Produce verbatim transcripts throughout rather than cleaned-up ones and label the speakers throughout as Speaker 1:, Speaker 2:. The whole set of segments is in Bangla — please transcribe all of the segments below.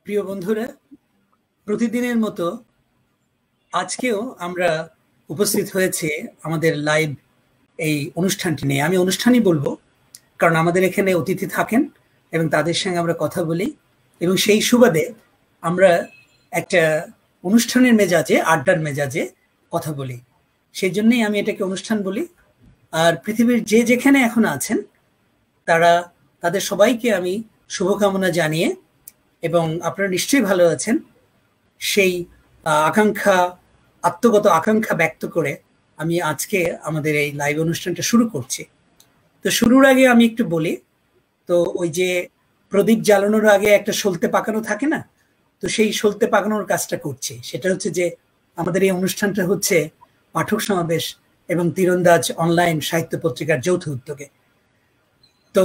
Speaker 1: প্রিয় বন্ধুরা, প্রতিদিনের মতো আজকেও আমরা উপস্থিত হয়েছি আমাদের লাইভ এই অনুষ্ঠানটি নিয়ে। আমি অনুষ্ঠানই বলবো, কারণ আমাদের এখানে অতিথি থাকেন এবং তাদের সঙ্গে আমরা কথা বলি, এবং সেই সুবাদে আমরা একটা অনুষ্ঠানের মেজাজে, আড্ডার মেজাজে কথা বলি। সেই জন্যই আমি এটাকে অনুষ্ঠান বলি। আর পৃথিবীর যে যেখানে এখন আছেন তারা তাদের সবাইকে আমি শুভকামনা জানিয়ে, এবং আপনারা নিশ্চয়ই ভালো আছেন সেই আকাঙ্ক্ষা, আত্মগত আকাঙ্ক্ষা ব্যক্ত করে আমি আজকে আমাদের এই লাইভ অনুষ্ঠানটা শুরু করছি। তো শুরুর আগে আমি একটু বলি, তো ওই যে প্রদীপ জ্বালানোর আগে একটা সলতে পাকানো থাকে না, তো সেই সলতে পাকানোর কাজটা করছি। সেটা হচ্ছে যে আমাদের এই অনুষ্ঠানটা হচ্ছে পাঠক সমাবেশ এবং তীরন্দাজ অনলাইন সাহিত্য পত্রিকার যৌথ উদ্যোগে। তো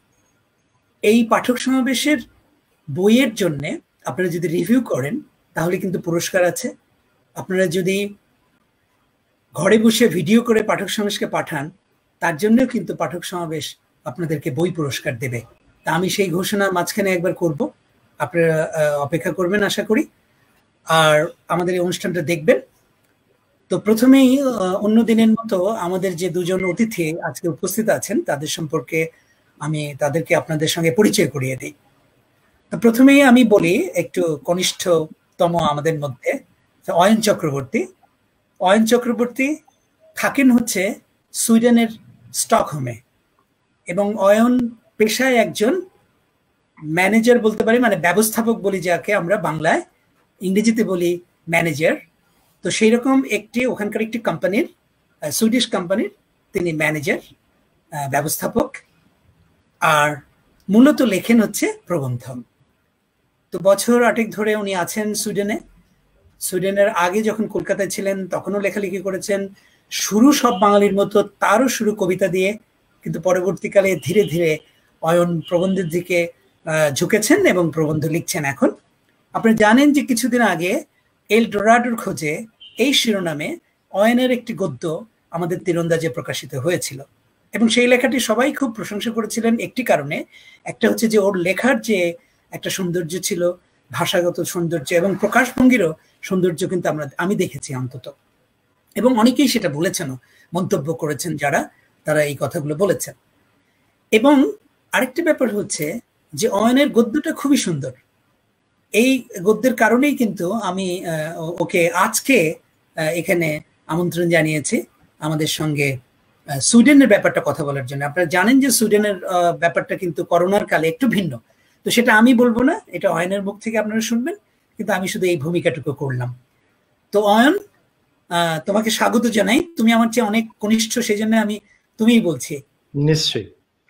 Speaker 1: এই পাঠক সমাবেশের বইয়ের জন্যে আপনারা যদি রিভিউ করেন তাহলে কিন্তু পুরস্কার আছে। আপনারা যদি ঘরে বসে ভিডিও করে পাঠক সমাবেশকে পাঠান, তার জন্যও কিন্তু পাঠক সমাবেশ আপনাদেরকে বই পুরস্কার দেবে। তা আমি সেই ঘোষণা মাঝখানে একবার করব, আপনারা অপেক্ষা করবেন আশা করি, আর আমাদের এই অনুষ্ঠানটা দেখবেন। তো প্রথমেই অন্য দিনের মতো আমাদের যে দুজন অতিথি আজকে উপস্থিত আছেন তাদের সম্পর্কে আমি তাদেরকে আপনাদের সঙ্গে পরিচয় করিয়ে দিই। তো প্রথমেই আমি বলি একটু কনিষ্ঠতম আমাদের মধ্যে অয়ন চক্রবর্তী। অয়ন চক্রবর্তী থাকেন হচ্ছে সুইডেনের স্টকহোমে, এবং অয়ন পেশায় একজন ম্যানেজার বলতে পারি, মানে ব্যবস্থাপক বলি যাকে আমরা বাংলায়, ইংরেজিতে বলি ম্যানেজার। তো সেই রকম একটি ওখানকার একটি কোম্পানির, সুইডিশ কোম্পানির তিনি ম্যানেজার, ব্যবস্থাপক, আর মূলত লেখেন হচ্ছে প্রবন্ধ। তো বছর আটেক ধরে উনি আছেন সুইডেনে। সুইডেনের আগে যখন কলকাতায় ছিলেন তখনও লেখালেখি করেছেন। শুরু সব বাঙালির মতো, তারও শুরু কবিতা দিয়ে, কিন্তু পরবর্তীকালে ধীরে ধীরে অয়ন প্রবন্ধের দিকে ঝুঁকেছেন এবং প্রবন্ধ লিখছেন এখন। আপনারা জানেন যে কিছুদিন আগে এল ডোরাডোর খোঁজে এই শিরোনামে অয়নের একটি গদ্য আমাদের তীরন্দাজে প্রকাশিত হয়েছিল, এবং সেই লেখাটি সবাই খুব প্রশংসা করেছিলেন একটি কারণে। একটা হচ্ছে যে ওর লেখার যে একটা সৌন্দর্য ছিল, ভাষাগত সৌন্দর্য এবং প্রকাশভঙ্গিরও সৌন্দর্য কিন্তু আমরা আমি দেখেছি অন্তত, এবং অনেকেই সেটা বলেছেন, মন্তব্য করেছেন যারা, তারা এই কথাগুলো বলেছেন। এবং আরেকটি ব্যাপার হচ্ছে যে অয়নের গদ্যটা খুবই সুন্দর। এই গদ্যের কারণেই কিন্তু আমি ওকে আজকে এখানে আমন্ত্রণ জানিয়েছি আমাদের সঙ্গে সুইডেনের ব্যাপারটা কথা বলার জন্য। আপনারা জানেন যে সুইডেনের ব্যাপারটা কিন্তু করোনার কালে একটু ভিন্ন, তো সেটা আমি বলবো না, এটা অয়নের মুখ থেকে আপনারা শুনবেন, কিন্তু আমি শুধু এই ভূমিকাটুকু করলাম। তো অয়ন, তোমাকে স্বাগত জানাই। তুমি আমার চেয়ে অনেক কনিষ্ঠ, সেই জন্য আমি তুমিই বলছি।
Speaker 2: নিশ্চয়ই,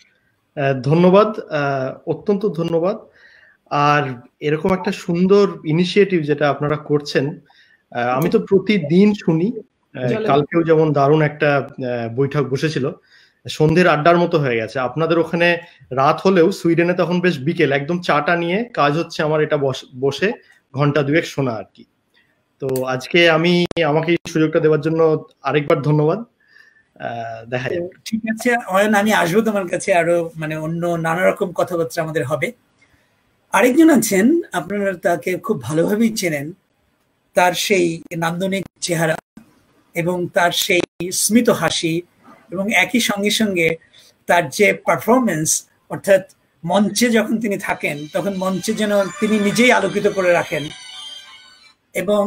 Speaker 2: ধন্যবাদ, অত্যন্ত ধন্যবাদ। আর এরকম একটা সুন্দর ইনিশিয়েটিভ যেটা আপনারা করছেন, আমি তো প্রতিদিন শুনি। কালকেও যেমন দারুণ একটা বৈঠক বসেছিল, সন্ধ্যের আড্ডার মতো হয়ে গেছে। আপনাদের ওখানে রাত হলেও সুইডেনে তখন বেশ বিকেল, একদম চাটা নিয়ে কাজ হচ্ছে আমার এটা বসে ঘন্টা দুয়েক শোনা আর কি। তো আজকে আমি আমাকে এই সুযোগটা দেওয়ার জন্য আরেকবার ধন্যবাদ। দেখা যাবে।
Speaker 1: ঠিক আছে অয়ন, আমি আসবো তোমার কাছে, আরো মানে অন্য নানা রকম কথাবার্তা আমাদের হবে। আরেকজন আছেন, আপনারা তাকে খুব ভালোভাবেই চেনেন, তার সেই নান্দনিক চেহারা এবং তার সেই স্মিত হাসি, এবং একই সঙ্গে সঙ্গে তার যে পারফরমেন্স, অর্থাৎ মঞ্চে যখন তিনি থাকেন তখন মঞ্চে যেন তিনি নিজেই আলোকিত করে রাখেন, এবং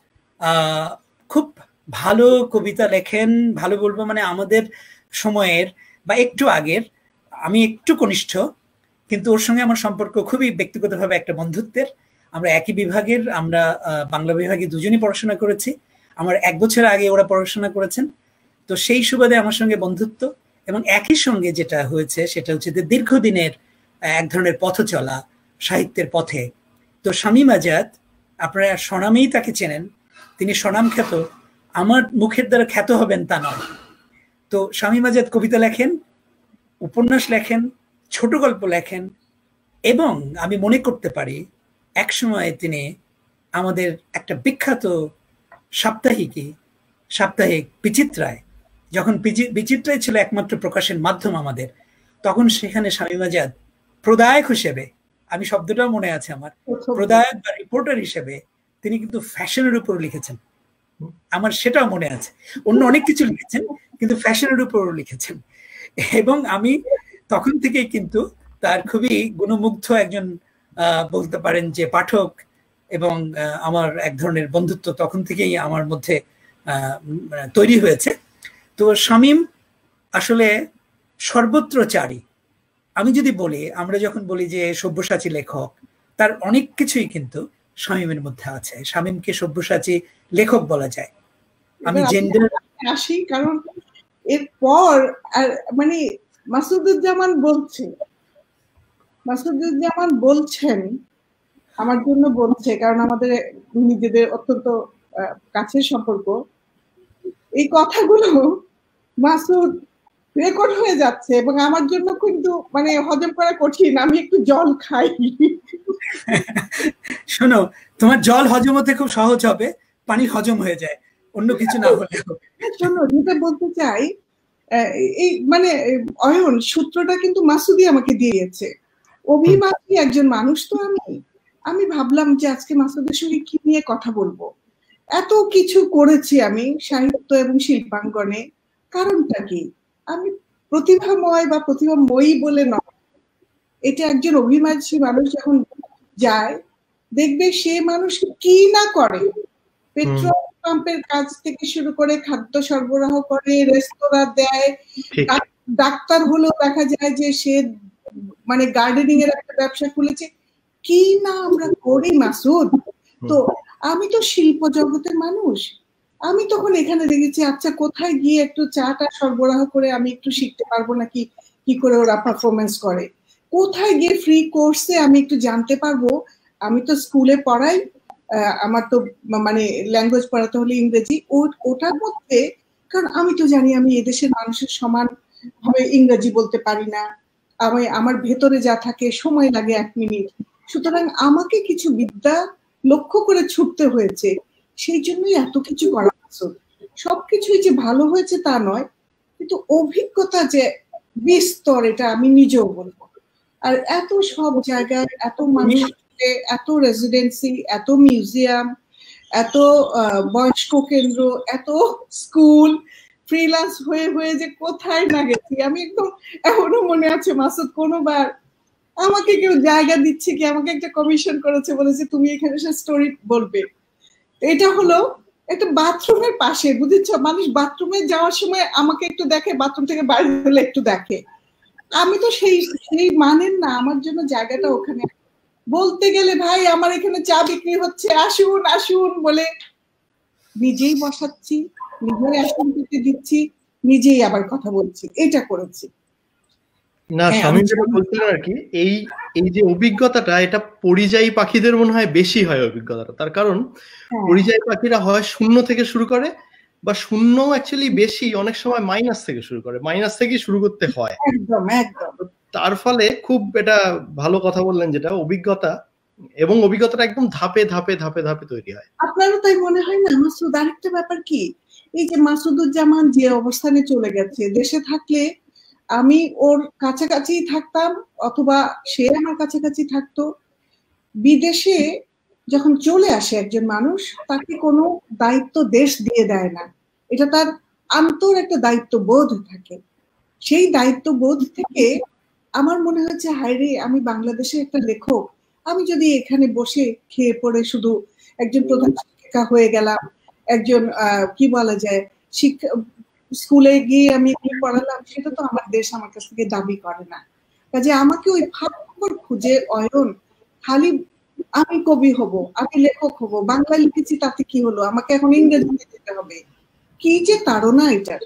Speaker 1: খুব ভালো কবিতা লেখেন। ভালো বলবো মানে আমাদের সময়ের বা একটু আগের, আমি একটু কনিষ্ঠ, কিন্তু ওর সঙ্গে আমার সম্পর্ক খুবই ব্যক্তিগতভাবে একটা বন্ধুত্বের। আমরা একই বিভাগের, আমরা বাংলা বিভাগে দুজনই পড়াশোনা করেছি। আমার এক বছর আগে ওরা পড়াশোনা করেছেন, তো সেই সুবাদে আমার সঙ্গে বন্ধুত্ব। এবং একই সঙ্গে যেটা হয়েছে সেটা হচ্ছে যে দীর্ঘদিনের এক ধরনের পথ চলা সাহিত্যের পথে। তো শামীম আজাদ, আপনারা স্বনামেই তাকে চেনেন, তিনি স্বনাম খ্যাত, আমার মুখের দ্বারা খ্যাত হবেন তা নয়। তো শামীম আজাদ কবিতা লেখেন, উপন্যাস লেখেন, ছোট গল্প লেখেন, এবং আমি মনে করতে পারি একসময় তিনি আমাদের একটা বিখ্যাত সাপ্তাহিকী সাপ্তাহিক বিচিত্রায়, যখন বিচিত্রায় ছিল একমাত্র প্রকাশের মাধ্যম আমাদের, তখন সেখানে শামীম আজাদ প্রদায়ক হিসেবে আমি শব্দটা মনে আছে আমার, প্রদায়ক বা রিপোর্টার হিসেবে তিনি কিন্তু ফ্যাশনের উপর লিখেছেন, আমার সেটাও মনে আছে। অন্য অনেক কিছু লিখেছেন কিন্তু ফ্যাশনের উপর লিখেছেন, এবং আমি তখন থেকেই কিন্তু তার খুবই গুণমুগ্ধ একজন বলতে পারেন যে পাঠক, এবং আমার এক ধরনের বন্ধুত্ব তখন থেকেই আমার মধ্যে তৈরি হয়েছে। তো শামীম আসলে সর্বত্রচারী। আমি যদি বলি, আমরা যখন বলি যে সব্যসাচী লেখক, তার অনেক কিছুই কিন্তু শামীমের মধ্যে আছে। শামীমকে সব্যসাচী লেখক বলা যায়। আমি জেন্ডার
Speaker 3: আসি, কারণ এরপর মানে মাসুদুজ্জামান বলছে মাসুদুজ্জামান বলছেন আমার জন্য বলছে, কারণ আমাদের নিজেদের অত্যন্ত কাছের সম্পর্ক, এই কথাগুলো মাসুদ রেকর্ড হয়ে যাচ্ছে এবং আমার জন্য কিন্তু মানে হজম করা কঠিন। আমি একটু জল খাই।
Speaker 1: শোনো, তোমার জল হজম হতে খুব সহজ হবে, পানি হজম হয়ে যায় অন্য কিছু না হলেও।
Speaker 3: শোনো, যেটা বলতে চাই, এই মানে অয়ন সূত্রটা কিন্তু মাসুদি আমাকে দিয়েছে। অভিমানী একজন মানুষ তো আমি আমি ভাবলাম যে আজকে মাসুদের সঙ্গে কি নিয়ে কথা বলবো। এত কিছু করেছি আমি সাহিত্য এবং শিল্পাঙ্গনে, কারণটা কি? আমি প্রতিভাময় বা প্রতিভাময়ী বলে নয়, এটা একজন অভিমানী মানুষ যখন যায় দেখবে সে মানুষ কি না করে, পেট্রোল পাম্পের কাজ থেকে শুরু করে খাদ্য সরবরাহ করে, রেস্তোরাঁ দেয়, ডাক্তার হলেও দেখা যায় যে সে মানে গার্ডেনিং এর একটা ব্যবসা খুলেছে, কি না আমরা করি মাসুদ। তো আমি তো শিল্প জগতের মানুষ, আমি তখন এখানে দেখেছি আচ্ছা কোথায় গিয়ে একটু চাটা সরবরাহ করে আমি একটু শিখতে পারবো নাকি কি করে ওরা পারফরমেন্স করে, কোথায় গিয়ে ফ্রি কোর্সে আমি একটু জানতে পারবো। আমি তো স্কুলে পড়াই, আমার তো মানে ল্যাঙ্গুয়েজ পড়াতে হলে ইংরেজি, ওটার মধ্যে, কারণ আমি তো জানি আমি এদেশের মানুষের সমান ভাবে ইংরেজি বলতে পারি না, আমি আমার ভেতরে যা থাকে সময় লাগে এক মিনিট, সুতরাং আমাকে কিছু বিদ্যা লক্ষ্য করে ছুটতে হয়েছে, সেই জন্যই এত কিছু করা। সবকিছুই যে ভালো হয়েছে তা নয়, কিন্তু অভিজ্ঞতা যে বিস্তর, এটা আমি নিজেও বলবো। আর এত সব জায়গায় এত মানুষ, এত রেসিডেন্সি, এত মিউজিয়াম, এত বয়স্ক কেন্দ্র, এত স্কুল, ফ্রিল্যান্স হয়ে হয়ে যে কোথায় না গেছি আমি, একদম এখনো মনে আছে মাসুদ কোনোবার আমাকে কেউ জায়গা দিচ্ছে কি, আমাকে একটা কমিশন করেছে, বলেছে তুমি এখানে সে স্টোরি বলবে। এটা হলো একটা বাথরুমের পাশে, বুঝেছ, মানুষ বাথরুমে যাওয়ার সময় আমাকে একটু দেখে, বাথরুম থেকে বাইরে হলে একটু দেখে, আমি তো সেই সেই মানেন না, আমার জন্য জায়গাটা ওখানে। বলতে গেলে ভাই আমার এখানে চা বিক্রি হচ্ছে, আসুন আসুন বলে নিজেই বসাচ্ছি, নিজের আসন পেতে দিচ্ছি, নিজেই আবার কথা বলছি, এটা করেছি।
Speaker 2: না, শামীম যেটা বলছিলেন আর কি, এই এই যে অভিজ্ঞতাটা, এটা পরিযায়ী পাখিদের মনে হয় বেশি হয় অভিজ্ঞতাটা। তার কারণ পরিযায়ী পাখিরা হয় শূন্য থেকে শুরু করে, বা শূন্য অ্যাকচুয়ালি বেশি অনেক সময় মাইনাস থেকে শুরু করে, মাইনাস থেকে শুরু করতে হয়।
Speaker 3: একদম একদম।
Speaker 2: তার ফলে খুব এটা ভালো কথা বললেন, যেটা অভিজ্ঞতা, এবং অভিজ্ঞতাটা একদম ধাপে ধাপে ধাপে ধাপে তৈরি হয়।
Speaker 3: আপনারও তাই মনে হয় না মাসুদ? আরেকটা ব্যাপার কি, এই যে মাসুদুজ্জামান যে অবস্থানে চলে গেছে, দেশে থাকলে আমি ওর কাছাকাছি থাকতাম অথবা সে আমার কাছাকাছি থাকতো, বিদেশে যখন চলে আসে একজন মানুষ, তাকে কোনো দায়িত্ব দেশ দিয়ে দেয় না, এটা তার আন্তর একটা দায়িত্ববোধ থাকে। সেই দায়িত্ববোধ থেকে আমার মনে হয়েছে হায়রে আমি বাংলাদেশের একটা লেখক, আমি যদি এখানে বসে খেয়ে পড়ে শুধু একজন প্রধান শিক্ষিকা হয়ে গেলাম, একজন আহ কি বলা যায় শিক্ষা, স্কুলে গিয়ে আমি পড়ালাম, সেটা তো আমার দেশ আমার কাছ থেকে দাবি করে না। কাজে আমাকে ওই ভাববার খুঁজে অয়ন, খালি আমি কবি হব, আমি লেখক হব, বাংলা লিখেছি তাতে কি হলো, আমাকে এখন ইংরেজি দিতে হবে, কি যে তাড়না এটার।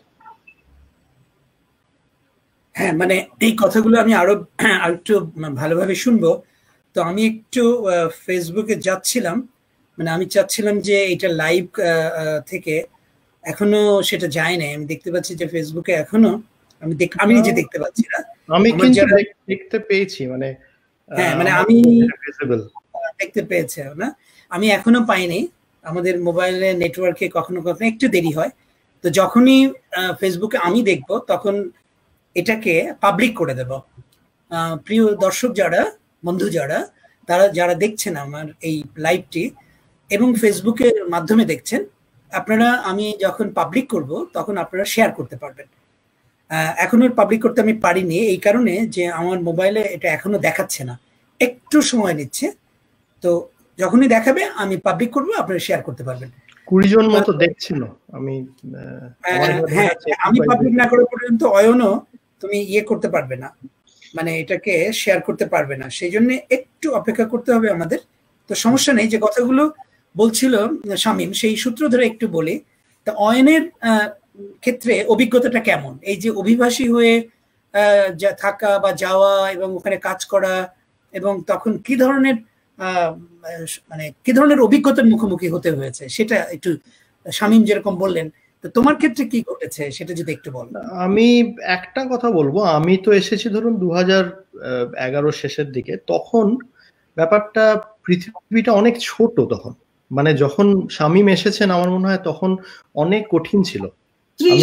Speaker 1: হ্যাঁ, মানে এই কথাগুলো আমি আরো একটু ভালোভাবে শুনবো। তো আমি একটু ফেসবুকে যাচ্ছিলাম, মানে আমি চাচ্ছিলাম যে এটা লাইভ থেকে, এখনো সেটা যায় না, আমি দেখতে পাচ্ছি যে ফেসবুকে এখনো আমি আমি নিজে দেখতে পাচ্ছি না।
Speaker 2: আমি কিন্তু দেখতে পেয়েছি, মানে
Speaker 1: হ্যাঁ মানে আমি দেখতে পেয়েছি না, আমি এখনো পাইনি। আমাদের মোবাইলে নেটওয়ার্কে কখনো কখনো একটু দেরি হয়, তো যখনই ফেসবুকে আমি দেখবো তখন এটাকে পাবলিক করে দেব। প্রিয় দর্শক যারা, বন্ধু যারা, তারা যারা দেখছেন আমার এই লাইভটি এবং ফেসবুকের মাধ্যমে দেখছেন, আপনারা আমি যখন পাবলিক করব তখন আপনারা শেয়ার করতে পারবেন। এখনো পাবলিক করতে আমি পারিনি এই কারণে যে আমার মোবাইলে এটা এখনো দেখাচ্ছে না, একটু সময় নিচ্ছে। তো যখনই দেখাবে আমি পাবলিক করব, আপনারা শেয়ার করতে পারবেন।
Speaker 2: কুড়ি জন মতো দেখছিল আমি।
Speaker 1: হ্যাঁ, আমি পাবলিক না করা পর্যন্ত অয়নও তুমি ইয়ে করতে পারবে না, মানে এটাকে শেয়ার করতে পারবে না, সেই জন্য একটু অপেক্ষা করতে হবে আমাদের। তো সমস্যা নেই, যে কথাগুলো বলছিল শামীম সেই সূত্র ধরে একটু বলি। তা অয়নের ক্ষেত্রে অভিজ্ঞতাটা কেমন, এই যে অভিবাসী হয়ে যা থাকা বা যাওয়া এবং ওখানে কাজ করা, এবং তখন কি ধরনের মানে কি ধরনের অভিজ্ঞতার মুখোমুখি হতে হয়েছে, সেটা একটু শামীম যেরকম বললেন, তো তোমার ক্ষেত্রে কি ঘটেছে সেটা যদি একটু বল।
Speaker 2: আমি একটা কথা বলবো, আমি তো এসেছি ধরুন দু হাজার এগারো শেষের দিকে, তখন ব্যাপারটা পৃথিবীটা অনেক ছোট তখন, মানে যখন শামীম এসেছেন আমার মনে হয় তখন অনেক কঠিন ছিল। আমি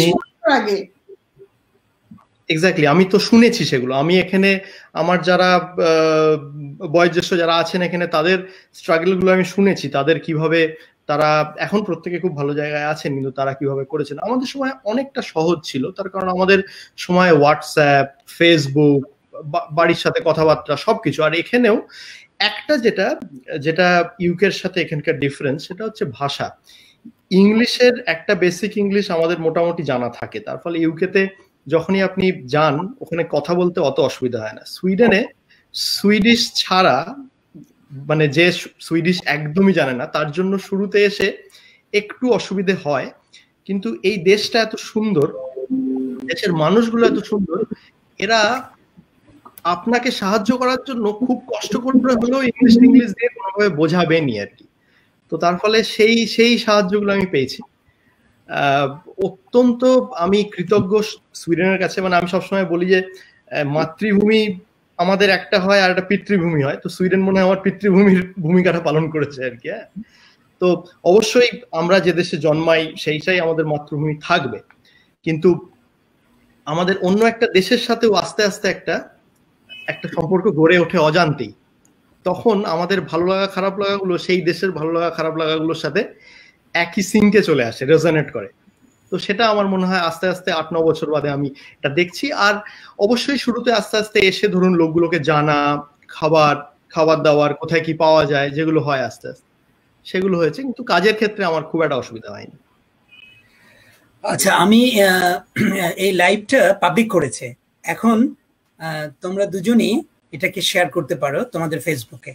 Speaker 2: এক্স্যাক্টলি আমি তো শুনেছি সেগুলো, আমি এখানে আমার যারা বয়োজ্যেষ্ঠ যারা আছেন এখানে তাদের স্ট্রাগল গুলো আমি শুনেছি, তাদের কিভাবে তারা এখন প্রত্যেকে খুব ভালো জায়গায় আছেন, কিন্তু তারা কিভাবে করেছেন। আমাদের সময় অনেকটা সহজ ছিল, তার কারণ আমাদের সময় হোয়াটসঅ্যাপ, ফেসবুক, বাড়ির সাথে কথাবার্তা সবকিছু। আর এখানেও একটা যেটা যেটা ইউকের সাথে এখানকার ডিফারেন্স, সেটা হচ্ছে ভাষা। ইংলিশের একটা বেসিক ইংলিশ আমাদের মোটামুটি জানা থাকে, তার ফলে ইউকেতে যখনই আপনি যান ওখানে কথা বলতে অত অসুবিধা হয় না। সুইডেনে সুইডিশ ছাড়া, মানে যে সুইডিশ একদমই জানে না তার জন্য শুরুতে এসে একটু অসুবিধে হয়, কিন্তু এই দেশটা এত সুন্দর, দেশের মানুষগুলো এত সুন্দর, এরা আপনাকে সাহায্য করার জন্য খুব কষ্ট করে হলেও ইংলিশ ইংলিশ দিয়ে কোনোভাবে বোঝাবেনি আর কি। তো তার ফলে সেই সেই সাহায্যগুলো আমি পেয়েছি। আহ অত্যন্ত আমি কৃতজ্ঞ সুইডেনের কাছে। মানে আমি সবসময় বলি যে মাতৃভূমি আমাদের একটা হয় আর একটা পিতৃভূমি হয়, তো সুইডেন মনে হয় আমার পিতৃভূমির ভূমিকাটা পালন করেছে আর কি। হ্যাঁ, তো অবশ্যই আমরা যে দেশে জন্মাই সেইটাই আমাদের মাতৃভূমি থাকবে, কিন্তু আমাদের অন্য একটা দেশের সাথেও আস্তে আস্তে একটা একটা সম্পর্ক গড়ে ওঠে অজান্তেই। তখন আমাদের ভালো লাগা খারাপ লাগাগুলো সেই দেশের ভালো লাগা খারাপ লাগাগুলোর সাথে একই সিঙ্কে চলে আসে, রেজোনেট করে। তো সেটা আমার মনে হয় আস্তে আস্তে আট ন বছর বাদে আমি এটা দেখছি। আর অবশ্যই শুরুতে আস্তে আস্তে এসে ধরুন লোকগুলোকে জানা, খাবার খাবার দাবার কোথায় কি পাওয়া যায় যেগুলো হয় আস্তে আস্তে সেগুলো হয়েছে, কিন্তু কাজের ক্ষেত্রে আমার খুব একটা অসুবিধা হয়নি।
Speaker 1: আচ্ছা, আমি এই লাইভটা পাবলিক করেছে, এখন তোমরা দুজনই এটাকে শেয়ার করতে পারো তোমাদের ফেসবুকে।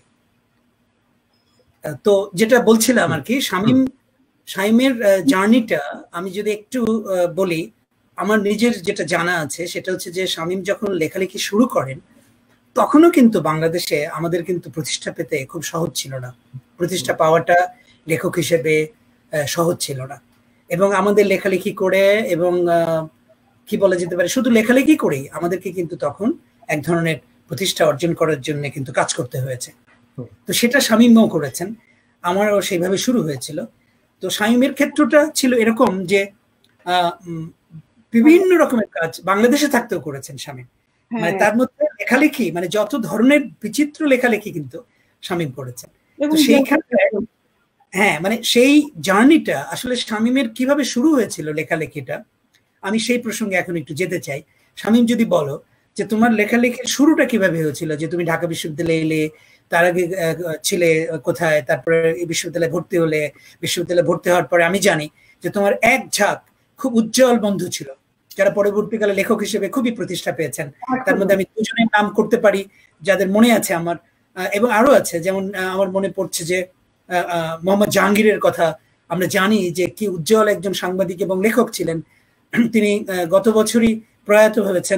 Speaker 1: তো যেটা বলছিলাম আর কি, শামীম শামীমের জার্নিটা আমি যদি একটু বলি, আমার নিজের যেটা জানা আছে সেটা হচ্ছে যে শামীম যখন লেখালেখি শুরু করেন তখনও কিন্তু বাংলাদেশে আমাদের কিন্তু প্রতিষ্ঠা পেতে খুব সহজ ছিল না, প্রতিষ্ঠা পাওয়াটা লেখক হিসেবে সহজ ছিল না। এবং আমাদের লেখালেখি করে এবং কি বলা যেতে পারে শুধু লেখালেখি করেই আমাদেরকে কিন্তু তখন এক ধরনের প্রতিষ্ঠা অর্জন করার জন্য কিন্তু কাজ করতে হয়েছে। তো সেটা শামীমও করেছেন, আমারও সেইভাবে শুরু হয়েছিল। তো শামীমের ক্ষেত্রটা ছিল এরকম যে বিভিন্ন রকমের কাজ বাংলাদেশে থাকতেও করেছেন শামীম, মানে তার মধ্যে লেখালেখি মানে যত ধরনের বিচিত্র লেখালেখি কিন্তু শামীম করেছেন। তো সেইখানে হ্যাঁ মানে সেই জার্নিটা আসলে শামীমের কিভাবে শুরু হয়েছিল লেখালেখিটা, আমি সেই প্রসঙ্গে এখন একটু যেতে চাই। শামীম যদি বলো যে তোমার লেখালেখির শুরুটা কিভাবে হয়েছিল, যে তুমি ঢাকা বিশ্ববিদ্যালয়ে এলে, তার আগে ছিলে কোথায়, তারপরে এই বিশ্ববিদ্যালয়ে ভর্তি হলে, বিশ্ববিদ্যালয়ে ভর্তি হওয়ার পরে আমি জানি যে তোমার এক ঝাঁক খুব উজ্জ্বল বন্ধু ছিল যারা পরবর্তীকালে লেখক হিসেবে খুবই প্রতিষ্ঠা পেয়েছেন। তার মধ্যে আমি দুজনের নাম করতে পারি যাদের মনে আছে আমার, এবং আরো আছে, যেমন আমার মনে পড়ছে যে মোহাম্মদ জাহাঙ্গীরের কথা। আমরা জানি যে কি উজ্জ্বল একজন সাংবাদিক এবং লেখক ছিলেন, তিনি গত বছরই প্রয়াত হয়েছেন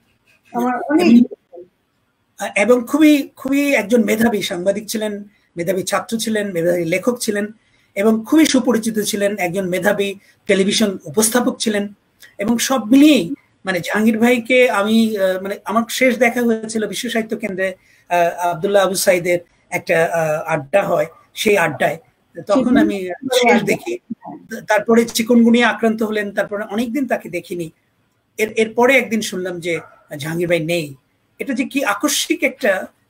Speaker 1: এবং খুবই খুবই একজন মেধাবী সাংবাদিক ছিলেন, মেধাবী ছাত্র ছিলেন, মেধাবী লেখক ছিলেন এবং খুবই সুপরিচিত ছিলেন, একজন মেধাবী টেলিভিশন উপস্থাপক ছিলেন। এবং সব মিলিয়েই মানে জাহাঙ্গীর ভাইকে আমি মানে আমার শেষ দেখা হয়েছিল বিশ্ব সাহিত্য কেন্দ্রে, আব্দুল্লাহ আবু সাইদের একটা আড্ডা হয়, সেই আড্ডায় তখন আমি শেষ দেখি। তারপরে চিকনগুনিয়া আক্রান্ত হলেন, তারপরে অনেকদিন তাকে দেখিনি। এর এরপরে একদিন শুনলাম যে জাহাঙ্গীর ভাই নেই। এটা যে কি আকস্মিক একটা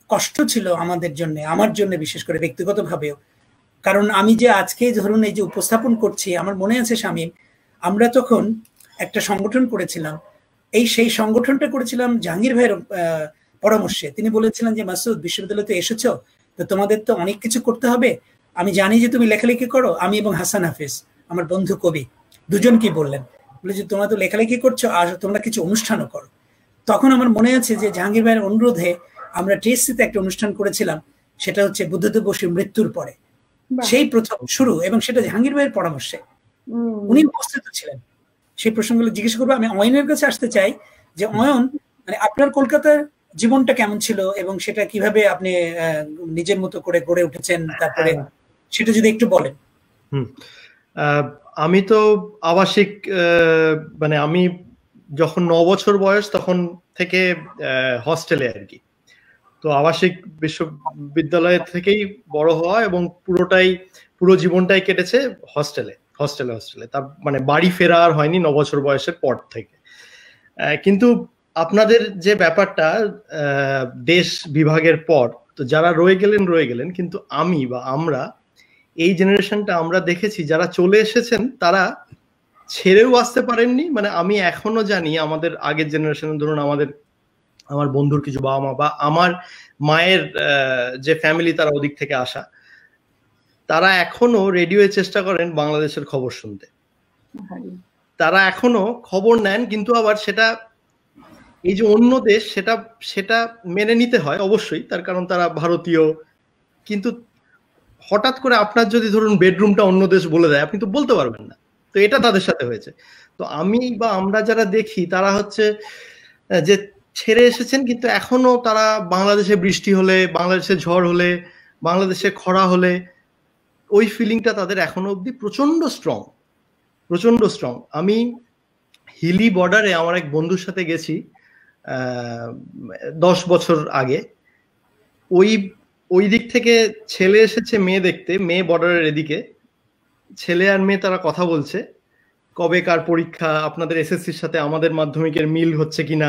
Speaker 1: কষ্ট ছিল আমাদের জন্য, আমার জন্য বিশেষ করে ব্যক্তিগতভাবেও। কারণ আমি যে আজকে ধরুন এই যে উপস্থাপন করছি, আমার মনে আছে শামীম, আমরা তখন একটা সংগঠন করেছিলাম, এই সেই সংগঠনটা করেছিলাম জাহাঙ্গীর ভাইয়ের পরামর্শে। তিনি বলেছিলেন যে মাসুদ, বিশ্ববিদ্যালয়তে এসেছো তো তোমাদের তো অনেক কিছু করতে হবে, আমি জানি যে তুমি লেখালেখি করো। আমি এবং হাসান হাফিজ আমার বন্ধু কবি দুজন কি বললেন, বলে যে তোমরা তো লেখালেখি করছো, আর তোমরা কিছু অনুষ্ঠানও করো। তখন আমার মনে আছে যে জাহাঙ্গীর ভাইয়ের অনুরোধে আমরা টিএসসিতে একটা অনুষ্ঠান করেছিলাম, সেটা হচ্ছে বুদ্ধদেব বসুর মৃত্যুর পরে, সেই প্রথম শুরু, এবং সেটা জাহাঙ্গীর ভাইয়ের পরামর্শে। উনি উপস্থিত ছিলেন। সেই প্রসঙ্গগুলো জিজ্ঞেস করবো। আমি অয়নের কাছে আসতে চাই যে অয়ন, মানে আপনার কলকাতার জীবনটা কেমন ছিল এবং সেটা কিভাবে আপনি নিজের মতো করে গড়ে উঠেছেন, তারপরে সেটা যদি একটু বলেন।
Speaker 2: হুম, আমি তো আবাসিক, মানে আমি যখন ন বছর বয়স তখন থেকে হস্টেলে আর কি, তো আবাসিক বিশ্ববিদ্যালয় থেকেই বড় হওয়া এবং পুরোটাই পুরো জীবনটাই কেটেছে হস্টেলে হস্টেলে হস্টেলে তার মানে বাড়ি ফেরা আর হয়নি ন বছর বয়সের পর থেকে। কিন্তু আপনাদের যে ব্যাপারটা দেশ বিভাগের পর, তো যারা রয়ে গেলেন রয়ে গেলেন, কিন্তু আমি বা আমরা এই জেনারেশনটা আমরা দেখেছি যারা চলে এসেছেন তারা ছেড়েও আসতে পারেননি। মানে আমি এখনো জানি আমাদের আগের জেনারেশন, ধরুন আমাদের আমার বন্ধুর কিছু বাবা মা বা আমার মায়ের যে ফ্যামিলি তারা ওদিক থেকে আসা, তারা এখনো রেডিওয়ে চেষ্টা করেন বাংলাদেশের খবর শুনতে, তারা এখনো খবর নেন, কিন্তু আবার সেটা এই যে অন্য দেশ সেটা সেটা মেনে নিতে হয় অবশ্যই, তার কারণ তারা ভারতীয়। কিন্তু হঠাৎ করে আপনার যদি ধরুন বেডরুমটা অন্য দেশ বলে দেয়, আপনি তো বলতে পারবেন না। তো এটা তাদের সাথে হয়েছে। তো আমি বা আমরা যারা দেখি তারা হচ্ছে যে ছেড়ে এসেছেন, কিন্তু এখনো তারা বাংলাদেশে বৃষ্টি হলে, বাংলাদেশে ঝড় হলে, বাংলাদেশে খরা হলে ওই ফিলিংটা তাদের এখনো অবধি প্রচন্ড স্ট্রং, প্রচন্ড স্ট্রং। আমি হিলি বর্ডারে আমার এক বন্ধুর সাথে গেছি আহ দশ বছর আগে। ওই ওই দিক থেকে ছেলে এসেছে মেয়ে দেখতে, মেয়ে বর্ডারের এদিকে, ছেলে আর মেয়ে তারা কথা বলছে কবে কার পরীক্ষা, আপনাদের এসএসসির সাথে আমাদের মাধ্যমিকের মিল হচ্ছে কিনা।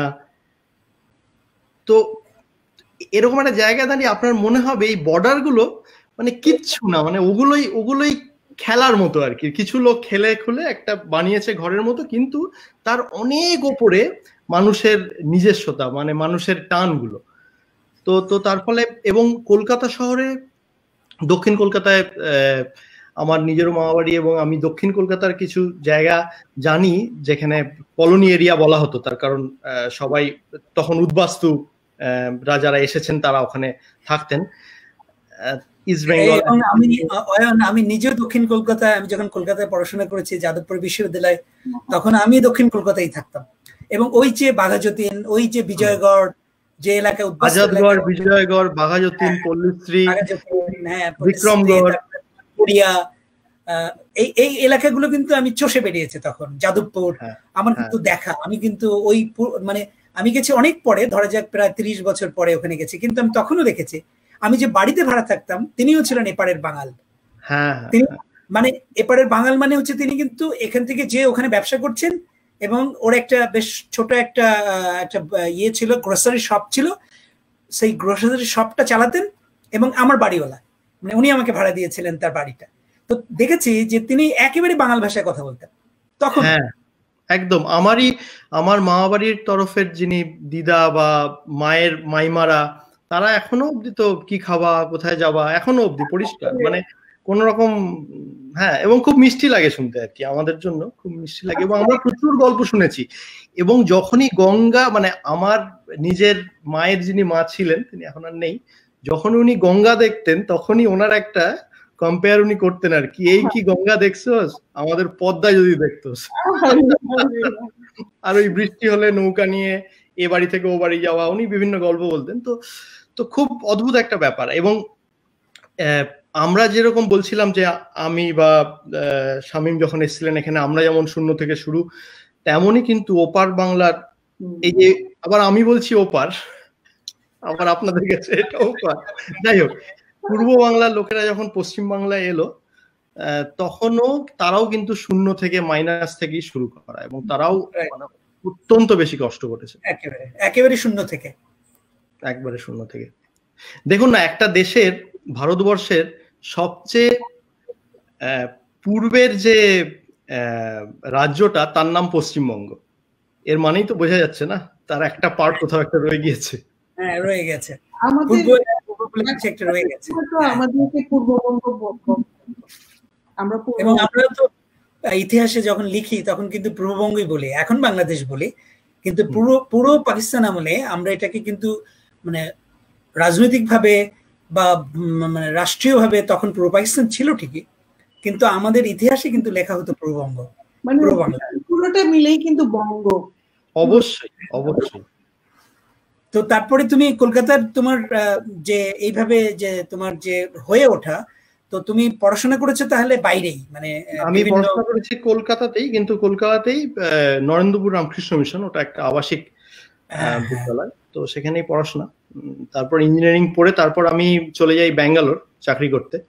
Speaker 2: তো এরকম একটা জায়গায় দাঁড়িয়ে আপনার মনে হবে এই বর্ডার গুলো মানে কিচ্ছু না, মানে ওগুলোই ওগুলোই খেলার মতো আর কি। কিছু লোক খেলে খুলে একটা বানিয়েছে ঘরের মতো, কিন্তু তার অনেক ওপরে মানুষের নিজস্বতা, মানে মানুষের টানগুলো। তো তো তার ফলে, এবং কলকাতা শহরে, দক্ষিণ কলকাতায় আমার নিজের মামা বাড়ি, এবং আমি দক্ষিণ কলকাতার কিছু জায়গা জানি যেখানে কলোনি এরিয়া বলা হতো, তার কারণ সবাই তখন উদ্বাস্তু যারা এসেছেন তারা ওখানে থাকতেন। ইস্ট বেঙ্গল,
Speaker 1: আমি আমি নিজেও দক্ষিণ কলকাতায়, আমি যখন কলকাতায় পড়াশোনা করেছি যাদবপুর বিশ্ববিদ্যালয়, তখন আমি দক্ষিণ কলকাতায় থাকতাম। এবং ওই যে বাঘাযতীন, ওই যে বিজয়গড়, যে এলাকায়
Speaker 2: আজাদগড়, বিজয়গড়, বাঘাযতীন, পল্লীশ্রী, বিক্রমগড়,
Speaker 1: পুরিয়া, এই এই এলাকাগুলো কিন্তু আমি চষে বেরিয়েছি তখন। যাদবপুর আমার কিন্তু দেখা, আমি কিন্তু ওই মানে আমি গেছি অনেক পরে, ধরা যাক প্রায় তিরিশ বছর পরে ওখানে গেছি, কিন্তু আমি তখনও দেখেছি। আমি যে বাড়িতে ভাড়া থাকতাম তিনিও ছিলেন এপারের বাঙাল। তিনি মানে এপারের বাঙাল মানে হচ্ছে তিনি কিন্তু এখান থেকে যে ওখানে ব্যবসা করছেন, এবং ওর একটা বেশ ছোট একটা একটা ইয়ে ছিল, গ্রোসারি শপ ছিল, সেই গ্রোসারি শপটা চালাতেন এবং আমার বাড়িওয়ালা, মানে উনি আমাকে ভাড়া দিয়েছিলেন তার বাড়িটা। তো দেখেছি যে তিনি একেবারে বাঙাল ভাষায় কথা বলতেন তখন।
Speaker 2: হ্যাঁ একদম। আমারই আমার মামা বাড়ির তরফের যিনি দিদা বা মায়ের মাইমারা, তারা এখনো অব্দি তো কি খাবা, কোথায় যাবা, এখনো অব্দি পরিষ্কার, মানে কোন রকম। হ্যাঁ, এবং খুব মিষ্টি লাগে শুনতে আর কি, আমাদের জন্য খুব মিষ্টি লাগে। এবং আমরা প্রচুর গল্প শুনেছি। এবং যখনই গঙ্গা, মানে আমার নিজের মায়ের যিনি মা ছিলেন, তিনি এখন আর নেই, যখন উনি গঙ্গা দেখতেন তখনই ওনার একটা কম্পেয়ার উনি করতেন আর কি, এই কি গঙ্গা দেখছোস, আমাদের পদ্মা যদি দেখতোস। আর ওই বৃষ্টি হলে নৌকা নিয়ে এ বাড়ি থেকে ও বাড়ি যাওয়া, উনি বিভিন্ন গল্প বলতেন। তো তো খুব অদ্ভুত একটা ব্যাপার। এবং আমরা যেরকম বলছিলাম যে আমি বা শামীম যখন এসেছিলেন এখানে, আমরা যেমন শূন্য থেকে শুরু, তেমনই কিন্তু ওপার বাংলার, এই যে আবার আমি বলছি ওপার, আবার আপনাদের কাছে এটা ওপার, যাই হোক, পূর্ব বাংলার লোকেরা যখন পশ্চিম বাংলায় এলো, তখনও তারাও কিন্তু শূন্য থেকে, মাইনাস থেকেই শুরু করা, এবং তারাও অত্যন্ত বেশি কষ্ট করেছে,
Speaker 1: একেবারে একেবারে শূন্য থেকে,
Speaker 2: একবারে শূন্য থেকে। দেখুন না, একটা দেশের, ভারতবর্ষের সবচেয়ে পূর্বের যে রাজ্যটা তার নাম পশ্চিমবঙ্গ, এর মানেই তো বোঝা যাচ্ছে না তার একটা পার্ট কোথাও একটা রয়ে গিয়েছে।
Speaker 1: হ্যাঁ, রয়ে গেছে,
Speaker 3: আমাদের
Speaker 1: একটা রয়ে গেছে।
Speaker 3: আমাদেরকে পূর্ববঙ্গ, আমরা
Speaker 1: এবং আমরা তো ইতিহাসে যখন লিখি তখন কিন্তু পূর্ববঙ্গই বলি, এখন বাংলাদেশ বলি, কিন্তু পুরো পুরো পাকিস্তান আমলে আমরা এটাকে কিন্তু মানে রাজনৈতিকভাবে বা মানে রাষ্ট্রীয়ভাবে তখন পূর্ব পাকিস্তান ছিল ঠিকই, কিন্তু আমাদের ইতিহাসে কিন্তু লেখা হতো পূর্ববঙ্গ,
Speaker 3: মানে পুরোটা মিলেই কিন্তু বঙ্গ।
Speaker 2: অবশ্যই অবশ্যই।
Speaker 1: তো তারপরে তুমি কলকাতার তোমার যে এইভাবে যে তোমার যে হয়ে ওঠা, তো তুমি পড়াশোনা করেছো তাহলে বাইরেই? মানে
Speaker 2: আমি পড়াশোনা করেছি কলকাতাতেই, কিন্তু কলকাতাতেই নরেন্দ্রপুর রামকৃষ্ণ মিশন, ওটা একটা আবাসিক বিদ্যালয়, তো সেখানেই পড়াশোনা। তারপর ইঞ্জিনিয়ারিং পড়ে তারপর আমি চলে যাই ব্যাঙ্গালোর চাকরি করতে।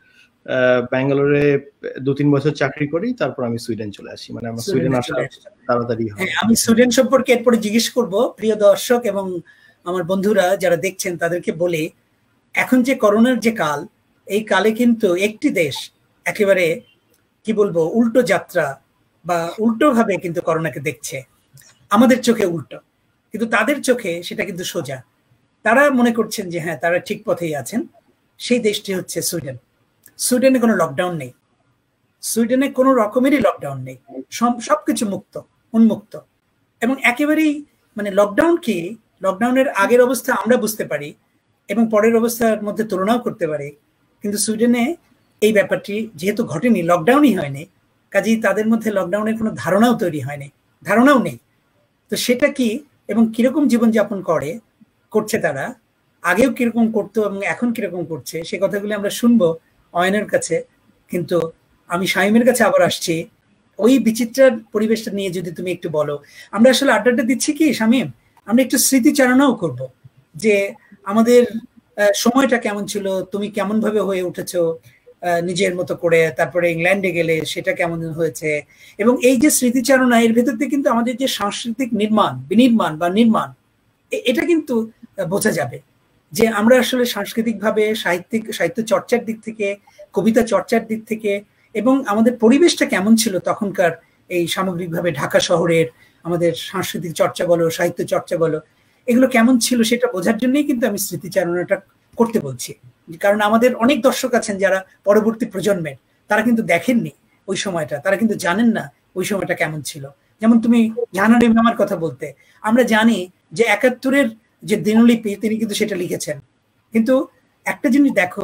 Speaker 2: ব্যাঙ্গালোরে দু তিন বছর চাকরি করি, তারপর আমি সুইডেন চলে আসি। মানে আমার সুইডেন আসা তাড়াতাড়ি হয়।
Speaker 1: আমি সুইডেন সম্পর্কে এরপরে জিজ্ঞেস করব। প্রিয় দর্শক এবং আমার বন্ধুরা যারা দেখছেন তাদেরকে বলি, এখন যে করোনার যে কাল, এই কালে কিন্তু একটি দেশ একেবারে কি বলবো উল্টো যাত্রা বা উল্টো ভাবে কিন্তু করোনাকে দেখছে। আমাদের চোখে উল্টো, কিন্তু তাদের চোখে সেটা কিন্তু সোজা। তারা মনে করছেন যে হ্যাঁ তারা ঠিক পথেই আছেন। সেই দেশটি হচ্ছে সুইডেন। সুইডেনে কোনো লকডাউন নেই, সুইডেনে কোনো রকমেরই লকডাউন নেই, সবকিছু মুক্ত, উন্মুক্ত। এবং একেবারেই মানে লকডাউন কি, লকডাউনের আগের অবস্থা আমরা বুঝতে পারি এবং পরের অবস্থার মধ্যে তুলনাও করতে পারি, কিন্তু সুইডেনে এই ব্যাপারটি যেহেতু ঘটেনি, লকডাউনই হয়নি, কাজেই তাদের মধ্যে লকডাউনের কোনো ধারণাও তৈরি হয়নি, ধারণাও নেই। তো সেটা কি এবং কিরকম জীবনযাপন করে করছে তারা, আগেও কিরকম করতো এবং এখন কিরকম করছে, সে কথাগুলি আমরা শুনবো অয়নের কাছে। কিন্তু আমি শামীমের কাছে আবার আসছি, ওই বিচিত্রার পরিবেশটা নিয়ে যদি তুমি একটু বলো। আমরা আসলে আড্ডাটা দিচ্ছি কি শামীম, আমরা একটু স্মৃতিচারণাও করব যে আমাদের সময়টা কেমন ছিল, তুমি কেমন ভাবে হয়ে উঠেছো নিজের মতো করে, তারপরে ইংল্যান্ডে গেলে সেটা কেমন হয়েছে, এবং এই যে স্মৃতিচারণা এর ভেতর দিয়ে কিন্তু আমাদের যে সাংস্কৃতিক নির্মাণ বিনির্মাণ বা নির্মাণ, এটা কিন্তু বোঝা যাবে যে আমরা আসলে সাংস্কৃতিকভাবে সাহিত্যিক সাহিত্য চর্চার দিক থেকে, কবিতা চর্চার দিক থেকে, এবং আমাদের পরিবেশটা কেমন ছিল তখনকার এই সামগ্রিকভাবে ঢাকা শহরের আমাদের সাংস্কৃতিক চর্চা বলো, সাহিত্য চর্চা বলো, এগুলো কেমন ছিল সেটা বোঝার জন্যই কিন্তু আমি স্মৃতিচারণাটা করতে বলছি। কারণ আমাদের অনেক দর্শক আছেন যারা পরবর্তী প্রজন্মের, তারা কিন্তু দেখেননি ওই সময়টা, তারা কিন্তু জানেন না ওই সময়টা কেমন ছিল। যেমন তুমি জাহানারা ইমামের কথা বলতে, আমরা জানি যে একাত্তরের যে দিনলিপি তিনি কিন্তু সেটা লিখেছেন, কিন্তু একটা জিনিস দেখো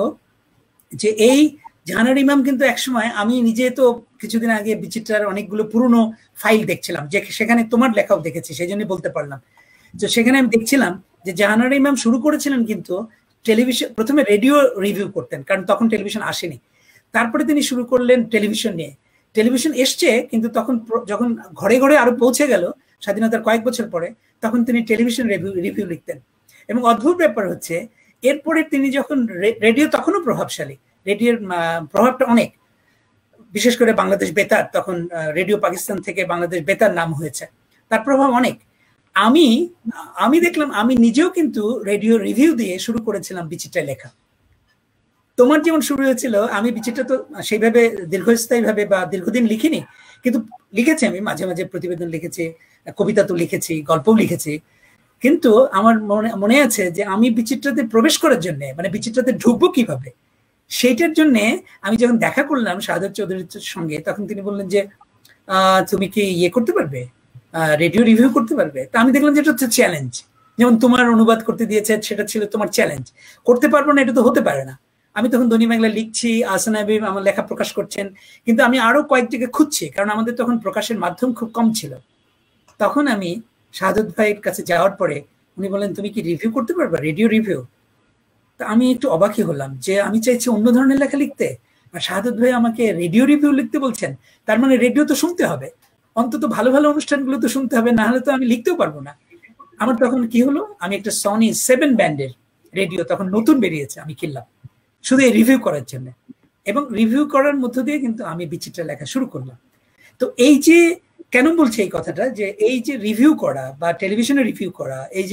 Speaker 1: যে এই জাহানারা ইমাম কিন্তু একসময়, আমি নিজে তো কিছুদিন আগে বিচিত্রার অনেকগুলো পুরনো ফাইল দেখছিলাম, যে সেখানে তোমার লেখাও দেখেছি, সেই জন্য বলতে পারলাম। তো সেখানে আমি দেখছিলাম যে জাহানারা ইমাম শুরু করেছিলেন কিন্তু টেলিভিশন, প্রথমে রেডিও রিভিউ করতেন কারণ তখন টেলিভিশন আসেনি, তারপরে তিনি শুরু করলেন টেলিভিশন নিয়ে। টেলিভিশন এসছে কিন্তু তখন যখন ঘরে ঘরে আরো পৌঁছে গেল স্বাধীনতার কয়েক বছর পরে, তখন তিনি টেলিভিশন রিভিউ রিভিউ লিখতেন। এবং অদ্ভুত ব্যাপার হচ্ছে এরপরে তিনি যখন, রেডিও তখনও প্রভাবশালী, রেডিওর প্রভাবটা অনেক, বিশেষ করে বাংলাদেশ বেতার, তখন রেডিও পাকিস্তান থেকে বাংলাদেশ বেতার নাম হয়েছে, তার প্রভাব অনেক। আমি আমি দেখলাম আমি নিজেও কিন্তু রেডিও রিভিউ দিয়ে শুরু করেছিলাম বিচিত্রা লেখা। তোমার যেমন শুরু হয়েছিল, আমি বিচিত্রা তো সেইভাবে দীর্ঘস্থায়ী ভাবে বা দীর্ঘদিন লিখিনি, কিন্তু লিখেছি, আমি মাঝে মাঝে প্রতিবেদন লিখেছি, কবিতা তো লিখেছি, গল্পও লিখেছি। কিন্তু আমার মনে মনে আছে যে আমি বিচিত্রাতে প্রবেশ করার জন্য, মানে বিচিত্রাতে ঢুকবো কিভাবে, সেইটার জন্য আমি যখন দেখা করলাম শাহাদাত চৌধুরীর সঙ্গে, তখন তিনি বললেন যে তুমি কি ইয়ে করতে পারবে, রেডিও রিভিউ করতে পারবে। তা আমি দেখলাম যে এটা হচ্ছে চ্যালেঞ্জ, যেমন তোমার অনুবাদ করতে দিয়েছে সেটা ছিল তোমার চ্যালেঞ্জ, করতে পারবো না এটা তো হতে পারে না। আমি তখন দৈনিক বাংলা লিখছি, আহসান হাবিব আমার লেখা প্রকাশ করছেন, কিন্তু আমি আরো কয়েকটিকে খুঁজছি কারণ আমাদের তখন প্রকাশের মাধ্যম খুব কম ছিল। তখন আমি শাহাদাত ভাইয়ের কাছে যাওয়ার পরে উনি বললেন তুমি কি রিভিউ করতে পারবে, রেডিও রিভিউ। তা আমি একটু অবাকই হলাম যে আমি চাইছি অন্য ধরনের লেখা লিখতে, আর শাহাদাত ভাই আমাকে রেডিও রিভিউ লিখতে বলছেন, তার মানে রেডিও তো শুনতে হবে, অন্তত ভালো ভালো অনুষ্ঠানগুলো তো শুনতে হবে, না হলে তো আমি লিখতেও পারবো না। আমার তখন কি হলো, আমি একটা সনি সেভেন ব্যান্ডের রেডিও তখন নতুন বেরিয়েছে, আমি কিনলাম শুধু এই রিভিউ করার জন্য, এবং রিভিউ করার মধ্য দিয়ে কিন্তু আমি বিচিত্রা লেখা শুরু করলাম। তো এই যে কেন বলছি এই কথাটা, যে এই যে রিভিউ করা বা টেলিভিশনে রিভিউ করা, এই যে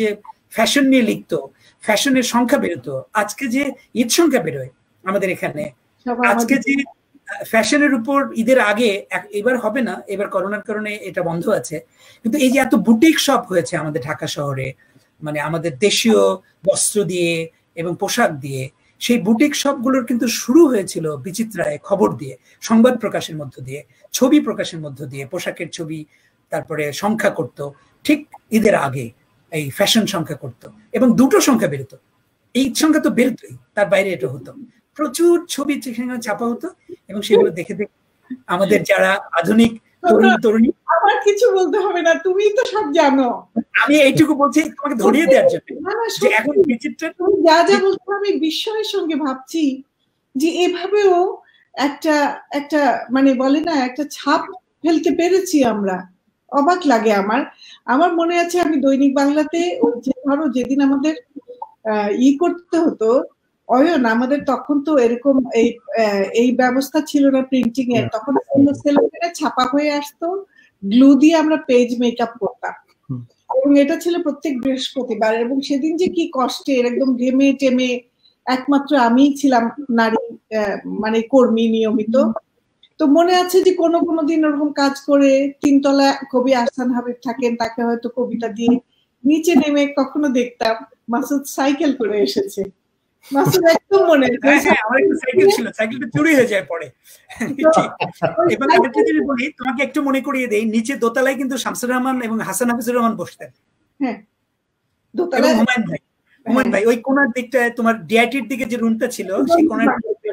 Speaker 1: ফ্যাশন নিয়ে লিখতো, ফ্যাশনের সংখ্যা বেরোতো। আজকে যে ঈদ সংখ্যা বেরোয় আমাদের এখানে, আজকে যে ফ্যাশনের উপর ঈদের আগে, এবার হবে না, এবার করোনার কারণে এটা বন্ধ আছে, কিন্তু এই যে এত বুটিক শপ হয়েছে আমাদের ঢাকা শহরে, মানে আমাদের দেশীয় বস্ত্র দিয়ে এবং পোশাক দিয়ে, সেই বুটিক শপগুলোর কিন্তু শুরু হয়েছিল বিচিত্রায় খবর দিয়ে, সংবাদ প্রকাশের মধ্য দিয়ে, ছবি প্রকাশের মধ্য দিয়ে, পোশাকের ছবি, তারপরে সংখ্যা করতো ঠিক ঈদের আগে, এই ফ্যাশন সংখ্যা করতো এবং দুটো সংখ্যা বেরোতো। এই সংখ্যা তো বেরোতোই, তার বাইরে এটা হতো, প্রচুর ছবি সেখানে ছাপা হতো এবং সেগুলো দেখে দেখে আমাদের যারা আধুনিক তরুণ তরুণী,
Speaker 3: আমার কিছু বলতে হবে না, তুমি তো সব জানো।
Speaker 1: আমি এইটুকু বলছি তোমাকে ধরিয়ে দেওয়ার জন্য যে এখন বিচিত্র
Speaker 3: যা যা বলতে আমি বিস্ময়ের সঙ্গে ভাবছি যে এভাবেও একটা একটা মানে বলে না একটা ছাপ ফেলতে পেরেছি আমরা। অবাক লাগে আমার। আমার মনে আছে আমি দৈনিক বাংলাতে ওই যে ধরো যেদিন আমাদের ই করতে হতো অয়ন, আমাদের তখন তো এরকম এই এই ব্যবস্থা ছিল না প্রিন্টিং এর, তখন ছাপা হয়ে আসতো, গ্লু দিয়ে আমরা পেজ মেকআপ করতাম এবং এটা ছিল প্রত্যেক বৃহস্পতিবার। এবং সেদিন যে কি কষ্টের, একদম ঘেমে টেমে, একমাত্র আমিই ছিলাম নারী মানে কর্মী নিয়মিত। তো মনে আছে যে কোনো কোনো দিন ওরকম কাজ করে তিনতলা কবি আহসান হাবিব থাকেন, তাকে হয়তো কবিতা দিয়ে নিচে নেমে কখনো দেখতাম মাসুদ সাইকেল করে এসেছে। মাসুদ একদম মনে
Speaker 1: সাইকেল ছিল, সাইকেলটা চুরি হয়ে যায় পরে। এবং আরেকটা জিনিস বলি তোমাকে, একটু মনে করিয়ে দেই, নিচে দোতলায় কিন্তু শামসুর রহমান এবং হাসান হাফিজুর রহমান বসতেন।
Speaker 3: হ্যাঁ,
Speaker 1: দোতলায় হুমায়ুন ভাই, হুমায়ুন ভাই ওই কোনার দিকটায় তোমার ডিআইটির দিকে যে রুমটা ছিল সেই কোনার।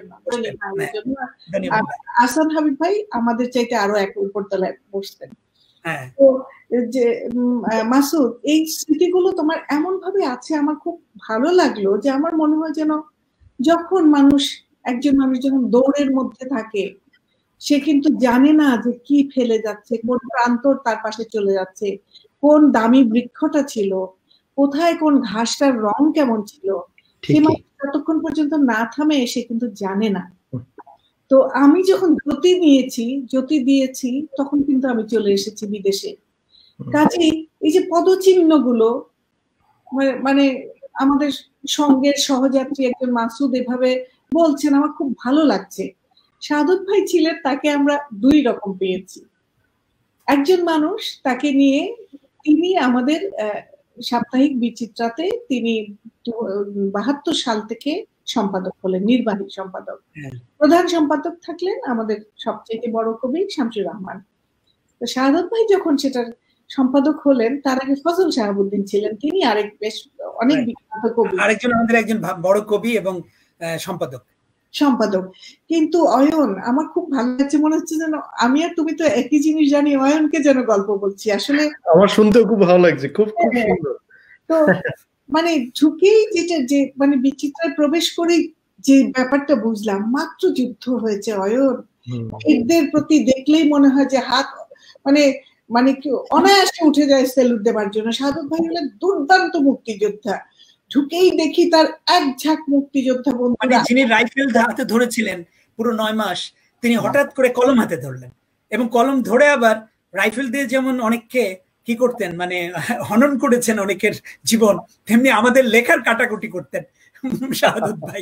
Speaker 3: হাসান হাবিব ভাই আমাদের চাইতে আরো এক উপর তলায় বসতেন।
Speaker 1: হ্যাঁ,
Speaker 3: তো যে মাসুদ এই স্মৃতিগুলো তোমার এমন ভাবে আছে, আমার খুব ভালো লাগলো যে আমার মনে হয় যেন যখন মানুষ একজন মানুষ যখন দৌড়ের মধ্যে থাকে, সে কিন্তু জানে না যে কি ফেলে যাচ্ছে, কোন প্রান্তর তার পাশে চলে যাচ্ছে, কোন দামি বৃক্ষটা ছিল, কোথায় কোন ঘাসটার রং কেমন ছিল, সে মানুষ ততক্ষণ পর্যন্ত না থামে সে কিন্তু জানে না। তো আমি যখন জ্যোতি নিয়েছি, জ্যোতি দিয়েছি, তখন কিন্তু আমি চলে এসেছি বিদেশে। কাজেই এই যে পদচিহ্ন গুলো মানে আমাদের সঙ্গের সহযাত্রী একজন মাসুদ এভাবে বলছেন, আমার খুব ভালো লাগছে। সাদত ভাই ছিলেন, তাকে আমরা দুই রকম পেয়েছি। একজন মানুষ, তাকে নিয়ে তিনি আমাদের সাপ্তাহিক বিচিত্রাতে তিনি বাহাত্তর সাল থেকে সম্পাদক হলেন, নির্বাহী সম্পাদক। প্রধান সম্পাদক থাকলেন আমাদের সবচেয়ে বড় কবি শামসুর রহমান। তো সাদত ভাই যখন সেটার সম্পাদক হলেন, তার আগে ফজল শাহাবুদ্দিন ছিলেন, তিনি আরেক বেশ অনেক বিখ্যাত কবি,
Speaker 1: আরেকজন আমাদের একজন বড় কবি এবং সম্পাদক
Speaker 3: সম্পাদক কিন্তু অয়ন আমার খুব ভালো লাগছে, মনে হচ্ছে যেন আমি আর তুমি তো একই জিনিস জানি, অয়নকে যেন গল্প বলছি। আসলে
Speaker 2: আমার শুনতেও খুব ভালো লাগছে, খুব খুব সুন্দর।
Speaker 3: তো মানে ঝুঁকেই যেটা যে মানে বিচিত্রায় প্রবেশ করে যে ব্যাপারটা বুঝলাম, মাত্র যুদ্ধ হয়েছে অয়ন, এদের প্রতি দেখলেই মনে হয় যে হাত মানে মানে কি অনায়াসে উঠে যায় সেলুট দেবার জন্য। সাদত ভাই হলেন দুর্দান্ত মুক্তিযোদ্ধা, ঢুকেই দেখি তার এক ঝাঁক মুক্তিযোদ্ধা বন্ধুরা,
Speaker 1: যিনি রাইফেল হাতে ধরেছিলেন পুরো নয় মাস, তিনি হঠাৎ করে কলম হাতে ধরলেন এবং কলম ধরে আবার রাইফেল দিয়ে যেমন অনেককে কি করতেন, মানে হনন করেছেন অনেকের জীবন, তেমনি আমাদের লেখার কাটাকুটি করতেন শাহাদত ভাই।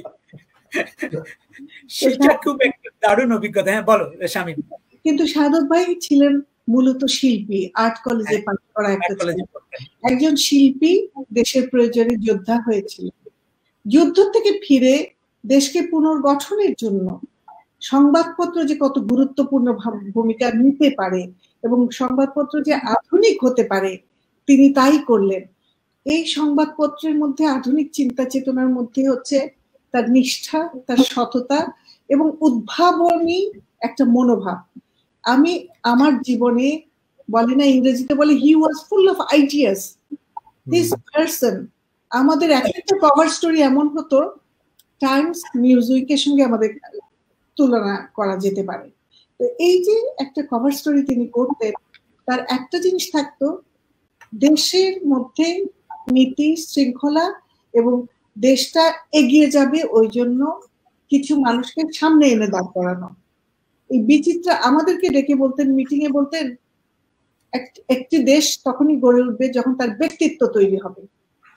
Speaker 1: সেটা খুব একটা দারুণ অভিজ্ঞতা। হ্যাঁ বলো শামীম।
Speaker 3: কিন্তু শাহাদত ভাই ছিলেন মূলত শিল্পী, আর্ট কলেজে পড়া একটা একজন শিল্পী, দেশের প্রয়োজনে যোদ্ধা হয়েছিল। যুদ্ধ থেকে ফিরে দেশকে পুনর্গঠনের জন্য সংবাদপত্র যে কত গুরুত্বপূর্ণ ভূমিকা নিতে পারে এবং সংবাদপত্র যে আধুনিক হতে পারে, তিনি তাই করলেন। এই সংবাদপত্রের মধ্যে আধুনিক চিন্তা চেতনার মধ্যে হচ্ছে তার নিষ্ঠা, তার সততা এবং উদ্ভাবনী একটা মনোভাব। আমি আমার জীবনে, বলে না ইংরেজিতে বলে he was full of ideas, this person. আমাদের একটা কভার স্টোরি এমন হতো, টাইমস নিউজউইকের সঙ্গে আমাদের তুলনা করা যেতে পারে। তো এই যে একটা কভার স্টোরি তিনি করতেন, তার একটা জিনিস থাকতো, দেশের মধ্যে নীতি শৃঙ্খলা এবং দেশটা এগিয়ে যাবে ওই জন্য কিছু মানুষকে সামনে এনে দাঁড় করানো। এই বিচিত্রা আমাদেরকে ডেকে বলতেন, মিটিং এ বলতেন, একটি দেশ তখনই গড়ে উঠবে যখন তার ব্যক্তিত্ব তৈরি হবে।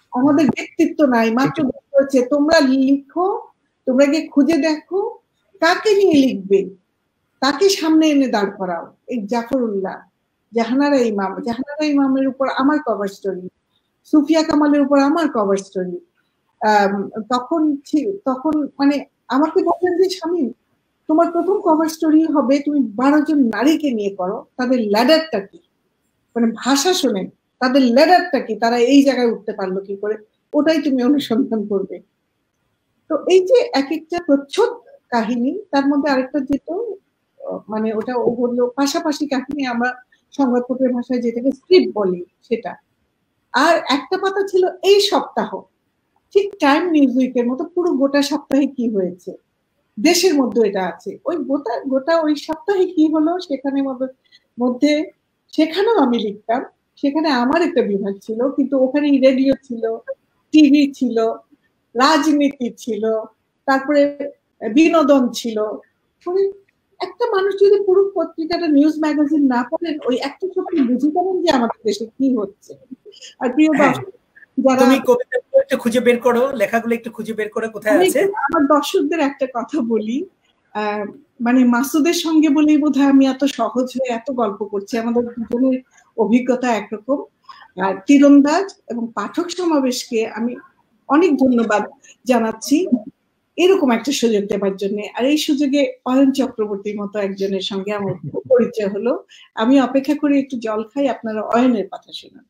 Speaker 3: আমাদের ব্যক্তিত্ব নাই, মাত্র হচ্ছে তোমরা লিখো, তোমরা গিয়ে খুঁজে দেখো কাকে নিয়ে লিখবে, তাকে সামনে এনে দাঁড় করাও। এই জাফরুল্লাহ, জাহানারা ইমাম, জাহানারা ইমামের উপর আমার কভার স্টোরি, সুফিয়া কামালের উপর আমার কভার স্টোরি। তখন তখন মানে আমাকে বললেন যে স্বামী তোমার প্রথম কভার স্টোরি হবে তুমি বারো জন নারীকে নিয়ে করো, তাদের ল্যাডারটা কি, মানে ভাষা শোনেন তাদের ল্যাডারটা কি, তারা এই জায়গায় উঠতে পারলো কি করে, ওটাই তুমি অনুসন্ধান করবে। তো এই যে এক একটা প্রচ্ছদ কাহিনী, তার মধ্যে আরেকটা যেত মানে ওটা ও বললো পাশাপাশি কাহিনী, আমরা সংবাদপত্রের ভাষায় যেটাকে স্ক্রিপ্ট বলি সেটা। আর একটা পাতা ছিল এই সপ্তাহ, ঠিক টাইম নিউজ উইকের মতো পুরো গোটা সপ্তাহে কি হয়েছে দেশের মধ্যে এটা আছে। ওই গোটা গোটা ওই সপ্তাহে কি হলো সেখানে মধ্যে সেখানেও আমি লিখতাম, সেখানে আমার একটা বিভাগ ছিল, কিন্তু ওখানে রেডিও ছিল, টিভি ছিল, রাজনীতি ছিল, তারপরে বিনোদন ছিল। একটা মানুষ যদি পুরো পত্রিকাটা নিউজ ম্যাগাজিন না পড়েন, ওই একটা সত্যি বুঝে পারেন যে আমাদের দেশে কি হচ্ছে। আর প্রিয় দর্শক,
Speaker 1: তুমি কবিতাগুলো একটু খুঁজে বের করো, লেখাগুলো একটু খুঁজে বের করে কোথায় আছে।
Speaker 3: আমার দর্শকদের একটা কথা বলি, আহ মানে মাসুদের সঙ্গে বলেই বোধহয় আমি এত সহজ হয়ে এত গল্প করছি, আমাদের দুজনের অভিজ্ঞতা একরকম। আর তীরন্দাজ এবং পাঠক সমাবেশকে আমি অনেক ধন্যবাদ জানাচ্ছি এরকম একটা সুযোগ দেওয়ার জন্য। আর এই সুযোগে অয়ন চক্রবর্তীর মতো একজনের সঙ্গে আমার পরিচয় হলো। আমি অপেক্ষা করি একটু জল খাই, আপনারা অয়নের কথা শুনুন।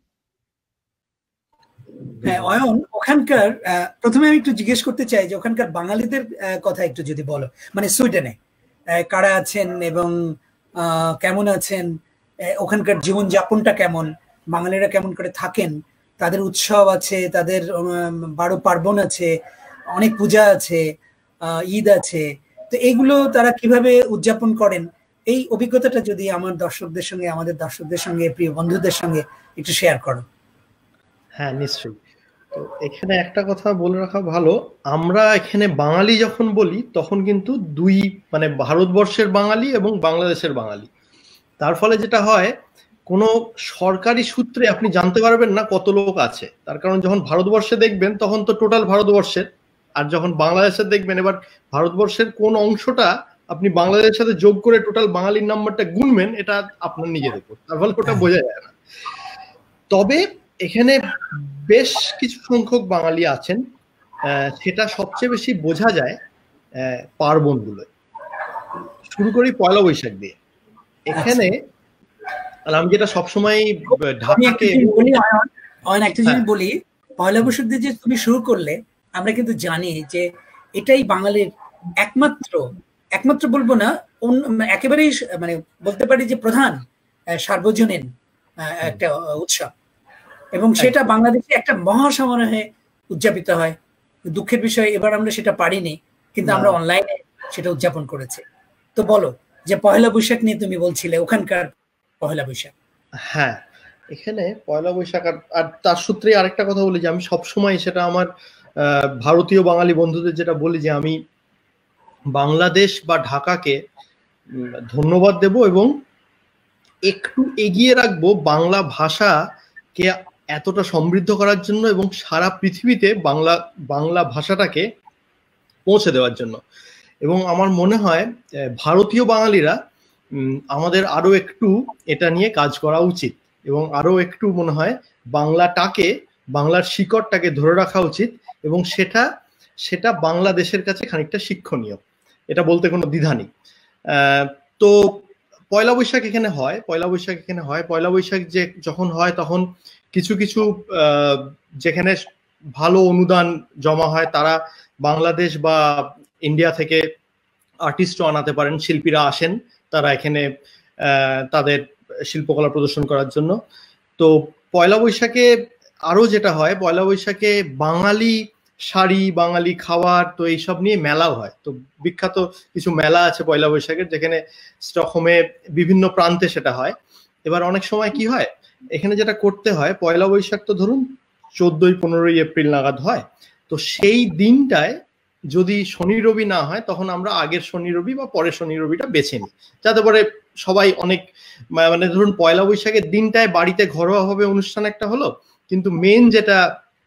Speaker 1: হ্যাঁ অয়ন, ওখানকার প্রথমে আমি একটু জিজ্ঞেস করতে চাই যে ওখানকার বাঙালিদের কথা একটু যদি বলো, মানে সুইডেনে কারা আছেন এবং কেমন আছেন, ওখানকার জীবন যাপনটা কেমন, বাঙালিরা কেমন করে থাকেন, তাদের উৎসব আছে, তাদের বারো পার্বণ আছে, অনেক পূজা আছে, ঈদ আছে, তো এইগুলো তারা কিভাবে উদযাপন করেন, এই অভিজ্ঞতাটা যদি আমার দর্শকদের সঙ্গে, আমাদের দর্শকদের সঙ্গে, প্রিয় বন্ধুদের সঙ্গে একটু শেয়ার করো।
Speaker 2: হ্যাঁ নিশ্চয়ই। তো এখানে একটা কথা বলে রাখা ভালো, আমরা এখানে বাঙালি যখন বলি তখন কিন্তু দুই মানে ভারতবর্ষের বাঙালি এবং বাংলাদেশের বাঙালি। তার ফলে যেটা হয়, কোনো সরকারি সূত্রে আপনি জানতে পারবেন না কত লোক আছে, তার কারণ যখন ভারতবর্ষে দেখবেন তখন তো টোটাল ভারতবর্ষের, আর যখন বাংলাদেশে দেখবেন এবার ভারতবর্ষের কোন অংশটা আপনি বাংলাদেশের সাথে যোগ করে টোটাল বাঙালির নাম্বারটা গুনবেন, এটা আপনার নিজের উপর, তার ফলে ওটা বোঝা যায় না। তবে এখানে বেশ কিছু সংখ্যক বাঙালি আছেন, সেটা সবচেয়ে বেশি বোঝা যায় পার্বণ গুলো। শুরু করি পয়লা বৈশাখ দিয়ে। এখানে আমি যেটা সবসময় ঢাকাকে
Speaker 1: একটা জিনিস বলি, পয়লা বৈশাখ দিয়ে যে তুমি শুরু করলে, আমরা কিন্তু জানি যে এটাই বাঙালির একমাত্র একমাত্র বলবো না, একেবারেই মানে বলতে পারি যে প্রধান সার্বজনীন একটা উৎসব, এবং সেটা বাংলাদেশে একটা মহাসমারোহে উদযাপিত হয়। দুঃখের বিষয় এবার আমরা সেটা পারিনি, কিন্তু আমরা অনলাইনে সেটা উদযাপন করেছি। তো বলো যে পয়লা বৈশাখ নিয়ে তুমি বলছিলে, ওখানকার পয়লা বৈশাখ।
Speaker 2: হ্যাঁ, এখানে পয়লা বৈশাখ, আর তার সূত্রে আরেকটা কথা বলি যে আমি সবসময় সেটা আমার ভারতীয় বাঙালি বন্ধুদের যেটা বলি যে আমি বাংলাদেশ বা ঢাকাকে ধন্যবাদ দেব এবং একটু এগিয়ে রাখবো বাংলা ভাষাকে এতটা সমৃদ্ধ করার জন্য এবং সারা পৃথিবীতে বাংলা বাংলা ভাষাটাকে পৌঁছে দেওয়ার জন্য। এবং আমার মনে হয় ভারতীয় বাঙালিরা আমাদের আরো একটু এটা নিয়ে কাজ করা উচিত এবং আরো একটু মনে হয় বাংলাটাকে, বাংলার শিকড়টাকে ধরে রাখা উচিত, এবং সেটা সেটা বাংলাদেশের কাছে খানিকটা শিক্ষণীয়, এটা বলতে কোনো দ্বিধা নেই। তো পয়লা বৈশাখ এখানে হয়, পয়লা বৈশাখ এখানে হয় পয়লা বৈশাখ যে যখন হয় তখন কিছু কিছু যেখানে ভালো অনুদান জমা হয় তারা বাংলাদেশ বা ইন্ডিয়া থেকে আর্টিস্টও আনাতে পারেন, শিল্পীরা আসেন তারা এখানে তাদের শিল্পকলা প্রদর্শন করার জন্য। তো পয়লা বৈশাখে আরো যেটা হয়, পয়লা বৈশাখে বাঙালি শাড়ি, বাঙালি খাবার, তো এইসব নিয়ে মেলাও হয়। তো বিখ্যাত কিছু মেলা আছে পয়লা বৈশাখের, যেখানে স্টকহোমে বিভিন্ন প্রান্তে সেটা হয়। এবার অনেক সময় কি হয়, এখানে যেটা করতে হয়, পয়লা বৈশাখ তো ধরুন চোদ্দই পনেরোই এপ্রিল নাগাদ হয়, তো সেই দিনটায় যদি শনি রবি না হয় তখন আমরা আগের শনি রবি বা পরের শনি রবিটা বেছে নিই, যাতে পরে সবাই অনেক মানে ধরুন পয়লা বৈশাখের দিনটায় বাড়িতে ঘরোয়াভাবে অনুষ্ঠান একটা হলো, কিন্তু মেন যেটা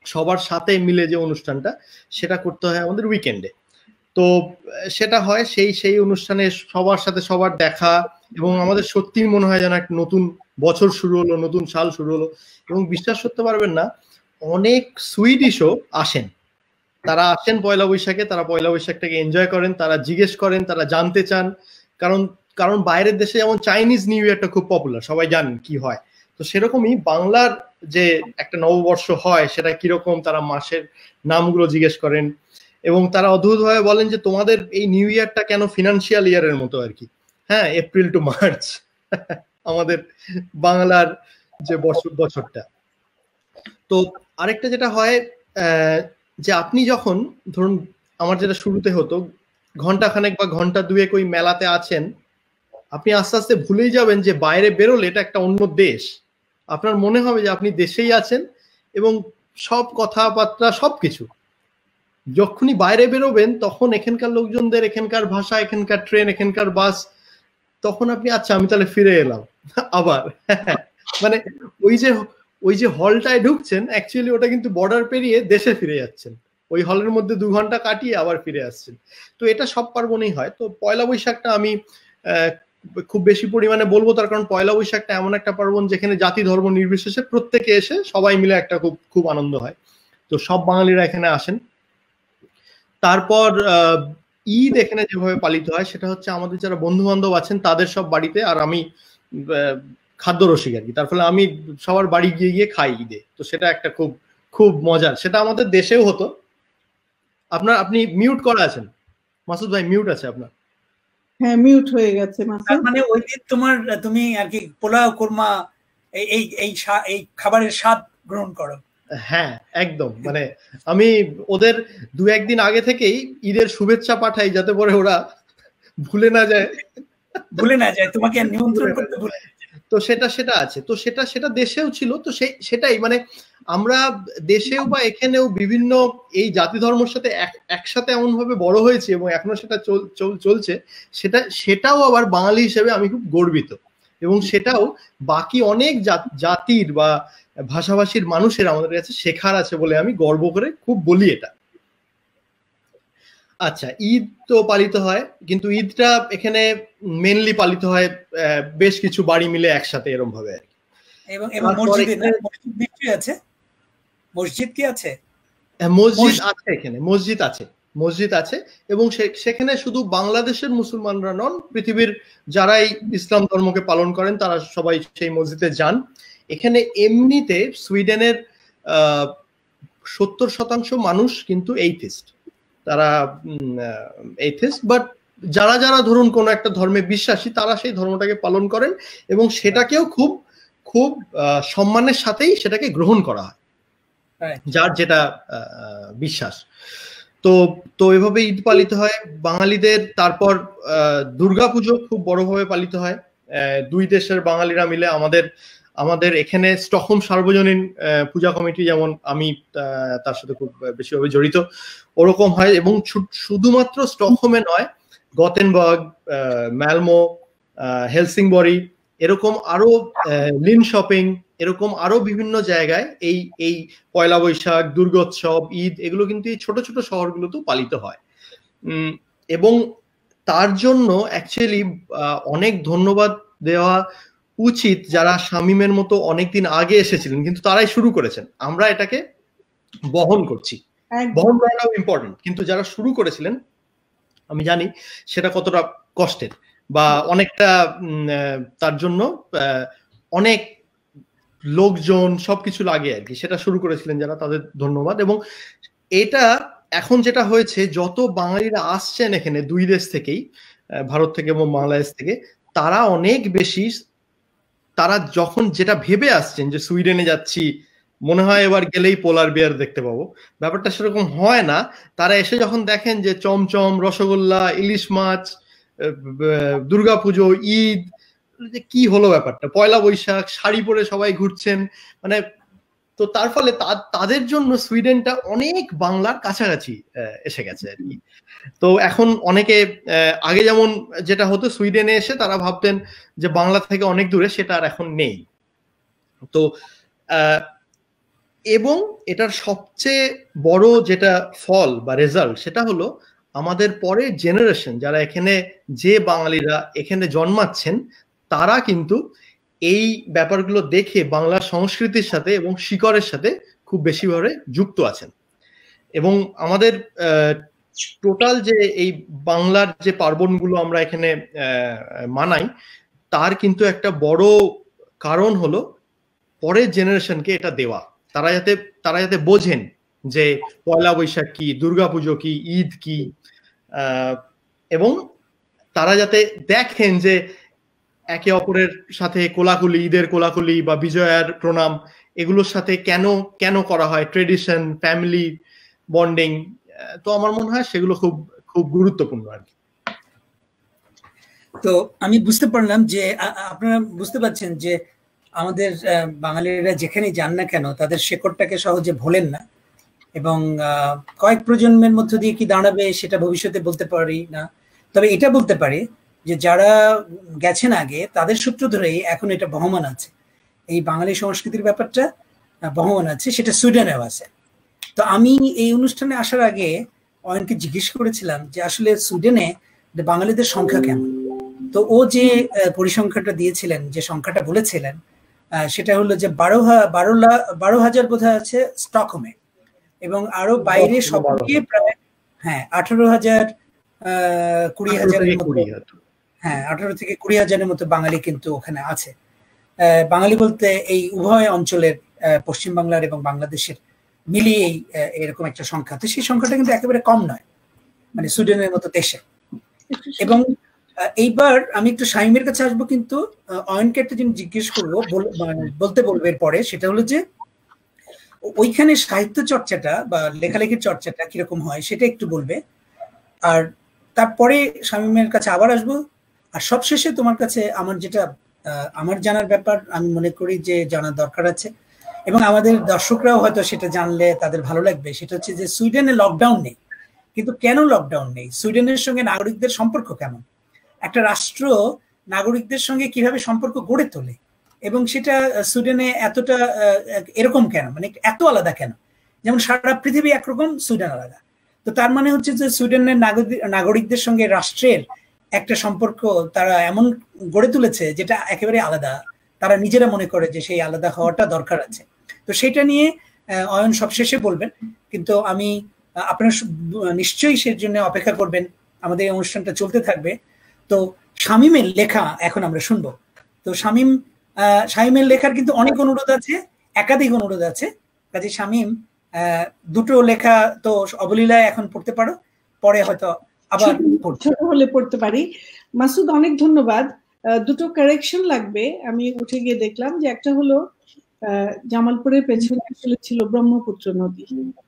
Speaker 2: সবার সাথে মিলে যে অনুষ্ঠানটা সেটা করতে হয় আমাদের উইকেন্ডে। তো সেটা হয় সেই সেই অনুষ্ঠানে সবার সাথে সবার দেখা, এবং আমাদের সত্যিই মনে হয় যেন একটা নতুন বছর শুরু হলো, নতুন সাল শুরু হলো। এবং বিশ্বাস করতে পারবেন না, অনেক সুইডিশও আসেন, তারা আসেন পয়লা বৈশাখে, তারা পয়লা বৈশাখটাকে এনজয় করেন, তারা জিজ্ঞেস করেন, তারা জানতে চান। কারণ কারণ বাইরের দেশে যেমন চাইনিজ নিউ ইয়ারটা খুব পপুলার, সবাই জানেন কি হয়, তো সেরকমই বাংলার যে একটা নববর্ষ হয় সেটা কিরকম, তারা মাসের নামগুলো জিজ্ঞেস করেন, এবং তারা অদ্ভুতভাবে বলেন যে তোমাদের এই নিউ ইয়ারটা কেন ফিনান্সিয়াল ইয়ারের মতো আর কি। হ্যাঁ, এপ্রিল টু মার্চ আমাদের বাংলার যে বছর বছরটা। তো আরেকটা যেটা হয় যে আপনি যখন ধরুন আমার যেটা শুরুতে হতো, ঘন্টা খানেক বা ঘন্টা দুয়েক ওই মেলাতে আছেন, আপনি আস্তে আস্তে ভুলেই যাবেন যে বাইরে বেরোলে এটা একটা অন্য দেশ। আপনার মনে হবে যে আপনি দেশেই আছেন, এবং সব কথাবার্তা সবকিছু যখনই বাইরে বেরোবেন তখন এখানকার লোকজনদের, এখানকার ভাষা, এখানকার ট্রেন, এখানকার বাস, তখন আপনি আচ্ছা আমি তাহলে ফিরে এলাম আবার। মানে ওই যে ওই যে হলটায় ঢুকছেন, অ্যাকচুয়ালি ওটা কিন্তু বর্ডার পেরিয়ে দেশে ফিরে যাচ্ছেন, ওই হলের মধ্যে দু ঘন্টা কাটিয়ে আবার ফিরে আসছেন। তো এটা সব পার্বণেই হয়। তো পয়লা বৈশাখটা আমি খুব বেশি পরিমাণে বলবো, তার কারণ পয়লা বৈশাখটা এমন একটা পার্বণ যেখানে জাতি ধর্ম নির্বিশেষে প্রত্যেকে এসে সবাই মিলে একটা খুব খুব আনন্দ হয়। তো সব বাঙালিরা এখানে আসেন। তারপর আহ ঈদ এখানে যেভাবে পালিত হয় সেটা হচ্ছে আমাদের যারা বন্ধু বান্ধব আছেন তাদের সব বাড়িতে, আর আমি খাদ্য রসিক আর কি, তার ফলে আমি সবার বাড়ি গিয়ে গিয়ে খাই ঈদে। তো সেটা একটা খুব খুব মজার, সেটা আমাদের দেশেও হতো। আপনার আপনি মিউট করা আছেন মাসুদ ভাই, মিউট আছে আপনার।
Speaker 3: হ্যাঁ, মিউট হয়ে গেছে মাসুদ।
Speaker 1: মানে ওই দিন তোমার তুমি আর কি পোলাও কোরমা এই এই এই খাবারের স্বাদ গ্রহণ করো।
Speaker 2: হ্যাঁ একদম, মানে আমি ওদের দু একদিন আগে থেকেই ঈদের শুভেচ্ছা পাঠাই যাতে করে ওরা ভুলে না যায়
Speaker 1: ভুলে না যায় তোমাকে নিমন্ত্রণ করতে ভুলে।
Speaker 2: তো সেটা সেটা আছে, তো সেটা সেটা দেশেও ছিল। তো সেই সেটাই মানে আমরা দেশেও বা এখানেও বিভিন্ন এই জাতি ধর্মের সাথে একসাথে এমন ভাবে বড় হয়েছি এবং এখনো সেটা চলছে, সেটা সেটাও আবার বাঙালি হিসেবে আমি খুব গর্বিত, এবং সেটাও বাকি অনেক জাতির বা ভাষাভাষীর মানুষের আমাদের কাছে শেখার আছে বলে আমি গর্ব করে খুব বলি এটা। আচ্ছা, ঈদ তো পালিত হয়, কিন্তু ঈদটা এখানে মেনলি পালিত হয় বেশ কিছু বাড়ি মিলে একসাথে এরকম ভাবে আর কি।
Speaker 1: এবং এবং মসজিদে মসজিদ নিশ্চয়ই আছে, মসজিদ কি আছে?
Speaker 2: মসজিদ আছে এখানে, মসজিদ আছে, মসজিদ আছে, এবং সেখানে শুধু বাংলাদেশের মুসলমানরা নন, পৃথিবীর যারাই ইসলাম ধর্মকে পালন করেন তারা সবাই সেই মসজিদে যান। এখানে এমনিতে সুইডেনের আহ সত্তর শতাংশ মানুষ কিন্তু এইথিস্ট, তারা এইথিস্ট, বাট যারা যারা ধরুন কোনো একটা ধর্মে বিশ্বাসী তারা সেই ধর্মটাকে পালন করেন, এবং সেটাকেও খুব খুব সম্মানের সাথেই সেটাকে গ্রহণ করা হয়, যার যেটা বিশ্বাস। তো তো এভাবে ঈদ পালিত হয় বাঙালিদের। তারপর দুর্গাপুজো খুব বড়ভাবে পালিত হয়, দুই দেশের বাঙালিরা মিলে। আমাদের আমাদের এখানে স্টকহোম সার্বজনীন পূজা কমিটি, যেমন আমি তার সাথে খুব বেশিভাবে জড়িত, ওরকম হয়। এবং শুধুমাত্র স্টকহোমে নয়, গতেনবার্গ, ম্যালমো, হেলসিংবরি, এরকম আরো লিনশপিং, এরকম আরো বিভিন্ন জায়গায় এই এই পয়লা বৈশাখ, দুর্গোৎসব, ঈদ, এগুলো কিন্তু এই ছোট ছোট শহরগুলোতেও পালিত হয়। উম এবং তার জন্য অ্যাকচুয়ালি অনেক ধন্যবাদ দেওয়া উচিত যারা শামীমের মতো অনেকদিন আগে এসেছিলেন, কিন্তু তারাই শুরু করেছেন। আমরা এটাকে বহন করছি, বহন করাটাও ইম্পর্টেন্ট, কিন্তু যারা শুরু করেছিলেন আমি জানি সেটা কতটা কষ্টের, বা অনেকটা তার জন্য অনেক লোকজন সবকিছু লাগে আর কি। সেটা শুরু করেছিলেন যারা, তাদের ধন্যবাদ। এবং এটা এখন যেটা হয়েছে, যত বাঙালিরা আসছেন এখানে দুই দেশ থেকেই, ভারত থেকে এবং বাংলাদেশ থেকে, তারা অনেক বেশি, তারা যখন যেটা ভেবে আসছেন যে সুইডেনে যাচ্ছি, মনে হয় এবার গেলেই পোলার বিয়ার দেখতে পাবো, ব্যাপারটা সেরকম হয় না। তারা এসে যখন দেখেন যে চমচম, রসগোল্লা, ইলিশ মাছ, দুর্গাপুজো, ঈদ, যে কি হলো ব্যাপারটা, পয়লা বৈশাখ, শাড়ি পরে সবাই ঘুরছেন, মানে তো তার ফলে তাদের জন্য সুইডেনটা অনেক বাংলার কাছাকাছি এসে গেছে আর কি। তো এখন অনেকে, আগে যেমন যেটা হতো সুইডেনে এসে তারা ভাবতেন যে বাংলা থেকে অনেক দূরে, সেটা আর এখন নেই। তো এবং এটার সবচেয়ে বড় যেটা ফল বা রেজাল্ট সেটা হলো আমাদের পরে জেনারেশন যারা এখানে যে বাঙালিরা এখানে জন্মাচ্ছেন তারা কিন্তু এই ব্যাপারগুলো দেখে বাংলা সংস্কৃতির সাথে এবং শিকড়ের সাথে খুব বেশিভাবে যুক্ত আছেন। এবং আমাদের টোটাল যে এই বাংলার যে পার্বণগুলো আমরা এখানে মানাই তার কিন্তু একটা বড় কারণ হলো পরের জেনারেশনকে এটা দেওয়া, তারা যাতে তারা যাতে বোঝেন যে পয়লা বৈশাখ কি, দুর্গাপুজো কি, ঈদ কি, এবং তারা যাতে দেখেন যে একে অপরের সাথে কোলাকুলি, ঈদের কোলাকুলি বা বিজয়ার প্রণাম এগুলোর সাথে কেন কেন করা হয়, ট্রেডিশন, ফ্যামিলি বন্ডিং। তো আমার মনে হয় সেগুলো খুব খুব গুরুত্বপূর্ণ আর কি।
Speaker 1: তো আমি বুঝতে পারলাম যে আপনারা বুঝতে পারছেন যে আমাদের বাঙালিরা যেখানেই যান না কেন তাদের শেকড়টাকে সহজে ভোলেন না, এবং কয়েক প্রজন্মের মধ্য দিয়ে কি দাঁড়াবে সেটা ভবিষ্যতে বলতে পারি না। তবে এটা বলতে পারি যে যারা গেছেন আগে তাদের সূত্র ধরেই এখন এটা বহমান আছে, এই বাঙালি সংস্কৃতির ব্যাপারটা বহমান আছে, সেটা সুইডেনেও আছে। তো আমি এই অনুষ্ঠানে আসার আগে অয়নকে জিজ্ঞেস করেছিলাম যে আসলে সুইডেনে বাঙালিদের সংখ্যা কেমন। তো ও যে পরিসংখ্যানটা দিয়েছিলেন, যে সংখ্যাটা বলেছিলেন, সেটা হলো যে বারো বারো লাখ বারো হাজার বোধহয় আছে স্টকহোমে, এবং আরো বাইরে সব মিলিয়ে প্রায় হ্যাঁ আঠারো হাজার আহ কুড়ি হাজারের মতো, হ্যাঁ আঠারো থেকে কুড়ি হাজারের মতো বাঙালি কিন্তু ওখানে আছে। আহ বাঙালি বলতে এই উভয় অঞ্চলের পশ্চিমবাংলার এবং বাংলাদেশের মিলিয়েই এরকম একটা সংখ্যা। তো সেই সংখ্যাটা কিন্তু একেবারে কম নয়, মানে সুইডেনের মতো দেশে। এবং এইবার আমি একটু শাইমের কাছে আসবো, কিন্তু অয়নকে একটা জিনিস জিজ্ঞেস করবো, বলতে বলবো এরপরে, সেটা হলো যে ওইখানে সাহিত্য চর্চাটা বা লেখালেখির চর্চাটা কিরকম হয় সেটা একটু বলবে, আর তারপরে শামীমের কাছে আবার আসবো। আর সবশেষে তোমার কাছে আমার যেটা আমার জানার ব্যাপার আমি মনে করি যে জানার দরকার আছে, এবং আমাদের দর্শকরাও হয়তো সেটা জানলে তাদের ভালো লাগবে, সেটা হচ্ছে যে সুইডেনে লকডাউন নেই, কিন্তু কেন লকডাউন নেই, সুইডেনের সঙ্গে নাগরিকদের সম্পর্ক কেমন, একটা রাষ্ট্র নাগরিকদের সঙ্গে কিভাবে সম্পর্ক গড়ে তোলে, এবং সেটা সুইডেনে এতটা এরকম কেন, মানে এত আলাদা কেন। যেমন সারা পৃথিবী একরকম, সুইডেন আলাদা। তো তার মানে হচ্ছে যে সুইডেনের নাগরিকদের সঙ্গে রাষ্ট্রের একটা সম্পর্ক তারা এমন গড়ে তুলেছে যেটা একেবারে আলাদা, তারা নিজেরা মনে করে যে সেই আলাদা হওয়াটা দরকার আছে। তো সেটা নিয়ে অয়ন সবশেষে বলবেন, কিন্তু আমি আপনারা নিশ্চয়ই সের জন্য অপেক্ষা করবেন, আমাদের এই অনুষ্ঠানটা চলতে থাকবে। তো শামীমের লেখা এখন আমরা শুনবো। তো শামীম আহ শামীমের লেখার কিন্তু অনেক অনুরোধ আছে, একাধিক অনুরোধ আছে, কাজে শামীম আহ দুটো লেখা তো অবলীলায় এখন পড়তে পারো, পরে হয়তো আবার
Speaker 3: ছোট হলে পড়তে পারি। মাসুদ অনেক ধন্যবাদ। দুটো কারেকশন লাগবে, আমি উঠে গিয়ে দেখলাম যে একটা হলো জামালপুরের পেছনে আসলে ছিল ব্রহ্মপুত্র নদী,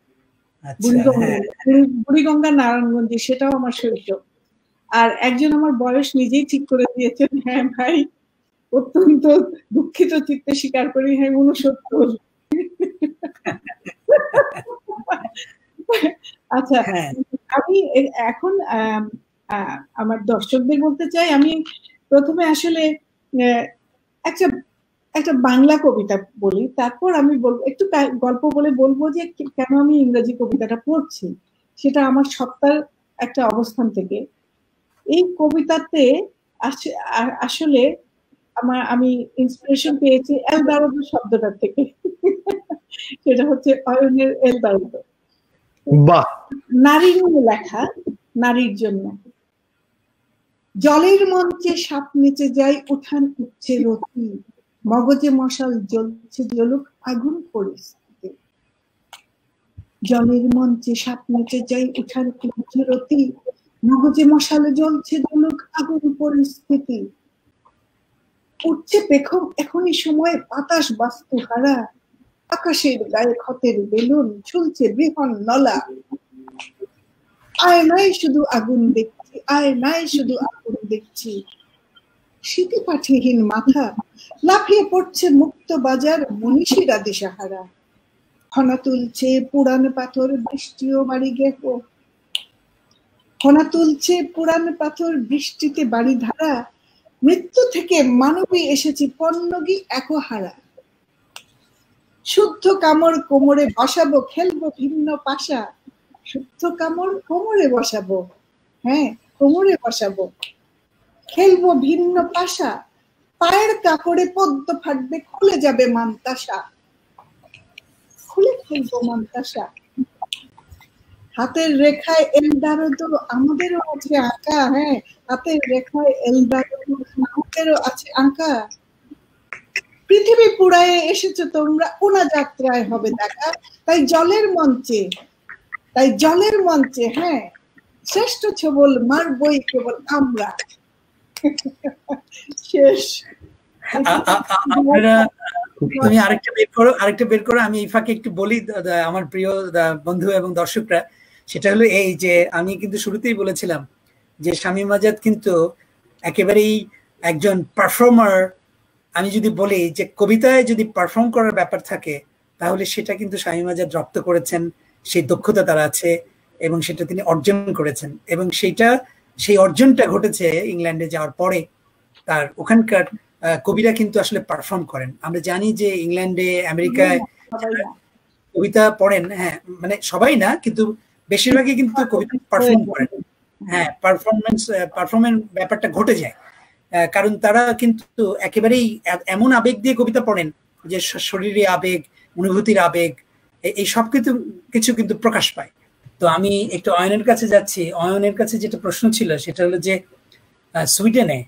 Speaker 3: বুড়িগঙ্গা নারায়ণগঞ্জে, সেটাও আমার শৈশব। আর একজন আমার বয়স নিজেই ঠিক করে দিয়েছেন, হ্যাঁ ভাই অত্যন্ত দুঃখিত চিত্তে স্বীকার করি, হ্যাঁ ঊনসত্তর। আচ্ছা, আমি এখন আমার দর্শকদের বলতে চাই, আমি প্রথমে আসলে একটা একটা বাংলা কবিতা বলি, তারপর আমি বলবো একটু গল্প বলে বলবো যে কেন আমি ইংরেজি কবিতাটা পড়ছি, সেটা আমার সত্তার একটা অবস্থান থেকে। এই কবিতাতে আসলে আমার আমি ইন্সপিরেশন পেয়েছি এল দারোদো শব্দটার থেকে, সেটা হচ্ছে অয়নের এল দারোদো।
Speaker 2: বাহ!
Speaker 3: নারীর লেখা, নারীর জন্য। জলের মঞ্চে সাপ নিচে যাই, উঠান উঠছে রতি, মগজে মশাল জ্বলছে জ্বলুক আগুন পরিস্থিতি। জলের মঞ্চে সাপ নিচে যাই, উঠান উঠছে রতি, মগজে মশালে জ্বলছে জ্বলুক আগুন পরিস্থিতি। উঠছে পেখম এখনই সময় বাতাস বাস্তু হারা, আকাশের গায়ে ক্ষতের বেলুন ঝুলছে বৃহন নলা। আয় নাই শুধু আগুন দেখছি, আয় নাই শুধু আগুন দেখছি। শীতে পাঠিহীন মাথা লাফিয়ে পড়ছে মুক্ত বাজার মনীষীরা দিশাহারা। খনা তুলছে পুরান পাথর বৃষ্টিও বাড়ি গেহ, খনা তুলছে পুরান পাথর বৃষ্টিতে বাড়ি ধারা। মৃত্যু থেকে মানবী এসেছে পণ্যগী একহারা। শুদ্ধ কামড় কোমরে বসাবো, খেলবো ভিন্ন পাশা। শুদ্ধ কামড় কোমরে বসাবো, হ্যাঁ কোমরে বসাবো, খেলবো ভিন্ন পাশা। পায়ের কাপড়ে পদ্ম ফাটবে, খুলে যাবে মান্তাসা, খুলে ফেলবো মান্তাসা। হাতের রেখায় এলডারোদো আমাদেরও আছে আঁকা, হ্যাঁ হাতের রেখায় এলডারোদো আমাদেরও আছে আঁকা। পৃথিবী পুরায়ে এসেছো তোমরা, ওনা যাত্রায় হবে দেখা। তাই জলের মঞ্চে, তাই জলের মঞ্চে, হ্যাঁ শ্রেষ্ঠ ছবল মারবই কেবল আমরা। শেষ।
Speaker 1: আপনারা তুমি আরেকটা বের করো, আরেকটা বের করো। আমি এই ফাঁকে একটু বলি আমার প্রিয় বন্ধু এবং দর্শকরা, সেটা হলো এই যে আমি কিন্তু শুরুতেই বলেছিলাম যে শামীম আজাদ কিন্তু একেবারেই একজন পারফর্মার। আমি যদি বলি যে কবিতায় যদি পারফর্ম করার ব্যাপার থাকে তাহলে সেটা কিন্তু শামীম আজাদ রপ্ত করেছেন, সেই দক্ষতা তার আছে এবং সেটা তিনি অর্জন করেছেন। এবং সেইটা সেই অর্জনটা ঘটেছে ইংল্যান্ডে যাওয়ার পরে। তার ওখানকার কবিরা কিন্তু আসলে পারফর্ম করেন। আমরা জানি যে ইংল্যান্ডে আমেরিকায় কবিতা পড়েন, হ্যাঁ মানে সবাই না কিন্তু বেশিরভাগই কিন্তু কবিতা পারফর্ম করেন। হ্যাঁ পারফরমেন্স পারফর্মেন্স ব্যাপারটা ঘটে যায়, কারণ তারা কিন্তু একেবারেই এমন আবেগ দিয়ে কবিতা পড়েন যে শরীরে আবেগ, অনুভূতির আবেগ, এই সব কিছু কিছু কিন্তু প্রকাশ পায়। তো আমি একটু অয়নের কাছে যাচ্ছি। অয়নের কাছে যেটা প্রশ্ন ছিল সেটা হলো যে সুইডেনে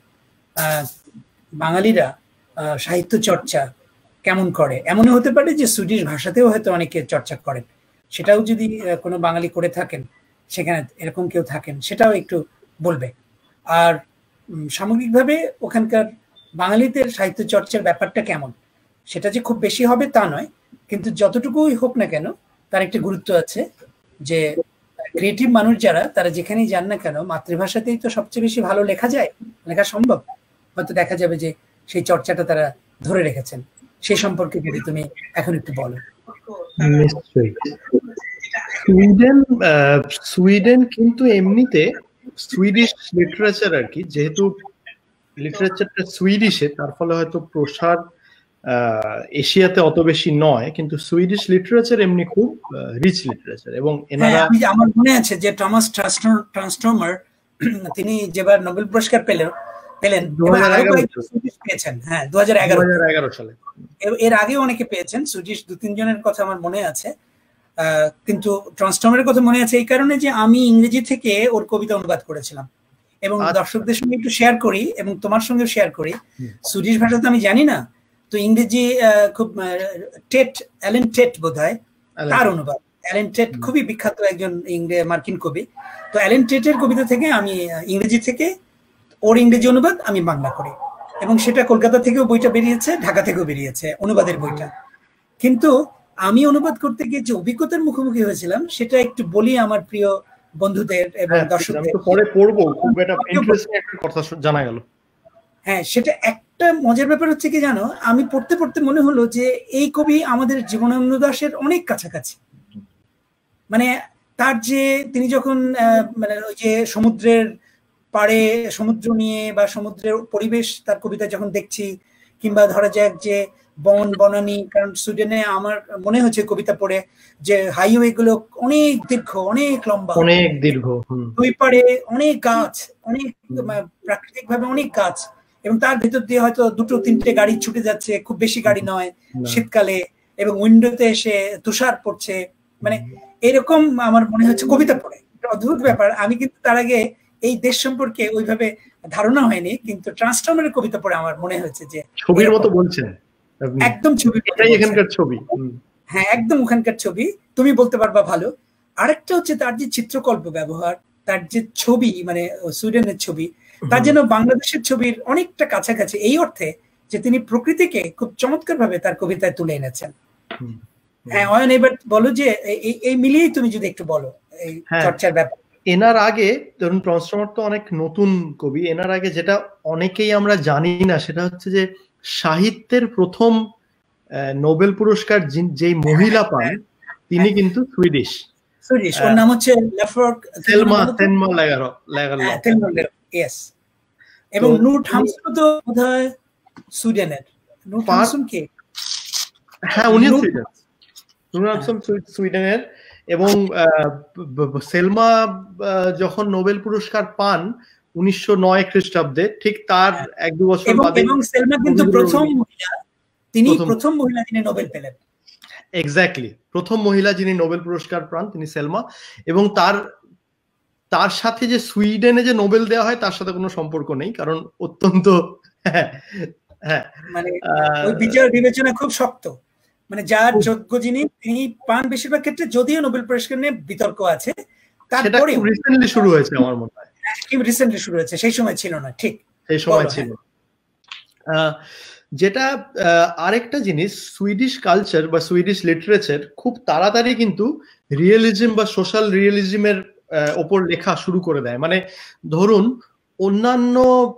Speaker 1: বাঙালিরা সাহিত্য চর্চা কেমন করে। এমনও হতে পারে যে সুইডিশ ভাষাতেও হয়তো অনেকে চর্চা করেন, সেটাও যদি কোনো বাঙালি করে থাকেন, সেখানে এরকম কেউ থাকেন, সেটাও একটু বলবে। আর সামগ্রিকভাবে ওখানকার বাঙালিদের সাহিত্য চর্চার ব্যাপারটা কেমন, সেটা যে খুব বেশি হবে তা নয়, কিন্তু যতটুকুই হোক না কেন তার একটা গুরুত্ব আছে। যে ক্রিয়েটিভ মানুষ যারা, তারা যেখানেই যান না কেন মাতৃভাষাতেই তো সবচেয়ে বেশি ভালো লেখা যায়, লেখা সম্ভব। হয়তো দেখা যাবে যে সেই চর্চাটা তারা ধরে রেখেছেন। সেই সম্পর্কে যদি তুমি এখন একটু বলো।
Speaker 2: নিশ্চয়ই। সুইডেন সুইডেন কিন্তু এমনিতে সুইডিশ লিটারেচার আর কি, যেহেতু লিটারেচারটা সুইডিশে, তার ফলে হয়তো প্রসার এশিয়াতে অত বেশি নয়, কিন্তু সুইডিশ লিটারেচার এমনি খুব রিচ লিটারেচার। এবং এনারা,
Speaker 1: আমার মনে আছে যে টমাস ট্রান্সফর্মার তিনি যেবার নোবেল পুরস্কার পেলেন পেলেন পেয়েছেন, হ্যাঁ দু হাজার এগারো সালে। এর আগে অনেকে পেয়েছেন, সুইডিশ দু তিনজনের কথা আমার মনে আছে। কিন্তু ট্রান্সফর্মারের কথা মনে আছে এই কারণে যে আমি ইংরেজি থেকে ওর কবিতা অনুবাদ করেছিলাম। এবং দর্শকদের সঙ্গে একটু শেয়ার করি এবং তোমার সঙ্গে শেয়ার করি, সুইডিশ ভাষা তো আমি জানি না, তো ইংরেজি খুব টেট, অ্যালেন টেট বোধহয় তার অনুবাদ। অ্যালেন টেট খুবই বিখ্যাত একজন ইংরেজ মার্কিন কবি। তো অ্যালেন টেটের কবিতা থেকে আমি ইংরেজি থেকে ওর ইংরেজি অনুবাদ আমি বাংলা করি, এবং সেটা কলকাতা থেকেও বইটা বেরিয়েছে, ঢাকা থেকেও বেরিয়েছে অনুবাদের বইটা। কিন্তু আমি অনুবাদ করতে গিয়ে যে অভিজ্ঞতার মুখোমুখি হয়েছিলাম সেটা একটু বলি আমার প্রিয় বন্ধুদের এবং দর্শকদের।
Speaker 2: পরে পড়বো, খুব একটা ইন্টারেস্টিং একটা কথা জানা গেল।
Speaker 1: হ্যাঁ, সেটা একটা মজার ব্যাপার হচ্ছে কি জানো, আমি পড়তে পড়তে মনে হলো যে এই কবি আমাদের জীবনানন্দ দাশের অনেক কাছাকাছি। মানে তার যে তিনি যখন মানে ওই যে সমুদ্রের পাড়ে সমুদ্র নিয়ে বা সমুদ্রের পরিবেশ তার কবিতা যখন দেখছি, কিংবা ধরা যাক যে বন বনানী, কারণ সুইডেনে আমার মনে হচ্ছে কবিতা পড়ে যে হাইওয়ে গুলো অনেক দীর্ঘ, অনেক লম্বা,
Speaker 2: অনেক দীর্ঘ,
Speaker 1: দুই পাড়ে অনেক গাছ, অনেক প্রাকৃতিক ভাবে অনেক গাছ, এবং তার ভিতর দিয়ে হয়তো দুটো তিনটে গাড়ি ছুটে যাচ্ছে, খুব বেশি গাড়ি নয় শীতকালে, এবং উইন্ডোতে এসে তুষার পড়ছে। মানে এরকম আমার মনে হচ্ছে কবিতা পড়ে, অদ্ভুত ব্যাপার। আমি কিন্তু তার আগে এই দেশ সম্পর্কে ওইভাবে ধারণা হয়নি, কিন্তু ট্রান্সফর্মারের কবিতা পড়ে আমার মনে হয়েছে যে
Speaker 2: ছবির মতো বলছেন,
Speaker 1: একদম ছবি,
Speaker 2: এটাই এখানকার ছবি।
Speaker 1: হ্যাঁ, একদম ওখানকার ছবি, তুমি বলতে পারবা ভালো। আরেকটা হচ্ছে তার যে চিত্রকল্প ব্যবহার, তার যে ছবি, মানে সুইডেনের ছবি, তার যেন বাংলাদেশের ছবির অনেকটা কাছাকাছি, এই অর্থে যে তিনি প্রকৃতিকে খুব চমৎকার ভাবে তার কবিতায় তুলে এনেছেন। হ্যাঁ অয়ন, এবার বলো যে এই মিলিয়েই তুমি যদি একটু বলো এই চর্চার ব্যাপার।
Speaker 2: এনার আগে ধরুন ট্রান্সফর্মার তো অনেক নতুন কবি, এনার আগে যেটা অনেকেই আমরা জানি না সেটা হচ্ছে যে সাহিত্যের প্রথম নোবেল পুরস্কার যেই মহিলা পান তিনি কিন্তু সুইডিশ।
Speaker 1: সুইডিশ, ওর নাম হচ্ছে
Speaker 2: থেলমা থেলমা ল্যাগারলফ।
Speaker 1: ইয়েস, এবং নুট হামসুন তো বোধহয় সুইডেনের। নুট হামসুন কে?
Speaker 2: হ্যাঁ উনিও সুইডেন, সুইডেনের। এবং সেলমা যখন নোবেল পুরস্কার পান উনিশশো নয় খ্রিস্টাব্দে, ঠিক তার এক দু বছর বাদে।
Speaker 1: এবং সেলমা কিন্তু প্রথম মহিলা, তিনি প্রথম মহিলা যিনি নোবেল পেলেন।
Speaker 2: এক্স্যাক্টলি, প্রথম মহিলা যিনি নোবেল পুরস্কার পান তিনি সেলমা। এবং তার তার সাথে যে সুইডেনে যে নোবেল দেওয়া হয় তার সাথে কোনো সম্পর্ক নেই, কারণ অত্যন্ত হ্যাঁ
Speaker 1: মানে ওই বিচার বিবেচনা খুব শক্ত, মানে যার যোগ্য যিনি তিনি পান বেশিরভাগ ক্ষেত্রে, যদিও নোবেল পুরস্কার নিয়ে বিতর্ক আছে।
Speaker 2: তারপরে রিসেন্টলি শুরু হয়েছে আমার মনে হয়,
Speaker 1: কি রিসেন্টলি শুরু হয়েছে, সেই সময় ছিল না। ঠিক
Speaker 2: সেই সময় ছিল। যেটা আরেকটা জিনিস, সুইডিশ কালচার বা সুইডিশ লিটারেচার খুব তাড়াতাড়ি কিন্তু রিয়েলিজম বা সোশ্যাল রিয়েলিজমের ওপর লেখা শুরু করে দেয়। মানে ধরুন অন্যান্য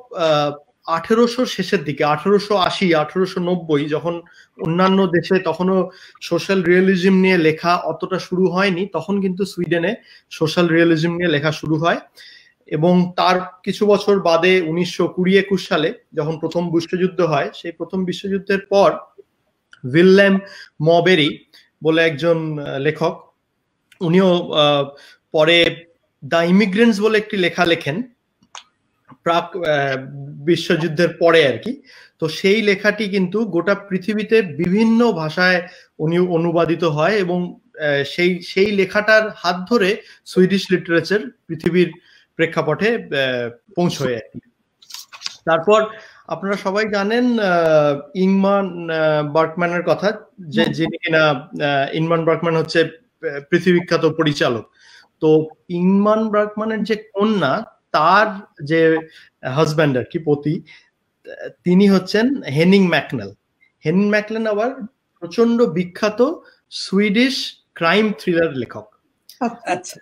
Speaker 2: আঠেরোশো শেষের দিকে, আঠেরোশো আশি আঠেরোশো নব্বই যখন অন্যান্য দেশে তখনও সোশ্যাল রিয়েলিজম নিয়ে লেখা অতটা শুরু হয়নি, তখন কিন্তু সুইডেনে সোশ্যাল রিয়েলিজম নিয়ে লেখা শুরু হয়। এবং তার কিছু বছর বাদে উনিশশো কুড়ি একুশ সালে যখন প্রথম বিশ্বযুদ্ধ হয়, সেই প্রথম বিশ্বযুদ্ধের পর উইলহেম মবেরি বলে একজন লেখক, উনিও পরে দ্য ইমিগ্রেন্টস বলে একটি লেখা লেখেন প্রাক বিশ্বযুদ্ধের পরে আর কি। তো সেই লেখাটি কিন্তু গোটা পৃথিবীতে বিভিন্ন ভাষায় উনি অনুবাদিত হয়, এবং সেই সেই লেখাটার হাত ধরে সুইডিশ লিটারেচার পৃথিবীর প্রেক্ষাপটে পৌঁছয় আর কি। তারপর আপনারা সবাই জানেন ইংমান বার্কম্যানের কথা, যে যিনি কিনা ইংমান বার্কম্যান হচ্ছে পৃথিবীখ্যাত পরিচালক। তো ইংমান বার্কম্যানের যে কন্যা, তার যে হাজব্যান্ড আর কি, পতি, তিনি হচ্ছেন হেনিং ম্যাকনেল। হেনিং ম্যাকনেল আবার প্রচন্ড বিখ্যাত সুইডিশ ক্রাইম থ্রিলার লেখক।
Speaker 1: আচ্ছা,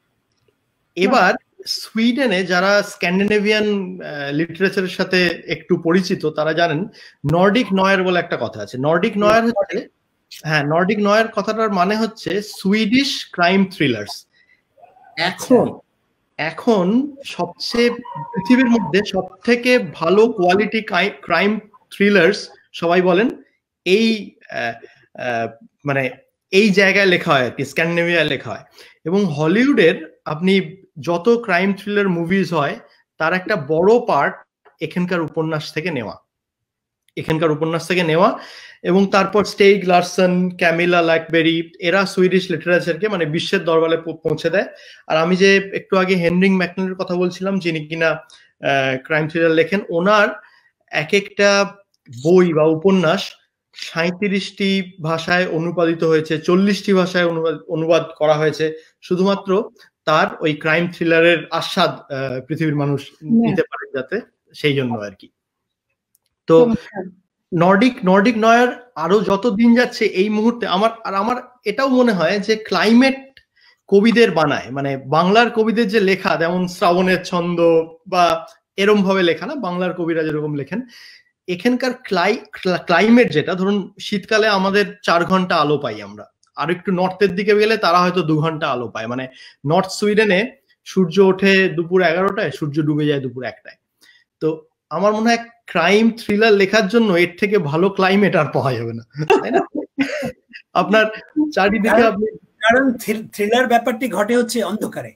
Speaker 2: এবার সুইডেনে যারা স্ক্যান্ডিনেভিয়ান লিটারেচারের সাথে একটু পরিচিত তারা জানেন নর্ডিক নয়ার বলে একটা কথা আছে। নর্ডিক নয়ার হচ্ছে, হ্যাঁ নর্ডিক নয়ার কথাটার মানে হচ্ছে সুইডিশ ক্রাইম থ্রিলার্স। এখন এখন সবচেয়ে পৃথিবীর মধ্যে সব থেকে ভালো কোয়ালিটি ক্রাইম থ্রিলার্স সবাই বলেন এই মানে এই জায়গায় লেখা হয় আর কি, স্ক্যান্ডিনেভিয়ায় লেখা হয়। এবং হলিউডের আপনি যত ক্রাইম থ্রিলার মুভিজ হয় তার একটা বড় পার্ট এখানকার উপন্যাস থেকে নেওয়া, এখানকার উপন্যাস থেকে নেওয়া। এবং তারপর স্টেইগ লারসন, ক্যামিলা ল্যাকবেরি, এরা সুইডিশ লিটারেচারকে মানে বিশ্বের দরবারে পৌঁছে দেয়। আর আমি যে একটু আগে হেনরিং ম্যাকনেলের কথা বলছিলাম, যিনি কিনা ক্রাইম থ্রিলার লেখেন, ওনার এক একটা বই বা উপন্যাস সাঁইত্রিশটি ভাষায় অনুবাদিত হয়েছে, চল্লিশটি ভাষায় অনুবাদ করা হয়েছে, শুধুমাত্র তার ওই ক্রাইম থ্রিলারের আস্বাদ পৃথিবীর মানুষ নিতে পারে যাতে, সেই জন্য আর কি। তো নর্ডিক নর্ডিক নয়ার আরো যত দিন যাচ্ছে এই মুহূর্তে আমার আর আমার এটাও মনে হয় যে ক্লাইমেট কবিদের বানায়, মানে বাংলার কবিদের যে লেখা, যেমন শ্রাবণের ছন্দ বা এরম ভাবে লেখা না, বাংলার কবিরা যেরকম লেখেন, এখানকার ক্লাই ক্লাইমেট যেটা, ধরুন শীতকালে আমাদের চার ঘন্টা আলো পাই আমরা, আর একটু নর্থের দিকে গেলে তারা হয়তো দু ঘন্টা আলো পায়। মানে নর্থ সুইডেনে সূর্য ওঠে দুপুর এগারোটায়, সূর্য ডুবে যায় দুপুর একটায়। তো আমার মনে হয় ক্রাইম থ্রিলার লেখার জন্য এর থেকে ভালো ক্লাইমেট আর পাওয়া যাবে না, তাই না? আপনার চারিদিকে আপনি,
Speaker 1: কারণ থ্রিলার ব্যাপারটি ঘটে হচ্ছে অন্ধকারে,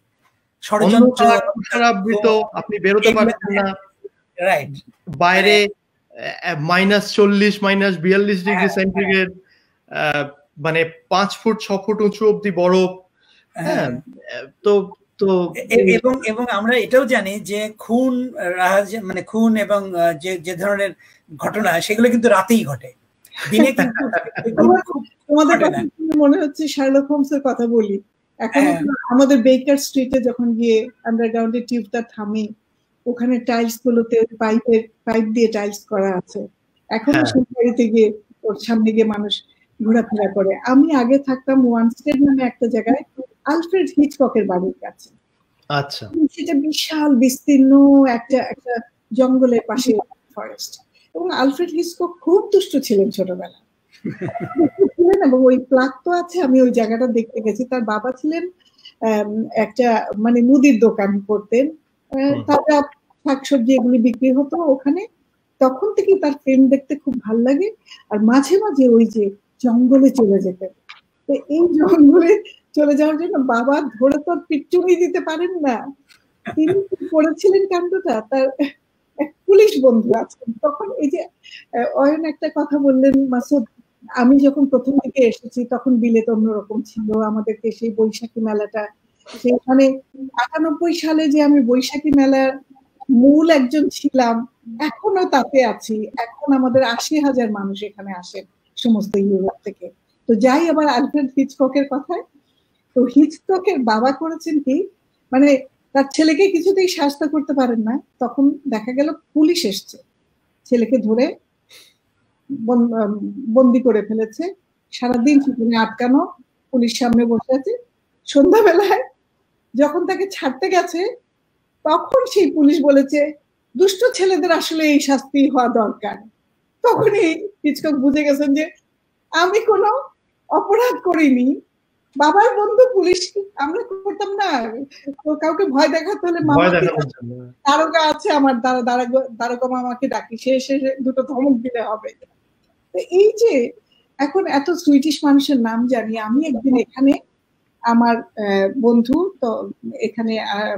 Speaker 2: ষড়যন্ত্র, আপনি বেরোতে পারছেন না,
Speaker 1: রাইট,
Speaker 2: বাইরে মাইনাস চল্লিশ মাইনাস বিয়াল্লিশ ডিগ্রি সেন্টিগ্রেড, মানে পাঁচ ফুট ছ ফুট উঁচু অব্দি বরফ। হ্যাঁ, তো তো
Speaker 1: এবং এবং আমরা এটাও জানি যে খুন, মানে খুন এবং যে যে ধরনের ঘটনা সেগুলো কিন্তু রাতেই ঘটে, দিনে কিন্তু
Speaker 3: তোমাদের কথা মনে হচ্ছে শার্লক হোমসের কথা বলি। এখন আমাদের বেকার স্ট্রিটে যখন গিয়ে আন্ডারগ্রাউন্ডের টিউবটা থামি, ওখানে টাইলস গুলোতে পাইপের পাইপ দিয়ে টাইলস করা আছে, এখন সেই বাড়িতে গিয়ে ওর সামনে গিয়ে মানুষ ঘোরাফেরা করে। আমি আগে থাকতাম ওয়ানস্টেড নামে একটা জায়গায়, আলফ্রেড হিচককের বাড়ির কাছে।
Speaker 2: আচ্ছা,
Speaker 3: সেটা বিশাল বিস্তীর্ণ একটা একটা জঙ্গলের পাশে ফরেস্ট, এবং আলফ্রেড হিচকক খুব দুষ্ট ছিলেন ছোটবেলা ছিলেন, এবং ওই প্লাক তো আছে, আমি ওই জায়গাটা দেখতে গেছি। তার বাবা ছিলেন একটা মানে মুদির দোকান করতেন, তাজা শাকসবজি এগুলি বিক্রি হতো ওখানে। তখন থেকে তার ফ্রেন্ড দেখতে খুব ভাল লাগে। আর মাঝে মাঝে ওই যে জঙ্গলে চলে যেতেন। তো এই জঙ্গলে চলে যাওয়ার জন্য বাবা ধরে তো পিটুনি দিতে পারেন না, তিনি করেছিলেন কাণ্ডটা, তার পুলিশ বন্ধু আছেন। তখন এই যে অয়ন একটা কথা বললেন মাসুদ, আমি যখন প্রথম দিকে এসেছি তখন বিলেত অন্যরকম ছিল, আমাদেরকে সেই বৈশাখী মেলাটা, সেখানে আটানব্বই সালে যে আমি বৈশাখী মেলার মূল একজন ছিলাম, এখনো তাতে আছি। এখন আমাদের আশি হাজার মানুষ এখানে আসেন সমস্ত ইউরোপ থেকে। তো যাই আবার আলফ্রেড হিচককের কথায়, তো হিচককের বাবা করেছেন কি, মানে তার ছেলেকে কিছুতেই শাস্তি করতে পারেন না, তখন দেখা গেল পুলিশ এসছে, ছেলেকে ধরে বন্দি করে ফেলেছে, সারাদিন সেখানে আটকানো, পুলিশ সামনে বসে আছে। সন্ধ্যাবেলায় যখন তাকে ছাড়তে গেছে তখন সেই পুলিশ বলেছে দুষ্ট ছেলেদের আসলে এই শাস্তি হওয়া দরকার। তখনই হিচকক বুঝে গেছেন যে আমি কোনো অপরাধ করিনি, বাবার বন্ধু পুলিশ, আমরা করতাম না, কাউকে ভয় দেখাতে হলে দারোগা আছে আমার, দারোগা মামাকে ডাকি, সে এসে দুটো ধমক দিলে হবে। এই যে এখন এত সুইডিশ মানুষের নাম জানি, আমি একদিন এখানে আমার বন্ধু, তো এখানে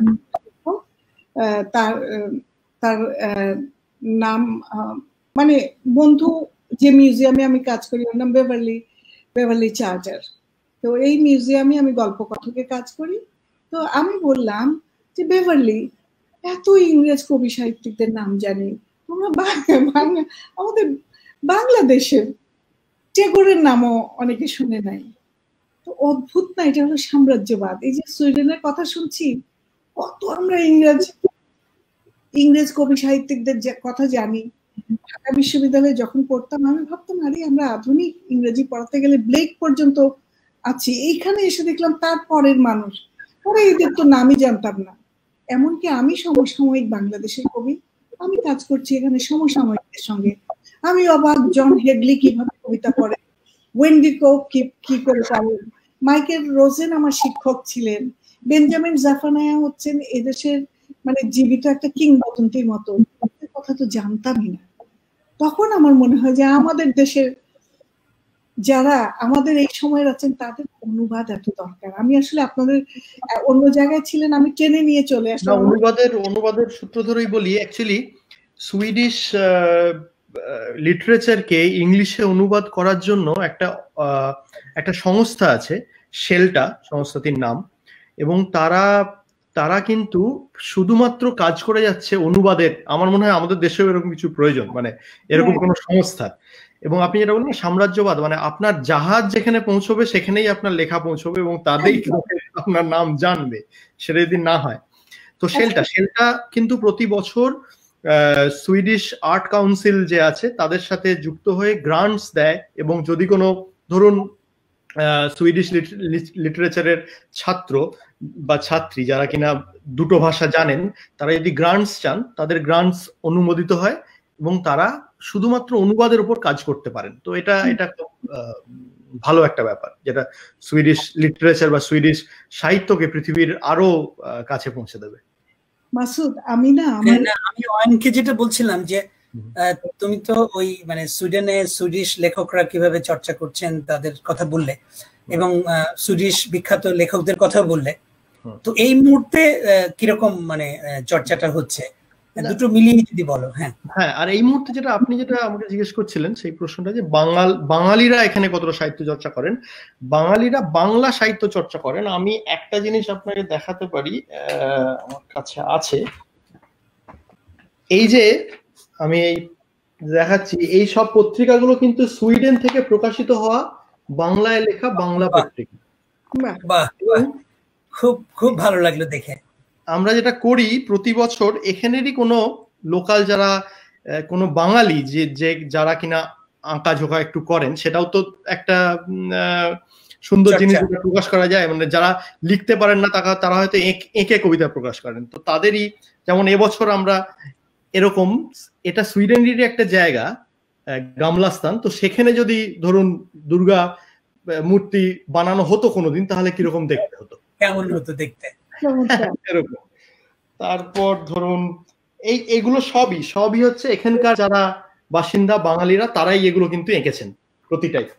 Speaker 3: তার তার নাম মানে বন্ধু যে মিউজিয়ামে আমি কাজ করি ওর নাম বেভারলি বেভারলি চার্টার। তো এই মিউজিয়ামে আমি গল্প কথকে কাজ করি। তো আমি বললাম যে বেভারলি, এত ইংরেজ কবি সাহিত্যিকদের নাম জানি, তোমরা বাংলা আমাদের বাংলাদেশের টেগোরের নামও অনেকে শুনে নাই। তো অদ্ভুত না, এটা হলো সাম্রাজ্যবাদ। এই যে সুইডেনের কথা শুনছি, কত আমরা ইংরেজ ইংরেজ কবি সাহিত্যিকদের কথা জানি। ঢাকা বিশ্ববিদ্যালয়ে যখন পড়তাম আমি ভাবতাম আরে আমরা আধুনিক ইংরেজি পড়াতে গেলে ব্লেক পর্যন্ত আছি, এইখানে এসে দেখলাম তার পরের মানুষ, ওরা এদের তো নামই জানতাম না। এমনকি আমি সমসাময়িক বাংলাদেশের কবি, আমি কাজ করছি এখানে সমসাময়িকদের সঙ্গে, আমি অবাক জন হেডলি কিভাবে কবিতা পড়ে, ওয়েন্ডি কোক কি কি করে পারেন, মাইকেল রোজেন আমার শিক্ষক ছিলেন, বেঞ্জামিন জাফানায়া হচ্ছেন এদেশের মানে জীবিত একটা কিংবদন্তির মতো, কথা তো জানতামই না। তখন আমার মনে হয় যে আমাদের দেশের যারা আমাদের এই সময়ের আছেন তাদের অনুবাদ এত দরকার। আমি আসলে আপনাদের অন্য জায়গায় ছিলেন, আমি টেনে নিয়ে চলে আসলাম।
Speaker 2: অনুবাদের অনুবাদের সূত্র ধরেই বলি, অ্যাকচুয়ালি সুইডিশ লিটারেচারকে ইংলিশে অনুবাদ করার জন্য একটা একটা সংস্থা আছে, শেলটা সংস্থাটির নাম, এবং তারা তারা কিন্তু শুধুমাত্র কাজ করে যাচ্ছে অনুবাদের। আমার মনে হয় আমাদের দেশেও এরকম কিছু প্রয়োজন, মানে এরকম কোনো সংস্থা। এবং আপনি যেটা বললেন সাম্রাজ্যবাদ, মানে আপনার জাহাজ যেখানে পৌঁছবে সেখানেই আপনার লেখা পৌঁছবে এবং তাদেরই আপনার নাম জানবে, সেটা যদি না হয়। তো শেলটা শেলটা কিন্তু প্রতি বছর সুইডিশ আর্ট কাউন্সিল যে আছে তাদের সাথে যুক্ত হয়ে গ্রান্টস দেয়, এবং যদি কোনো ধরুন সুইডিশ লিটারেচারের ছাত্র বা ছাত্রী যারা কিনা দুটো ভাষা জানেন, তারা যদি গ্রান্টস চান তাদের গ্রান্টস অনুমোদিত হয় এবং তারা শুধুমাত্র অনুবাদের উপর কাজ করতে পারেন। তো এটা এটা খুব ভালো একটা ব্যাপার, যেটা সুইডিশ লিটারেচার বা সুইডিশ সাহিত্যকে পৃথিবীর আরো কাছে পৌঁছে দেবে।
Speaker 3: মাসুদ, আমি না
Speaker 1: আমি অয়নকে যেটা বলছিলাম যে তুমি তো ওই মানে সুইডেনে সুইডিশ লেখকরা কিভাবে চর্চা করছেন তাদের কথা বললে, এবং সুইডিশ বিখ্যাত লেখকদের কথা বললে, তো এই মুহূর্তে কিরকম মানে চর্চাটা হচ্ছে, দুটো মিলিয়ে যদি বলো। হ্যাঁ
Speaker 2: হ্যাঁ আর এই মুহূর্তে যেটা আপনি যেটা আমাকে জিজ্ঞেস করছিলেন সেই প্রশ্নটা, যে বাঙাল বাঙালিরা এখানে কতটা সাহিত্য চর্চা করেন, বাঙালিরা বাংলা সাহিত্য চর্চা করেন। আমি একটা জিনিস আপনাকে দেখাতে পারি, আমার কাছে আছে, এই যে আমি এই দেখাচ্ছি, এই সব পত্রিকাগুলো কিন্তু সুইডেন থেকে প্রকাশিত হওয়া বাংলায় লেখা বাংলা পত্রিকা।
Speaker 1: বাহ, খুব খুব ভালো লাগলো দেখে।
Speaker 2: আমরা যেটা করি প্রতি বছর এখানেরই কোনো লোকাল যারা কোনো বাঙালি যে যে যারা কিনা আঁকা ঝোঁকা একটু করেন, সেটাও তো একটা সুন্দর জিনিস প্রকাশ করা যায়, মানে যারা লিখতে পারেন না তারা তারা হয়তো এঁকে কবিতা প্রকাশ করেন। তো তাদেরই যেমন এবছর আমরা এরকম, এটা সুইডেনেরই একটা জায়গা গামলাস্তান, তো সেখানে যদি ধরুন দুর্গা মূর্তি বানানো হতো কোনোদিন, তাহলে কিরকম দেখতে হতো,
Speaker 1: কেমন হতো দেখতে
Speaker 2: এরকম। তারপর ধরুন এই এগুলো সবই সবই হচ্ছে এখানকার যারা বাসিন্দা বাঙালিরা, তারাই এগুলো কিন্তু এঁকেছেন প্রতিটাই।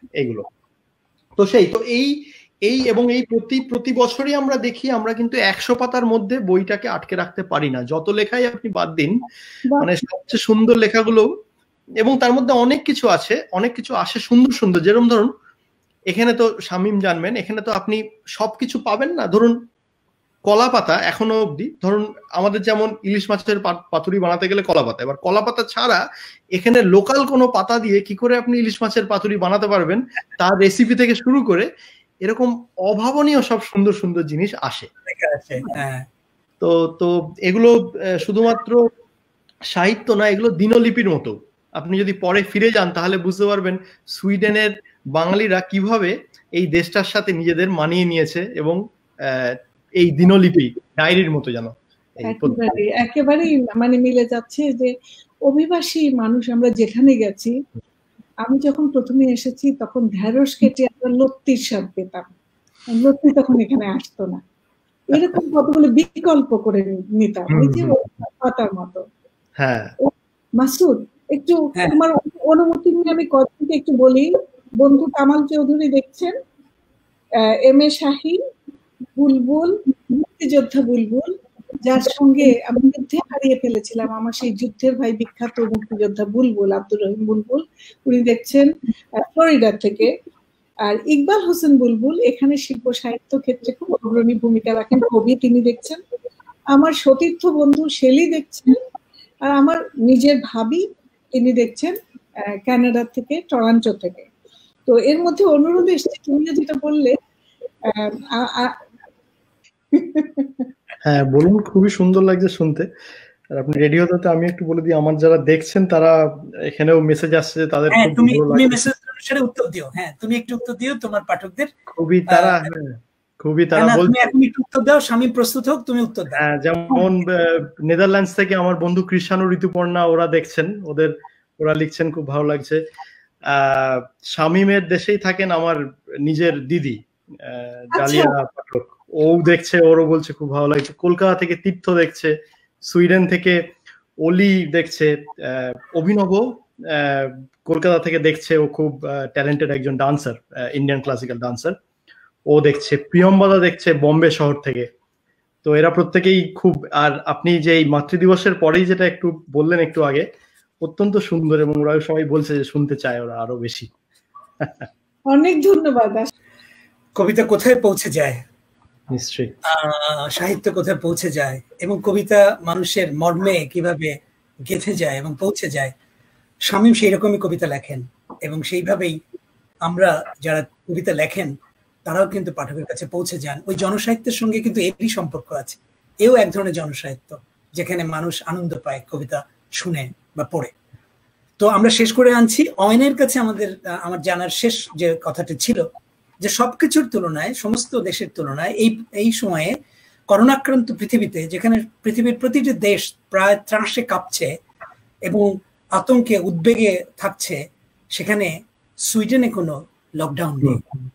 Speaker 2: এগুলো। তো সেই তো এই এই এবং এই প্রতি প্রতি বছরই আমরা দেখি আমরা কিন্তু একশো পাতার মধ্যে বইটাকে আটকে রাখতে পারি না, যত লেখাই আপনি বাদ দিন, মানে সবচেয়ে সুন্দর লেখাগুলো, এবং তার মধ্যে অনেক কিছু আছে, অনেক কিছু আসে সুন্দর সুন্দর, যেরকম ধরুন এখানে তো শামীম জানবেন, এখানে তো আপনি সবকিছু পাবেন না। ধরুন কলা পাতা এখনো অবধি, ধরুন আমাদের যেমন ইলিশ মাছের পাতুরি বানাতে গেলে কলা পাতা, এবার কলা পাতা ছাড়া এখানে লোকাল কোনো পাতা দিয়ে কি করে আপনি ইলিশ মাছের পাতুরি বানাতে পারবেন, তার রেসিপি থেকে শুরু করে এরকম অভাবনীয় সব সুন্দর সুন্দর জিনিস আসে। তো তো এগুলো শুধুমাত্র সাহিত্য না, এগুলো দিনলিপির মতো। আপনি যদি পরে ফিরে যান তাহলে বুঝতে পারবেন সুইডেনের বাঙালিরা কিভাবে এই দেশটার সাথে নিজেদের মানিয়ে নিয়েছে, এবং এই দিনলিপি ডায়েরির মতো যেন
Speaker 3: একেবারেই মানে মিলে যাচ্ছে যে অভিবাসী মানুষ আমরা যেখানে গেছি, আমি যখন প্রথমে এসেছি তখন ঢেঁড়স কেটে আমরা লত্তির স্বাদ পেতাম, লত্তি তখন এখানে আসতো না, এরকম কতগুলো বিকল্প করে নিতাম ওই যে পাতার মতো।
Speaker 2: হ্যাঁ
Speaker 3: মাসুদ, একটু তোমার অনুমতি নিয়ে আমি কথাটা একটু বলি। বন্ধু কামাল চৌধুরী দেখছেন, এম এ শাহীন, বুলবুল, মুক্তিযোদ্ধা বুলবুল, যার সঙ্গে আমি যুদ্ধে হারিয়ে ফেলেছিলাম আমার সেই যুদ্ধের ভাই বিখ্যাত মুক্তিযোদ্ধা বুলবুল, আব্দুর রহিম বুলবুল, উনি দেখছেন ফ্লোরিডা থেকে। আর ইকবাল হোসেন বুলবুল এখানে শিল্প সাহিত্য ক্ষেত্রে খুব অগ্রণী ভূমিকা রাখেন, কবি, তিনি দেখছেন। আমার সতীর্থ বন্ধু শেলি দেখছেন, আর আমার নিজের ভাবি তিনি দেখছেন কানাডা থেকে, টরন্টো থেকে। তো এর মধ্যে অনুরোধ এসেছে, তুমি যেটা বললে।
Speaker 2: হ্যাঁ বলুন, খুবই সুন্দর লাগছে শুনতে। আর আপনি রেডিওতে, আমি একটু বলে দিই, আমার যারা দেখছেন তারা এখানেও মেসেজ আসছে যে তাদের খুব
Speaker 1: তুমি তুমি মেসেজ অনুসারে উত্তর দিও। হ্যাঁ তুমি একটু উত্তর দিও তোমার পাঠকদের,
Speaker 2: খুবই তারা খুবই তারা বলছে
Speaker 1: তুমি এখন একটু উত্তর দাও, শামীম প্রস্তুত হোক, তুমি উত্তর দাও।
Speaker 2: হ্যাঁ, যেমন নেদারল্যান্ডস থেকে আমার বন্ধু কৃষাণু, ঋতুপর্ণা, ওরা দেখছেন, ওদের ওরা লিখছেন খুব ভালো লাগছে। আহ শামীমের দেশেই থাকেন আমার নিজের দিদি ডালিয়া পাঠক, ও দেখছে, ওরও বলছে খুব ভালো লাগছে। কলকাতা থেকে তীর্থ দেখছে, সুইডেন থেকে অলি দেখছে, অভিনব কলকাতা থেকে দেখছে, ও খুব ট্যালেন্টেড একজন ডান্সার, ইন্ডিয়ান ক্লাসিক্যাল ডান্সার, ও দেখছে। প্রিয়ম্বদা দেখছে বোম্বে শহর থেকে। তো এরা প্রত্যেকেই খুব, আর আপনি যে এই মাতৃদিবসের পরেই যেটা একটু বললেন একটু আগে, অত্যন্ত সুন্দর, এবং ওরা সবাই বলছে যে শুনতে চায় ওরা আরো বেশি।
Speaker 3: অনেক ধন্যবাদ।
Speaker 1: কবিতা কোথায় পৌঁছে যায়,
Speaker 2: নিশ্চয়ই
Speaker 1: সাহিত্য কোথায় পৌঁছে যায়, এবং কবিতা মানুষের মর্মে কিভাবে গেঁথে যায় এবং পৌঁছে যায়, শামীম সেই রকমই কবিতা লেখেন, এবং সেইভাবেই আমরা যারা কবিতা লেখেন তারাও কিন্তু পাঠকের কাছে পৌঁছে যান। ওই জনসাহিত্যের সঙ্গে কিন্তু এরই সম্পর্ক আছে, এও এক ধরনের জনসাহিত্য যেখানে মানুষ আনন্দ পায় কবিতা শুনে বা পড়ে। তো আমরা শেষ করে আনছি অয়নের কাছে। আমাদের আমার জানার শেষ যে কথাটি ছিল যে সবকিছুর তুলনায়, সমস্ত দেশের তুলনায় এই এই সময়ে করোনাক্রান্ত পৃথিবীতে, যেখানে পৃথিবীর প্রতিটি দেশ প্রায় ত্রাসে কাঁপছে এবং আতঙ্কে উদ্বেগে থাকছে, সেখানে সুইডেনে কোনো লকডাউন নেই।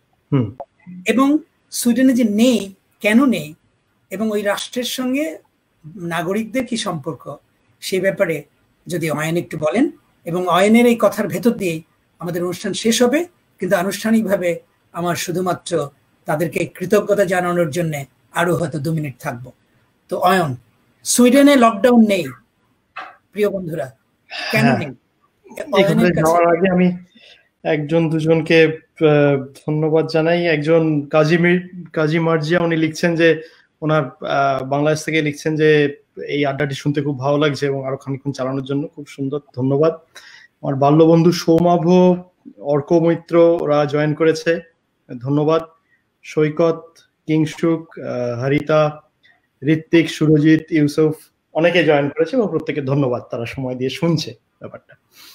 Speaker 1: এবং সুইডেনে যে নেই, কেন নেই, এবং ওই রাষ্ট্রের সঙ্গে নাগরিকদের কি সম্পর্ক, সেই ব্যাপারে যদি অয়ন একটু বলেন। এবং অয়নের এই কথার ভেতর দিয়েই আমাদের অনুষ্ঠান শেষ হবে, কিন্তু আনুষ্ঠানিকভাবে আমার শুধুমাত্র তাদেরকে কৃতজ্ঞতা জানানোর জন্য আরো হয়তো দু মিনিট থাকবো। তো অয়ন, সুইডেনে লকডাউন নেই প্রিয় বন্ধুরা, কেন নেই?
Speaker 2: যাওয়ার আগে আমি একজন দুজনকে ধন্যবাদ জানাই। একজন কাজী কাজী মার্জিয়া, উনি লিখছেন যে ওনার বাংলাদেশ থেকে লিখছেন যে এই আড্ডাটি শুনতে খুব ভালো লাগছে এবং আরো খানিকক্ষণ চালানোর জন্য খুব সুন্দর, ধন্যবাদ। আমার বাল্যবন্ধু সৌমাভ, অর্ক মৈত্র, ওরা জয়েন করেছে, ধন্যবাদ। সৈকত, কিংসুক, হারিতা, ঋত্বিক, সুরজিৎ, ইউসুফ, অনেকে জয়েন করেছে এবং প্রত্যেকে ধন্যবাদ, তারা সময় দিয়ে শুনছে ব্যাপারটা।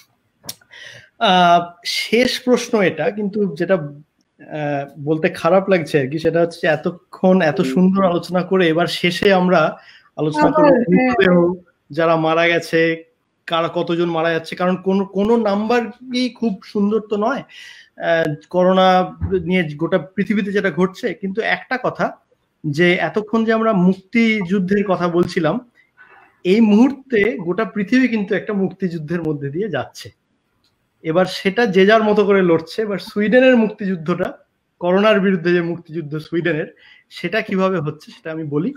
Speaker 2: আহ শেষ প্রশ্ন এটা, কিন্তু যেটা বলতে খারাপ লাগছে আর কি, সেটা হচ্ছে এতক্ষণ এত সুন্দর আলোচনা করে এবার শেষে আমরা আলোচনা করব যারা মারা গেছে, কারা কতজন মারা যাচ্ছে, কারণ কোন কোন নাম্বারই খুব সুন্দর তো নয় করোনা নিয়ে গোটা পৃথিবীতে যেটা ঘটছে। কিন্তু একটা কথা, যে এতক্ষণ যে আমরা মুক্তিযুদ্ধের কথা বলছিলাম, এই মুহূর্তে গোটা পৃথিবী কিন্তু একটা মুক্তিযুদ্ধের মধ্যে দিয়ে যাচ্ছে। এবার সেটা যে যার মতো করে লড়ছে। এবার সুইডেনের মুক্তিযুদ্ধটা, করোনার বিরুদ্ধে যে মুক্তিযুদ্ধ সুইডেনের, সেটা কিভাবে হচ্ছে সেটা আমি বলি।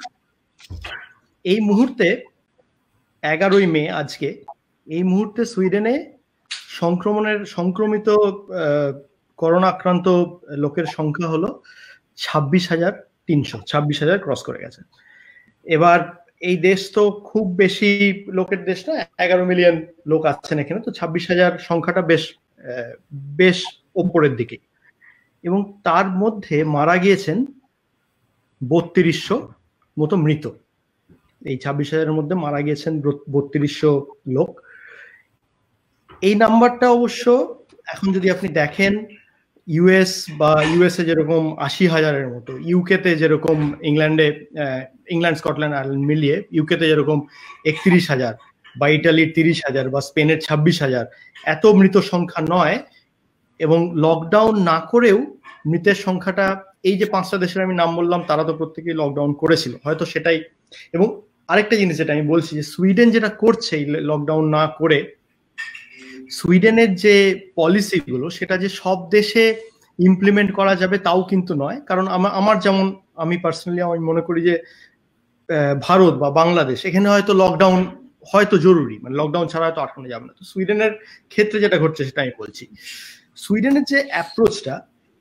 Speaker 2: এই মুহূর্তে এগারোই মে আজকে, এই মুহূর্তে সুইডেনে সংক্রমণের সংক্রমিত করোনা আক্রান্ত লোকের সংখ্যা হলো ছাব্বিশ হাজার তিনশো, ছাব্বিশ হাজার ক্রস করে গেছে। এবার এই দেশ তো খুব বেশি লোকের দেশ না, এগারো মিলিয়ন লোক আছেন এখানে, তো ছাব্বিশ হাজার সংখ্যাটা বেশ বেশ ওপরের দিকে। এবং তার মধ্যে মারা গিয়েছেন বত্রিশশো মতো মৃত। এই ছাব্বিশ হাজারের মধ্যে মারা গিয়েছেন বত্রিশশো লোক। এই নাম্বারটা অবশ্য এখন যদি আপনি দেখেন, ইউএস বা ইউএসএ যেরকম আশি হাজারের মতো, ইউকেতে যেরকম, ইংল্যান্ডে ইংল্যান্ড স্কটল্যান্ড আয়ারল্যান্ড মিলিয়ে ইউকেতে যেরকম একত্রিশ হাজার, বা ইটালির তিরিশ হাজার, বা স্পেনের ছাব্বিশ হাজার, এত মৃত সংখ্যা নয়। এবং লকডাউন না করেও মৃতের সংখ্যাটা, এই যে পাঁচটা দেশের আমি নাম বললাম, তারা তো প্রত্যেকেই লকডাউন করেছিল, হয়তো সেটাই। এবং আরেকটা জিনিস যেটা আমি বলছি, যে সুইডেন যেটা করছে এই লকডাউন না করে, সুইডেনের যে পলিসিগুলো সেটা যে সব দেশে ইমপ্লিমেন্ট করা যাবে তাও কিন্তু নয়। কারণ আমার যেমন, আমি পার্সোনালি আমি মনে করি যে ভারত বা বাংলাদেশ, এখানে হয়তো লকডাউন হয়তো জরুরি, মানে লকডাউন ছাড়া হয়তো আটকানো যাবে না। তো সুইডেনের ক্ষেত্রে যেটা ঘটছে সেটা আমি বলছি। সুইডেনের যে অ্যাপ্রোচটা,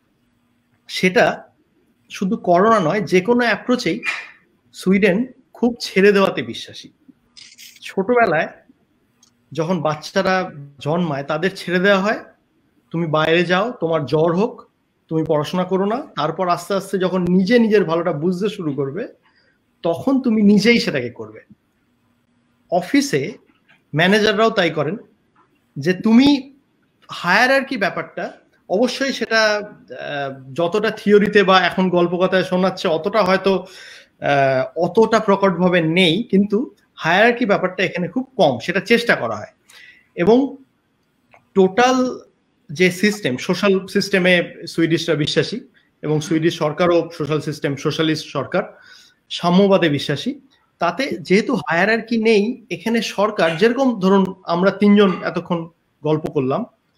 Speaker 2: সেটা শুধু করোনা নয়, যে কোনো অ্যাপ্রোচেই সুইডেন খুব ছেড়ে দেওয়াতে বিশ্বাসী। ছোটবেলায় যখন বাচ্চারা জন্মায় তাদের ছেড়ে দেওয়া হয়, তুমি বাইরে যাও, তোমার জ্বর হোক, তুমি পড়াশোনা করো না। তারপর আস্তে আস্তে যখন নিজে নিজের ভালোটা বুঝতে শুরু করবে, তখন তুমি নিজেই সেটাকে করবে। অফিসে ম্যানেজাররাও তাই করেন, যে তুমি হায়ারার্কি ব্যাপারটা, অবশ্যই সেটা যতটা থিওরিতে বা এখন গল্প কথায় শোনাচ্ছে অতটা হয়তো অতটা প্রকটভাবে নেই, কিন্তু হায়ারার্কি ব্যাপারটা এখানে খুব কম, সেটা চেষ্টা করা হয়। এবং টোটাল যে সিস্টেম, সোশ্যাল সিস্টেমে সুইডিশরা বিশ্বাসী, এবং সুইডিশ সরকারও সোশ্যাল সিস্টেম, সোশ্যালিস্ট সরকার, সাম্যবাদে বিশ্বাসী। তাতে যেহেতু হায়ারার্কি নেই এখানে, সরকার যেরকম, ধরুন আমরা তিনজন এতক্ষণ গল্প করলাম,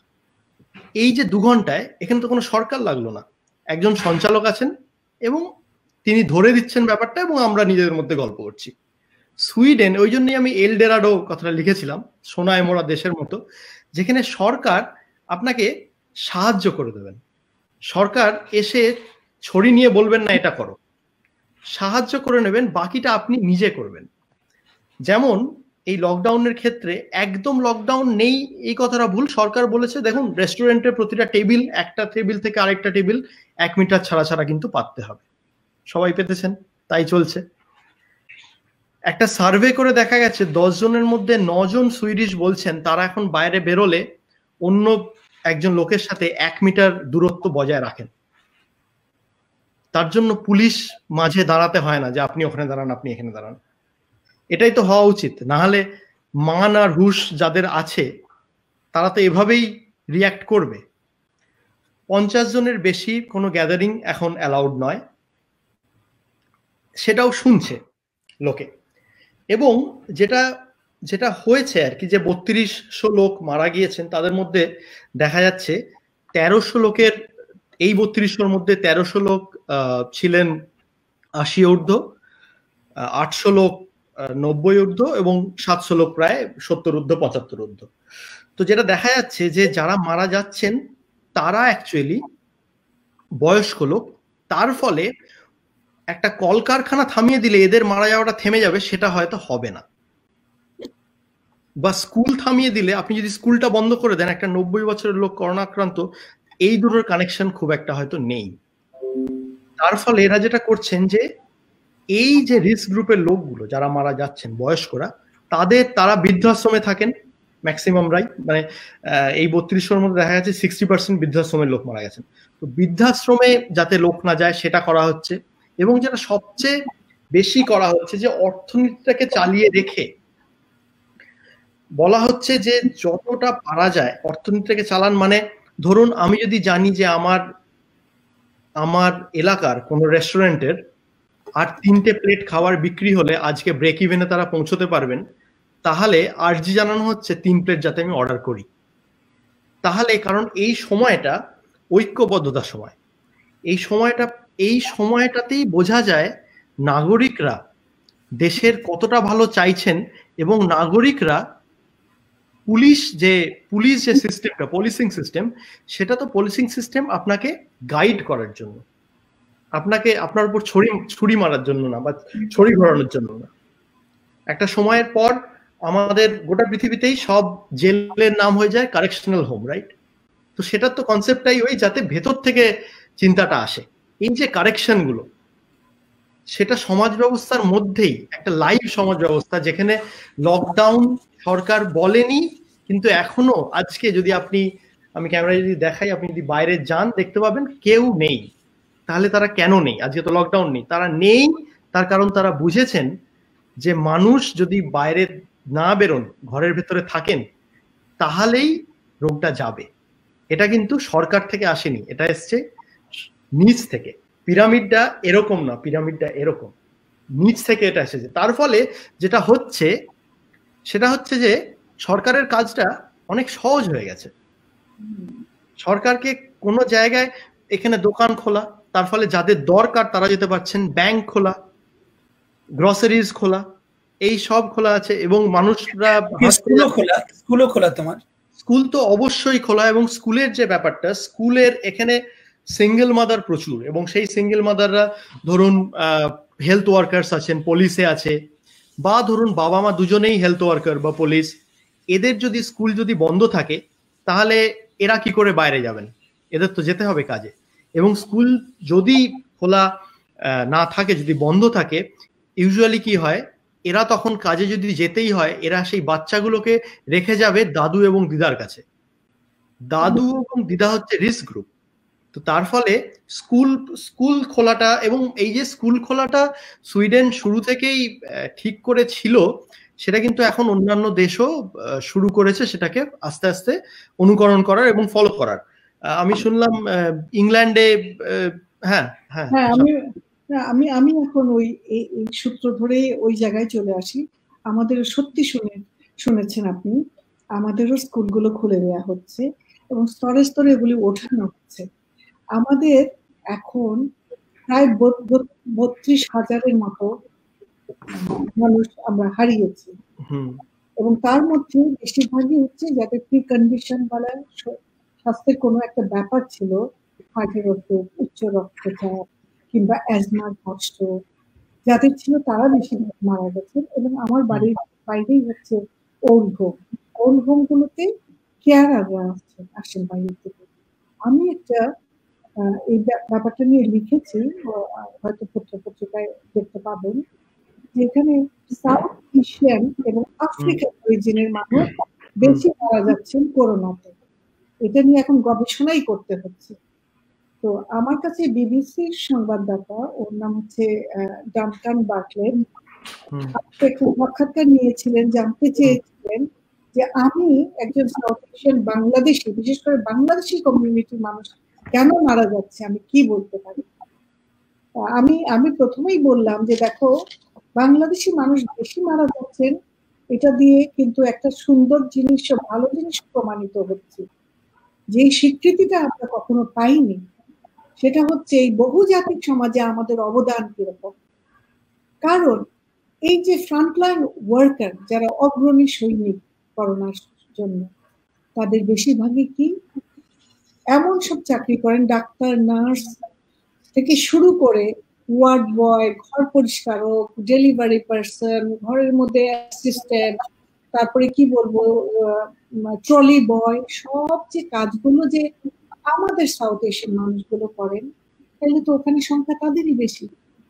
Speaker 2: এই যে দু ঘন্টায় এখানে তো কোনো সরকার লাগলো না, একজন সঞ্চালক আছেন এবং তিনি ধরে দিচ্ছেন ব্যাপারটা, এবং আমরা নিজেদের মধ্যে গল্প করছি। সুইডেন, ওই জন্যই আমি এল ডেরাডো কথাটা লিখেছিলাম, সোনায় মোড়া দেশের মতো, যেখানে সরকার আপনাকে সাহায্য করে দেবেন। সরকার এসে ছড়ি নিয়ে বলবেন না এটা করো, সাহায্য করে নেবেন, বাকিটা আপনি নিজে করবেন। যেমন এই লকডাউনের ক্ষেত্রে একদম লকডাউন নেই এই কথাটা ভুল। সরকার বলেছে, দেখুন রেস্টুরেন্টের প্রতিটা টেবিল, একটা টেবিল থেকে আরেকটা টেবিল এক মিটার ছাড়া ছাড়া কিন্তু পাততে হবে। সবাই পেতেছেন, তাই চলছে। একটা সার্ভে করে দেখা গেছে দশ জনের মধ্যে নজন সুইডিশ বলছেন তারা এখন বাইরে বেরোলে অন্য একজন লোকের সাথে এক মিটার দূরত্ব বজায় রাখেন। তার জন্য পুলিশ মাঝে দাঁড়াতে হয় না, যে আপনি ওখানে দাঁড়ান, আপনি এখানে দাঁড়ান। এটাই তো হওয়া উচিত, না হলে মান আর হুঁশ যাদের আছে তারা তো এভাবেই রিয়াক্ট করবে। পঞ্চাশ জনের বেশি কোনো গ্যাদারিং এখন অ্যালাউড নয়, সেটাও শুনছে লোকে। এবং যেটা যেটা হয়েছে আর কি, যে বত্রিশশো লোক মারা গিয়েছেন, তাদের মধ্যে দেখা যাচ্ছে তেরোশো লোকের, এই বত্রিশশোর মধ্যে তেরোশো লোক ছিলেন আশি ঊর্ধ্ব, আটশো লোক নব্বই ঊর্ধ্ব, এবং সাতশো লোক প্রায় সত্তর ঊর্ধ্ব, পঁচাত্তর ঊর্ধ্ব। তো যেটা দেখা যাচ্ছে যে যারা মারা যাচ্ছেন তারা অ্যাকচুয়ালি বয়স্ক লোক। তার ফলে একটা কলকারখানা থামিয়ে দিলে এদের মারা যাওয়াটা থেমে যাবে, সেটা হয়তো হবে না। বা স্কুল থামিয়ে দিলে, আপনি যদি স্কুলটা বন্ধ করে দেন, একটা নব্বই বছরের লোক করোনা আক্রান্ত, এই দুটোর কানেকশন খুব একটা হয়তো নেই। তার ফলে এরা যেটা করছেন, যে এই যে রিস্ক গ্রুপের লোকগুলো যারা মারা যাচ্ছেন, বয়স্করা, তাদের তারা বৃদ্ধাশ্রমে থাকেন ম্যাক্সিমামরাই, মানে এই বত্রিশশোর মধ্যে দেখা যাচ্ছে সিক্সটি পার্সেন্ট বৃদ্ধাশ্রমের লোক মারা গেছেন। তো বৃদ্ধাশ্রমে যাতে লোক না যায় সেটা করা হচ্ছে। এবং যেটা সবচেয়ে বেশি করা হচ্ছে, যে অর্থনীতিটাকে চালিয়ে রেখে বলা হচ্ছে যে যতটা পারা যায় অর্থনীতিটাকে চালান। মানে ধরুন আমি যদি জানি যে আমার আমার এলাকার কোনো রেস্টুরেন্টের আর তিনটে প্লেট খাবার বিক্রি হলে আজকে ব্রেক ইভেনে তারা পৌঁছতে পারবেন, তাহলে আর্জি জানানো হচ্ছে তিন প্লেট যাতে আমি অর্ডার করি। তাহলে কারণ এই সময়টা ঐক্যবদ্ধতার সময়, এই সময়টা এই সময়টাতেই বোঝা যায় নাগরিকরা দেশের কতটা ভালো চাইছেন, এবং নাগরিকরা পুলিশ যে পুলিশ যে সিস্টেমটা পলিসিং সিস্টেম, সেটা তো পলিসিং সিস্টেম আপনাকে গাইড করার জন্য, আপনাকে আপনার উপর ছড়ি ছুরি মারার জন্য না, বা ছড়ি ঘোরানোর জন্য না। একটা সময়ের পর আমাদের গোটা পৃথিবীতেই সব জেলের নাম হয়ে যায় কারেকশনাল হোম, রাইট? তো সেটার তো কনসেপ্টটাই ওই যাতে ভেতর থেকে চিন্তাটা আসে। এই যে কারেকশন গুলো, সেটা সমাজ ব্যবস্থার মধ্যেই একটা লাইভ সমাজ ব্যবস্থা, যেখানে লকডাউন সরকার বলেনি, কিন্তু এখনো আজকে যদি আপনি, আমি ক্যামেরায় যদি দেখাই, আপনি যদি বাইরে যান দেখতে পাবেন কেউ নেই। তাহলে তারা কেন নেই? আজকে তো লকডাউন নেই, তারা নেই তার কারণ তারা বুঝেছেন যে মানুষ যদি বাইরে না বেরোন, ঘরের ভেতরে থাকেন, তাহলেই রোগটা যাবে। এটা কিন্তু সরকার থেকে আসেনি, এটা এসছে নিচ থেকে। পিরামিডটা এরকম না, পিরামিডটা এরকম নিচ থেকে এটা এসেছে। তার ফলে যেটা হচ্ছে সেটা হচ্ছে যে সরকারের কাজটা অনেক সহজ হয়ে গেছে। সরকারকে কোনো জায়গায় এখানে দোকান খোলা, তার ফলে যাদের দরকার তারা যেতে পারছেন, ব্যাংক খোলা, গ্রসারিজ খোলা, এই সব খোলা আছে, এবং মানুষরা
Speaker 1: স্কুলও খোলা, স্কুলও খোলা তোমার
Speaker 2: স্কুল তো অবশ্যই খোলা। এবং স্কুলের যে ব্যাপারটা, স্কুলের এখানে সিঙ্গেল মাদার প্রচুর, এবং সেই সিঙ্গেল মাদাররা ধরুন হেলথ ওয়ার্কার্স আছেন, পুলিশে আছে, বা ধরুন বাবা মা দুজনেই হেলথ ওয়ার্কার বা পুলিশ, এদের যদি স্কুল যদি বন্ধ থাকে তাহলে এরা কি করে বাইরে যাবেন? এদের তো যেতে হবে কাজে। এবং স্কুল যদি খোলা না থাকে, যদি বন্ধ থাকে, ইউজুয়ালি কি হয়, এরা তখন কাজে যদি যেতেই হয়, এরা সেই বাচ্চাগুলোকে রেখে যাবে দাদু এবং দিদার কাছে। দাদু এবং দিদা হচ্ছে রিস্ক গ্রুপ। তো তার ফলে স্কুল স্কুল খোলাটা, এবং এই যে স্কুল খোলাটা সুইডেন শুরু থেকেই ঠিক করেছিল, সেটা কিন্তু এখন অন্যান্য দেশও শুরু করেছে সেটাকে আস্তে আস্তে অনুকরণ করার এবং ফলো করার। আমি শুনলাম ইংল্যান্ডে, হ্যাঁ হ্যাঁ
Speaker 3: হ্যাঁ আমি আমি আমি এখন ওই এই সূত্র ধরে ওই জায়গায় চলে আসি। আমাদের সত্যি শুনে শুনেছেন আপনি, আমাদেরও স্কুলগুলো খুলে দেওয়া হচ্ছে এবং স্তরে স্তরে এগুলি ওঠানো হচ্ছে। আমাদের এখন প্রায় বত্রিশ হাজারের মতো মানুষ আমরা হারিয়েছি, এবং তার মধ্যে বেশিরভাগই হচ্ছে যাদের প্রি কন্ডিশন বলা স্বাস্থ্যের কোনো একটা ব্যাপার ছিল, হার্টের ওপর, উচ্চ রক্তচাপ কিংবা অ্যাজমার কষ্ট যাদের ছিল, তারা বেশি মারা গেছেন। এবং আমার বাড়ির বাইরেই হচ্ছে ওল্ড হোম, ওল্ড হোম গুলোতে কেয়ারাররা আসছে আসেন বাইরে থেকে। আমি একটা এই ব্যাপারটা নিয়ে লিখেছি, হয়তো পত্র পত্রিকায় দেখতে পাবেন, যেখানে সাউথ এশিয়ান এবং আফ্রিকান অরিজিনের মানুষ বেশি মারা যাচ্ছেন করোনাতে। এটা নিয়ে এখন গবেষণাই করতে হচ্ছে। তো আমার কাছে বিবিসির সংবাদদাতা, ওর নাম হচ্ছে ডানকান বার্টলেট, একটু সাক্ষাৎকার নিয়েছিলেন, জানতে চেয়েছিলেন যে আমি একজন সাউথ এশিয়ান বাংলাদেশি, বিশেষ করে বাংলাদেশি কমিউনিটির মানুষ কেন মারা যাচ্ছে, আমি কি বলতে পারি। আমি আমি প্রথমেই বললাম যে দেখো, বাংলাদেশি মানুষ বেশি মারা যাচ্ছেন, এটা দিয়ে কিন্তু একটা সুন্দর জিনিস, ভালো জিনিস প্রমাণিত হচ্ছে। যে স্বীকৃতিটা আমরা কখনো পাইনি, সেটা হচ্ছে এই বহুজাতিক সমাজে আমাদের অবদান কিরকম। কারণ এই যে ফ্রন্টলাইন ওয়ার্কার, যারা অগ্রণী সৈনিক করোনার জন্য, তাদের বেশিরভাগই কি এমন সব চাকরি করেন, ডাক্তার, নার্স থেকে শুরু করে ওয়ার্ড বয়, ঘর পরিষ্কারক, ডেলিভারি পার্সন, ঘরের মধ্যে অ্যাসিস্ট্যান্ট, তারপরে কি বলবো ট্রলি বয়, সব যে কাজগুলো যে আমাদের সাউথ এশিয়ান মানুষগুলো করেন, তাহলে তো ওখানে সংখ্যা তাদেরই বেশি।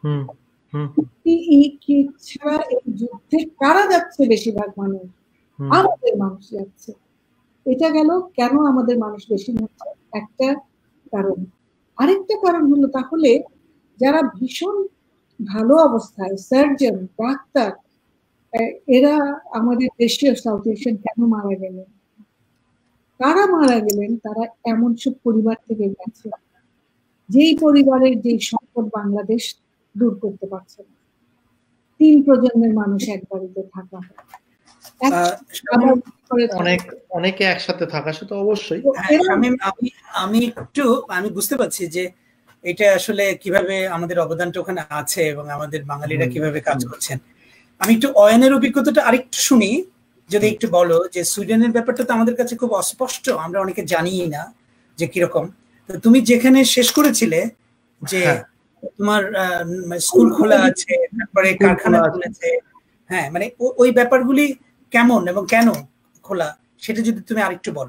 Speaker 3: ছাড়া এই যুদ্ধে কারা যাচ্ছে? বেশিরভাগ মানুষ আমাদের মানুষ যাচ্ছে। এটা গেল কেন আমাদের মানুষ বেশি যাচ্ছে, একটা কারণ। আরেকটা কারণ হলো, তাহলে যারা ভীষণ ভালো অবস্থায়, সার্জন, ডাক্তার, এরা আমাদের দেশীয় সাউথ এশিয়ান কেন মারা গেলেন? কারা মারা গেলেন? তারা এমন সব পরিবার থেকে গেছে যেই পরিবারের যেই সংকট বাংলাদেশ দূর করতে পারছে না। তিন প্রজন্মের মানুষ এক বাড়িতে থাকা হয়,
Speaker 2: অনেক অনেকে একসাথে থাকা সে তো অবশ্যই।
Speaker 1: আমি আমি একটু আমি বুঝতে পারছি যে এটা আসলে কিভাবে আমাদের অবদানটা ওখানে আছে এবং আমাদের বাঙালিরা কিভাবে কাজ করছেন। আমি একটু অয়নের অভিজ্ঞতাটা আরেকটু শুনি, যদি একটু বলো যে সুইডেনের ব্যাপারটা তো আমাদের কাছে খুব অস্পষ্ট, আমরা অনেকে জানিই না যে কিরকম। তো তুমি যেখানে শেষ করেছিলে যে তোমার স্কুল খোলা আছে, তারপরে কারখানা খুলেছে, হ্যাঁ মানে ওই ব্যাপারগুলি কেমন এবং কেন খোলা সেটা যদি তুমি আরেকটু বলো।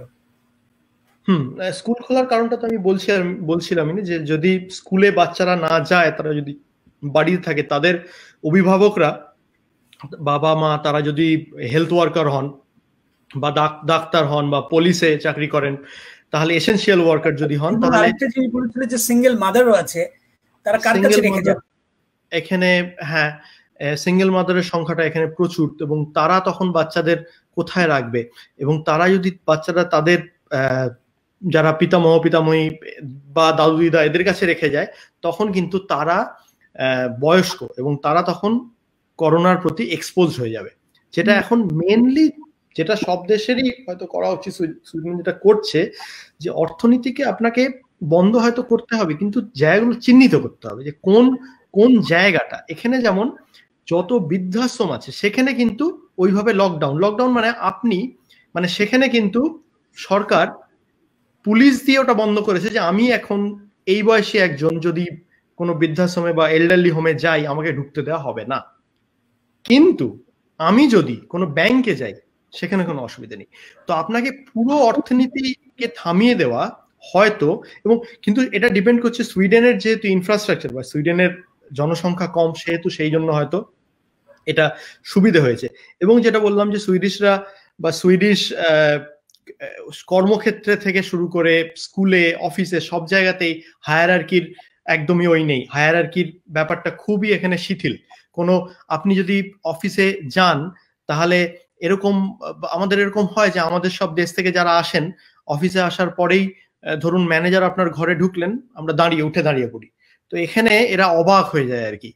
Speaker 2: হুম, স্কুল খোলার কারণটা তো আমি বলছি বলছিলাম যে যদি স্কুলে বাচ্চারা না যায়, তারা যদি বাড়িতে থাকে, তাদের অভিভাবকরা বাবা মা তারা যদি হেলথ ওয়ার্কার হন বা ডাক্তার হন বা পুলিশে চাকরি করেন, তাহলে এসেনশিয়াল ওয়ার্কার যদি হন, তাহলে
Speaker 1: আরেকটা জিনিস বলেছিল যে সিঙ্গেল মাদারও আছে, তারা কার কাছে রেখে যাবে
Speaker 2: এখানে। হ্যাঁ, সিঙ্গেল মাদারের সংখ্যাটা এখানে প্রচুর, এবং তারা তখন বাচ্চাদের কোথায় রাখবে? এবং তারা যদি বাচ্চারা তাদের যারা পিতামহ পিতামহী বা দাদু দিদা এদের কাছে রেখে যায়, তখন কিন্তু তারা বয়স্ক এবং তারা তখন করোনার প্রতি এক্সপোজ হয়ে যাবে। যেটা এখন মেনলি যেটা সব দেশেরই হয়তো করা উচিত, সুইডেন যেটা করছে, যে অর্থনীতিকে আপনাকে বন্ধ হয়তো করতে হবে, কিন্তু জায়গাগুলো চিহ্নিত করতে হবে যে কোন কোন জায়গাটা। এখানে যেমন যত বৃদ্ধাশ্রম আছে সেখানে কিন্তু ওইভাবে লকডাউন লকডাউন মানে আপনি মানে সেখানে কিন্তু সরকার পুলিশ দিয়ে ওটা বন্ধ করেছে যে আমি এখন এই বয়সী একজন যদি কোনো বৃদ্ধাশ্রমে বা এল্ডারলি হোমে যাই, আমাকে ঢুকতে দেওয়া হবে না। কিন্তু আমি যদি কোনো ব্যাংকে যাই, সেখানে কোনো অসুবিধা নেই। তো আপনাকে পুরো অর্থনীতিকে থামিয়ে দেওয়া হয়তো, এবং কিন্তু এটা ডিপেন্ড করছে সুইডেনের যেহেতু ইনফ্রাস্ট্রাকচার বা সুইডেনের জনসংখ্যা কম, সেহেতু সেই জন্য হয়তো এটা সুবিধা হয়েছে। এবং যেটা বললাম যে সুইডিশরা বা সুইডিশ কর্মক্ষেত্রে থেকে শুরু করে স্কুলে অফিসে সব জায়গাতেই হায়ারার্কির একদমই ওই নেই। হায়ারার্কির ব্যাপারটা খুবই এখানে শিথিল। কোনো আপনি যদি অফিসে যান, তাহলে এরকম আমাদের এরকম হয় যে আমাদের সব দেশ থেকে যারা আসেন, অফিসে আসার পরেই ধরুন ম্যানেজার আপনার ঘরে ঢুকলেন, আমরা দাঁড়িয়ে উঠে দাঁড়িয়ে পড়ি। তো এখানে এরা অবাক হয়ে যায় আর কি,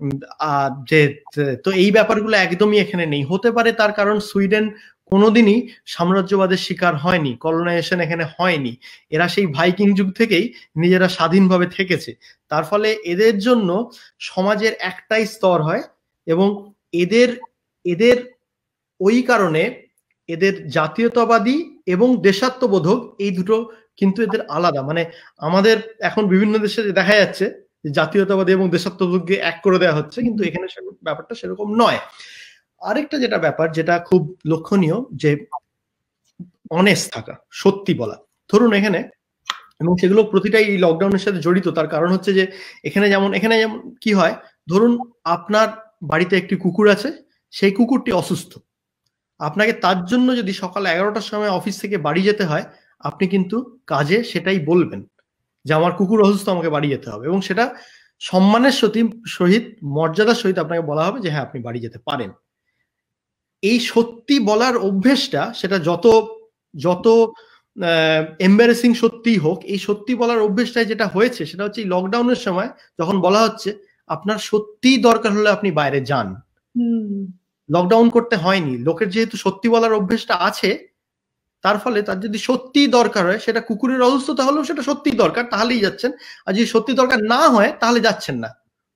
Speaker 2: যে তো এই ব্যাপারগুলো একদমই এখানে নেই। হতে পারে তার কারণ সুইডেন কোনোদিনই সাম্রাজ্যবাদের শিকার হয়নি, কলোনাইজেশন এখানে হয়নি। এরা সেই ভাইকিং যুগ থেকেই নিজেরা স্বাধীনভাবে থেকেছে। তার ফলে এদের জন্য সমাজের একটাই স্তর হয়, এবং এদের এদের ওই কারণে এদের জাতীয়তাবাদী এবং দেশাত্মবোধক এই দুটো কিন্তু এদের আলাদা। মানে আমাদের এখন বিভিন্ন দেশে দেখা যাচ্ছে যে জাতীয়তাবাদী এবং দেশাত্মবোধকে এক করে দেওয়া হচ্ছে, কিন্তু এখানে ব্যাপারটা সেরকম নয়। আরেকটা যেটা ব্যাপার যেটা খুব লক্ষণীয়, যে অনেস্ট থাকা, সত্যি বলা। ধরুন এখানে, এবং সেগুলো প্রতিটাই এই লকডাউনের সাথে জড়িত। তার কারণ হচ্ছে যে এখানে যেমন এখানে যেমন কি হয়, ধরুন আপনার বাড়িতে একটি কুকুর আছে, সেই কুকুরটি অসুস্থ, আপনাকে তার জন্য যদি সকাল এগারোটার সময় অফিস থেকে বাড়ি যেতে হয়, আপনি কিন্তু কাজে সেটাই বলবেন যে আমার কুকুর অসুস্থ, আমাকে বাড়ি যেতে হবে, এবং সেটা সম্মানের সহিত মর্যাদার সহিত আপনাকে বলা হবে যে হ্যাঁ আপনি বাড়ি যেতে পারেন। এই সত্যি বলার অভ্যেসটা, সেটা যত যত এম্বারেসিং সত্যি হোক, এই সত্যি বলার অভ্যেসটাই যেটা হয়েছে সেটা হচ্ছে এই লকডাউনের সময় যখন বলা হচ্ছে আপনার সত্যি দরকার হলে আপনি বাইরে যান, লকডাউন করতে হয়নি। লোকের যেহেতু সত্যি বলার অভ্যেসটা আছে, তার ফলে তার যদি সত্যি দরকার হয়, সেটা কুকুরের অসুস্থতা হলেও সেটা সত্যি দরকার, তাহলেই যাচ্ছেন। আর যদি সত্যি দরকার না হয় তাহলে যাচ্ছেন না।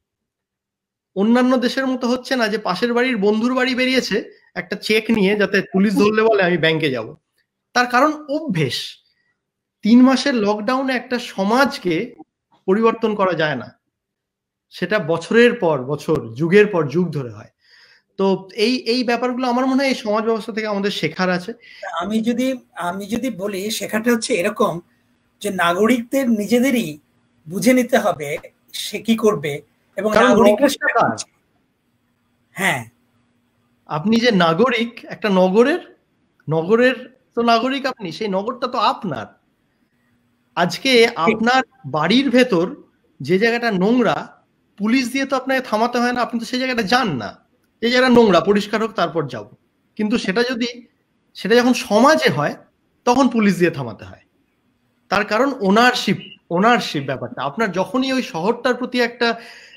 Speaker 2: অন্যান্য দেশের মতো হচ্ছে না যে পাশের বাড়ির বন্ধুর বাড়ি বেরিয়েছে একটা চেক নিয়ে, যাতে পুলিশ ধরলে বলে আমি ব্যাংকে যাব। তার কারণ অভ্যেস। তিন মাসের লকডাউনে একটা সমাজকে পরিবর্তন করা যায় না, সেটা বছরের পর বছর, যুগের পর যুগ ধরে হয়। তো এই এই ব্যাপারগুলো আমার মনে হয় এই সমাজ ব্যবস্থা থেকে আমাদের শেখার আছে।
Speaker 1: আমি যদি আমি যদি বলি, শেখাটা হচ্ছে এরকম যে নাগরিকদের নিজেদেরই বুঝে নিতে হবে সে কি করবে, এবং নাগরিকরা, হ্যাঁ
Speaker 2: আপনি যে নাগরিক একটা নগরের নগরের তো নাগরিক আপনি, সেই নগরটা তো আপনার। আজকে আপনার বাড়ির ভেতর যে জায়গাটা নোংরা, পুলিশ দিয়ে তো আপনাকে থামাতে হয় না, আপনি তো সেই জায়গাটা যান না। যে জায়গাটা নোংরা পরিষ্কার হোক তারপর যাব, কিন্তু সেটা যদি সেটা যখন সমাজে হয় তখন পুলিশ দিয়ে থামাতে হয়। তার কারণ ওনারশিপ ওনারশিপ ব্যাপারটা আপনার, যখনই ওই শহরটার প্রতি একটা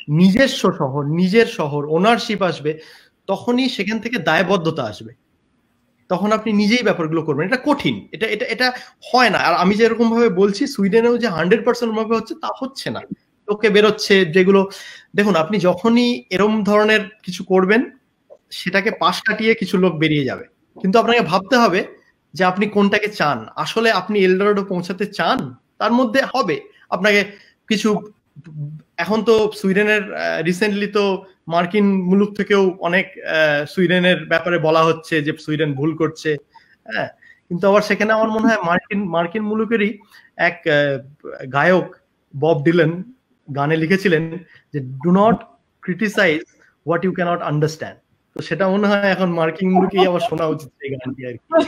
Speaker 2: নিজস্ব শহর নিজের শহর ওনারশিপ আসবে, তখনই সেখান থেকে দায়বদ্ধতা আসবে। তখন আপনি নিজেই ব্যাপারগুলো করবেন। এটা কঠিন, এটা এটা এটা হয় না। আর আমি যেরকম ভাবে বলছি সুইডেনেও যে হান্ড্রেড পার্সেন্ট ভাবে হচ্ছে তা হচ্ছে না, লোকে বেরোচ্ছে যেগুলো। দেখুন আপনি যখনই এরম ধরনের কিছু করবেন সেটাকে পাশ কাটিয়ে কিছু লোক বেরিয়ে যাবে, কিন্তু আপনাকে ভাবতে হবে যে আপনি কোনটাকে চান। আসলে আপনি এলডোরাডো পৌঁছাতে চান, তার মধ্যে হবে আপনাকে কিছু। এখন তো সুইডেনের রিসেন্টলি তো মার্কিন মুলুক থেকেও অনেক সুইডেনের ব্যাপারে বলা হচ্ছে যে সুইডেন ভুল করছে, হ্যাঁ, কিন্তু আবার সেখানে আমার মনে হয় মার্কিন মার্কিন মুলুকেরই এক গায়ক বব ডিলান গানে লিখেছিলেন যে do not criticize what you can't understand. তো সেটা মনে হয় এখন মার্কিন মুলুকেই আমার শোনা উচিত এই গানটি আর কি।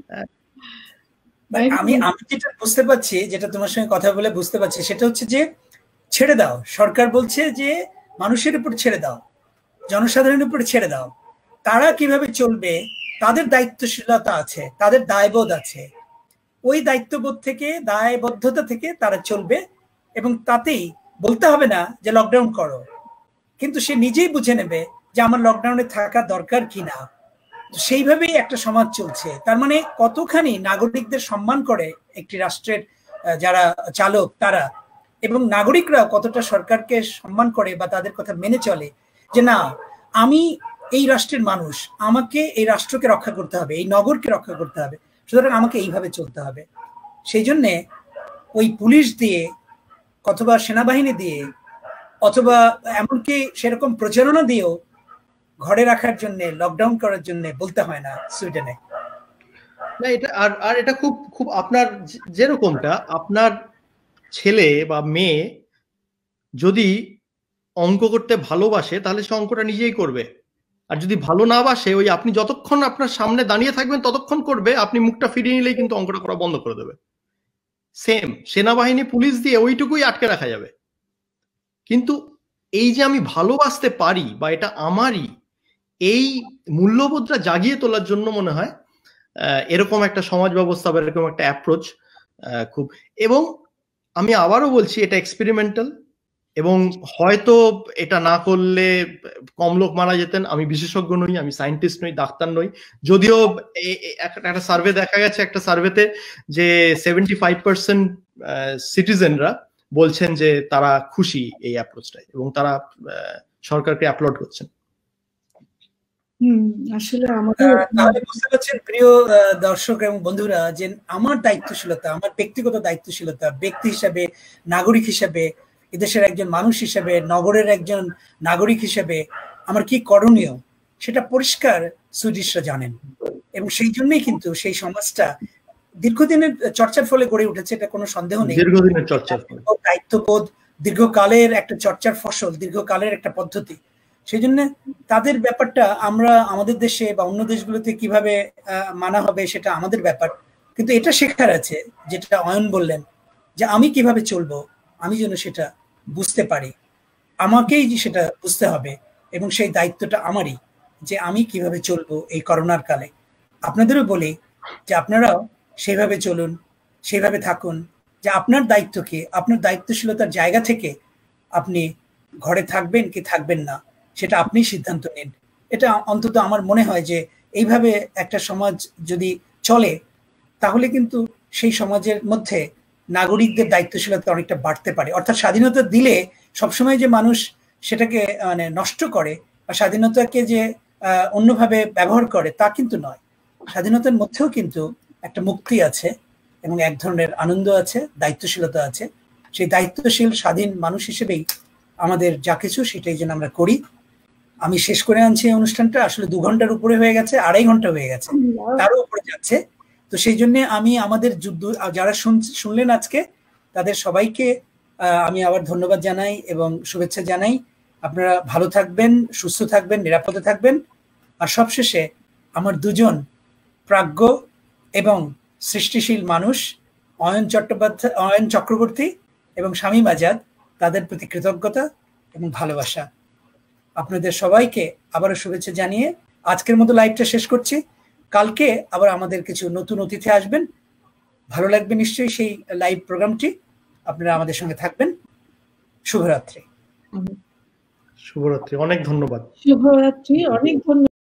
Speaker 1: আমি আমি যেটা বুঝতে পারছি, যেটা তোমার সঙ্গে কথা বলে বুঝতে পারছি, সেটা হচ্ছে যে ছেড়ে দাও। সরকার বলছে যে মানুষের উপর ছেড়ে দাও, জনসাধারণের উপর ছেড়ে দাও, তারা কিভাবে চলবে তাদের দায়িত্বশীলতা আছে, তাদের দায়বোধ আছে। ওই দায়িত্ববোধ থেকে, দায়বদ্ধতা থেকে তারা চলবে, এবং তাতেই বলতে হবে না যে লকডাউন করো, কিন্তু সে নিজেই বুঝে নেবে যে আমার লকডাউনে থাকা দরকার কিনা। সেইভাবেই একটা সমাজ চলছে। তার মানে কতখানি নাগরিকদের সম্মান করে একটি রাষ্ট্রের যারা চালক তারা, এবং নাগরিকরা কতটা সরকারকে সম্মান করে বা তাদের কথা মেনে চলে যে না, আমি এই রাষ্ট্রের মানুষ, আমাকে এই রাষ্ট্রকে রক্ষা করতে হবে, এই নগরকে রক্ষা করতে হবে, সুতরাং আমাকে এইভাবে চলতে হবে। সেই জন্যে ওই পুলিশ দিয়ে অথবা সেনাবাহিনী দিয়ে অথবা এমনকি সেরকম প্রচারণা দিয়েও ঘরে রাখার জন্য, লকডাউন করার জন্য বলতে হয় না সুইডেনে।
Speaker 2: না এটা আর আর এটা খুব খুব আপনার যেরকমটা, আপনার ছেলে বা মেয়ে যদি অঙ্ক করতে ভালোবাসে তাহলে সে অঙ্কটা নিজেই করবে, আর যদি ভালো না বাসে ওই আপনি যতক্ষণ আপনার সামনে দাঁড়িয়ে থাকবেন ততক্ষণ করবে, আপনি মুখটা ফিরিয়ে নিলেই কিন্তু অঙ্কটা করা বন্ধ করে দেবে। সেম সেনাবাহিনী পুলিশ দিয়ে ওইটুকুই আটকে রাখা যাবে, কিন্তু এই যে আমি ভালোবাসতে পারি বা এটা আমারই, এই মূল্যবোধটা জাগিয়ে তোলার জন্য মনে হয় এরকম একটা সমাজ ব্যবস্থা বা এরকম একটা অ্যাপ্রোচ খুব। এবং আমি আবারও বলছি এটা এক্সপেরিমেন্টাল, এবং হয়তো এটা না করলে কম লোক মারা যেতেন। আমি বিশেষজ্ঞ নই, আমি সায়েন্টিস্ট নই, ডাক্তার নই, যদিও একটা সার্ভে দেখা গেছে, একটা সার্ভেতে যে সেভেন্টি ফাইভ পার্সেন্ট সিটিজেনরা বলছেন যে তারা খুশি এই অ্যাপ্রোচটায়, এবং তারা সরকারকে অ্যাপ্লড করছেন।
Speaker 3: আসলে আমাদের
Speaker 1: তাহলে বুঝতে পারছেন প্রিয় দর্শক এবং বন্ধুরা, যে আমার দায়িত্বশীলতা, আমার ব্যক্তিগত দায়িত্বশীলতা, ব্যক্তি হিসাবে, নাগরিক হিসাবে, এদেশের একজন মানুষ হিসেবে, নগরের একজন নাগরিক হিসেবে আমার কি করণীয় সেটা পরিষ্কার সুইডিশরা জানেন, এবং সেই জন্যই কিন্তু সেই সমাজটা দীর্ঘদিনের চর্চার ফলে গড়ে উঠেছে, এটা কোনো সন্দেহ নেই।
Speaker 2: দীর্ঘদিনের চর্চার ফলে,
Speaker 1: দায়িত্ববোধ, দীর্ঘকালের একটা চর্চার ফসল, দীর্ঘকালের একটা পদ্ধতি। সেই জন্য তাদের ব্যাপারটা আমরা আমাদের দেশে বা অন্য দেশগুলোতে কিভাবে মানা হবে সেটা আমাদের ব্যাপার, কিন্তু এটা শেখার আছে, যেটা অয়ন বললেন যে আমি কিভাবে চলবো আমি যেন সেটা বুঝতে পারি, আমাকেই সেটা বুঝতে হবে, এবং সেই দায়িত্বটা আমারই যে আমি কিভাবে চলবো এই করোনার কালে। আপনাদেরও বলি যে আপনারাও সেইভাবে চলুন, সেইভাবে থাকুন, যে আপনার দায়িত্ব কি, আপনার দায়িত্বশীলতার জায়গা থেকে আপনি ঘরে থাকবেন কি থাকবেন না সেটা আপনি সিদ্ধান্ত নিন। এটা অন্তত আমার মনে হয় যে এইভাবে একটা সমাজ যদি চলে তাহলে কিন্তু সেই সমাজের মধ্যে নাগরিকদের দায়িত্বশীলতা অনেকটা বাড়তে পারে। অর্থাৎ স্বাধীনতা দিলে সবসময় যে মানুষ সেটাকে মানে নষ্ট করে বা স্বাধীনতাকে যে অন্যভাবে ব্যবহার করে তা কিন্তু নয়। স্বাধীনতার মধ্যেও কিন্তু একটা মুক্তি আছে এবং এক ধরনের আনন্দ আছে, দায়িত্বশীলতা আছে। সেই দায়িত্বশীল স্বাধীন মানুষ হিসেবেই আমাদের যা কিছু সেটাই যেন আমরা করি। আমি শেষ করে আনছি এই অনুষ্ঠানটা, আসলে দু ঘন্টার উপরে হয়ে গেছে, আড়াই ঘন্টা হয়ে গেছে, তারও উপরে যাচ্ছে। তো সেই জন্য আমি আমাদের যারা শুনলেন আজকে তাদের সবাইকে আমি আবার ধন্যবাদ জানাই এবং শুভেচ্ছা জানাই। আপনারা ভালো থাকবেন, সুস্থ থাকবেন, নিরাপদে থাকবেন। আর সবশেষে আমার দুজন প্রাজ্ঞ এবং সৃষ্টিশীল মানুষ অয়ন চট্টোপাধ্যায়, অয়ন চক্রবর্তী এবং শামীম আজাদ, তাদের প্রতি কৃতজ্ঞতা এবং ভালোবাসা। আপনাদের সবাইকে আবারও শুভেচ্ছা জানিয়ে আজকের মতো লাইভটা শেষ করছি। কালকে আবার আমাদের কিছু নতুন অতিথি আসবেন, ভালো লাগবে নিশ্চয়ই সেই লাইভ প্রোগ্রামটি। আপনারা আমাদের সঙ্গে থাকবেন। শুভরাত্রি।
Speaker 2: শুভরাত্রি, অনেক ধন্যবাদ।
Speaker 3: শুভরাত্রি, অনেক ধন্যবাদ।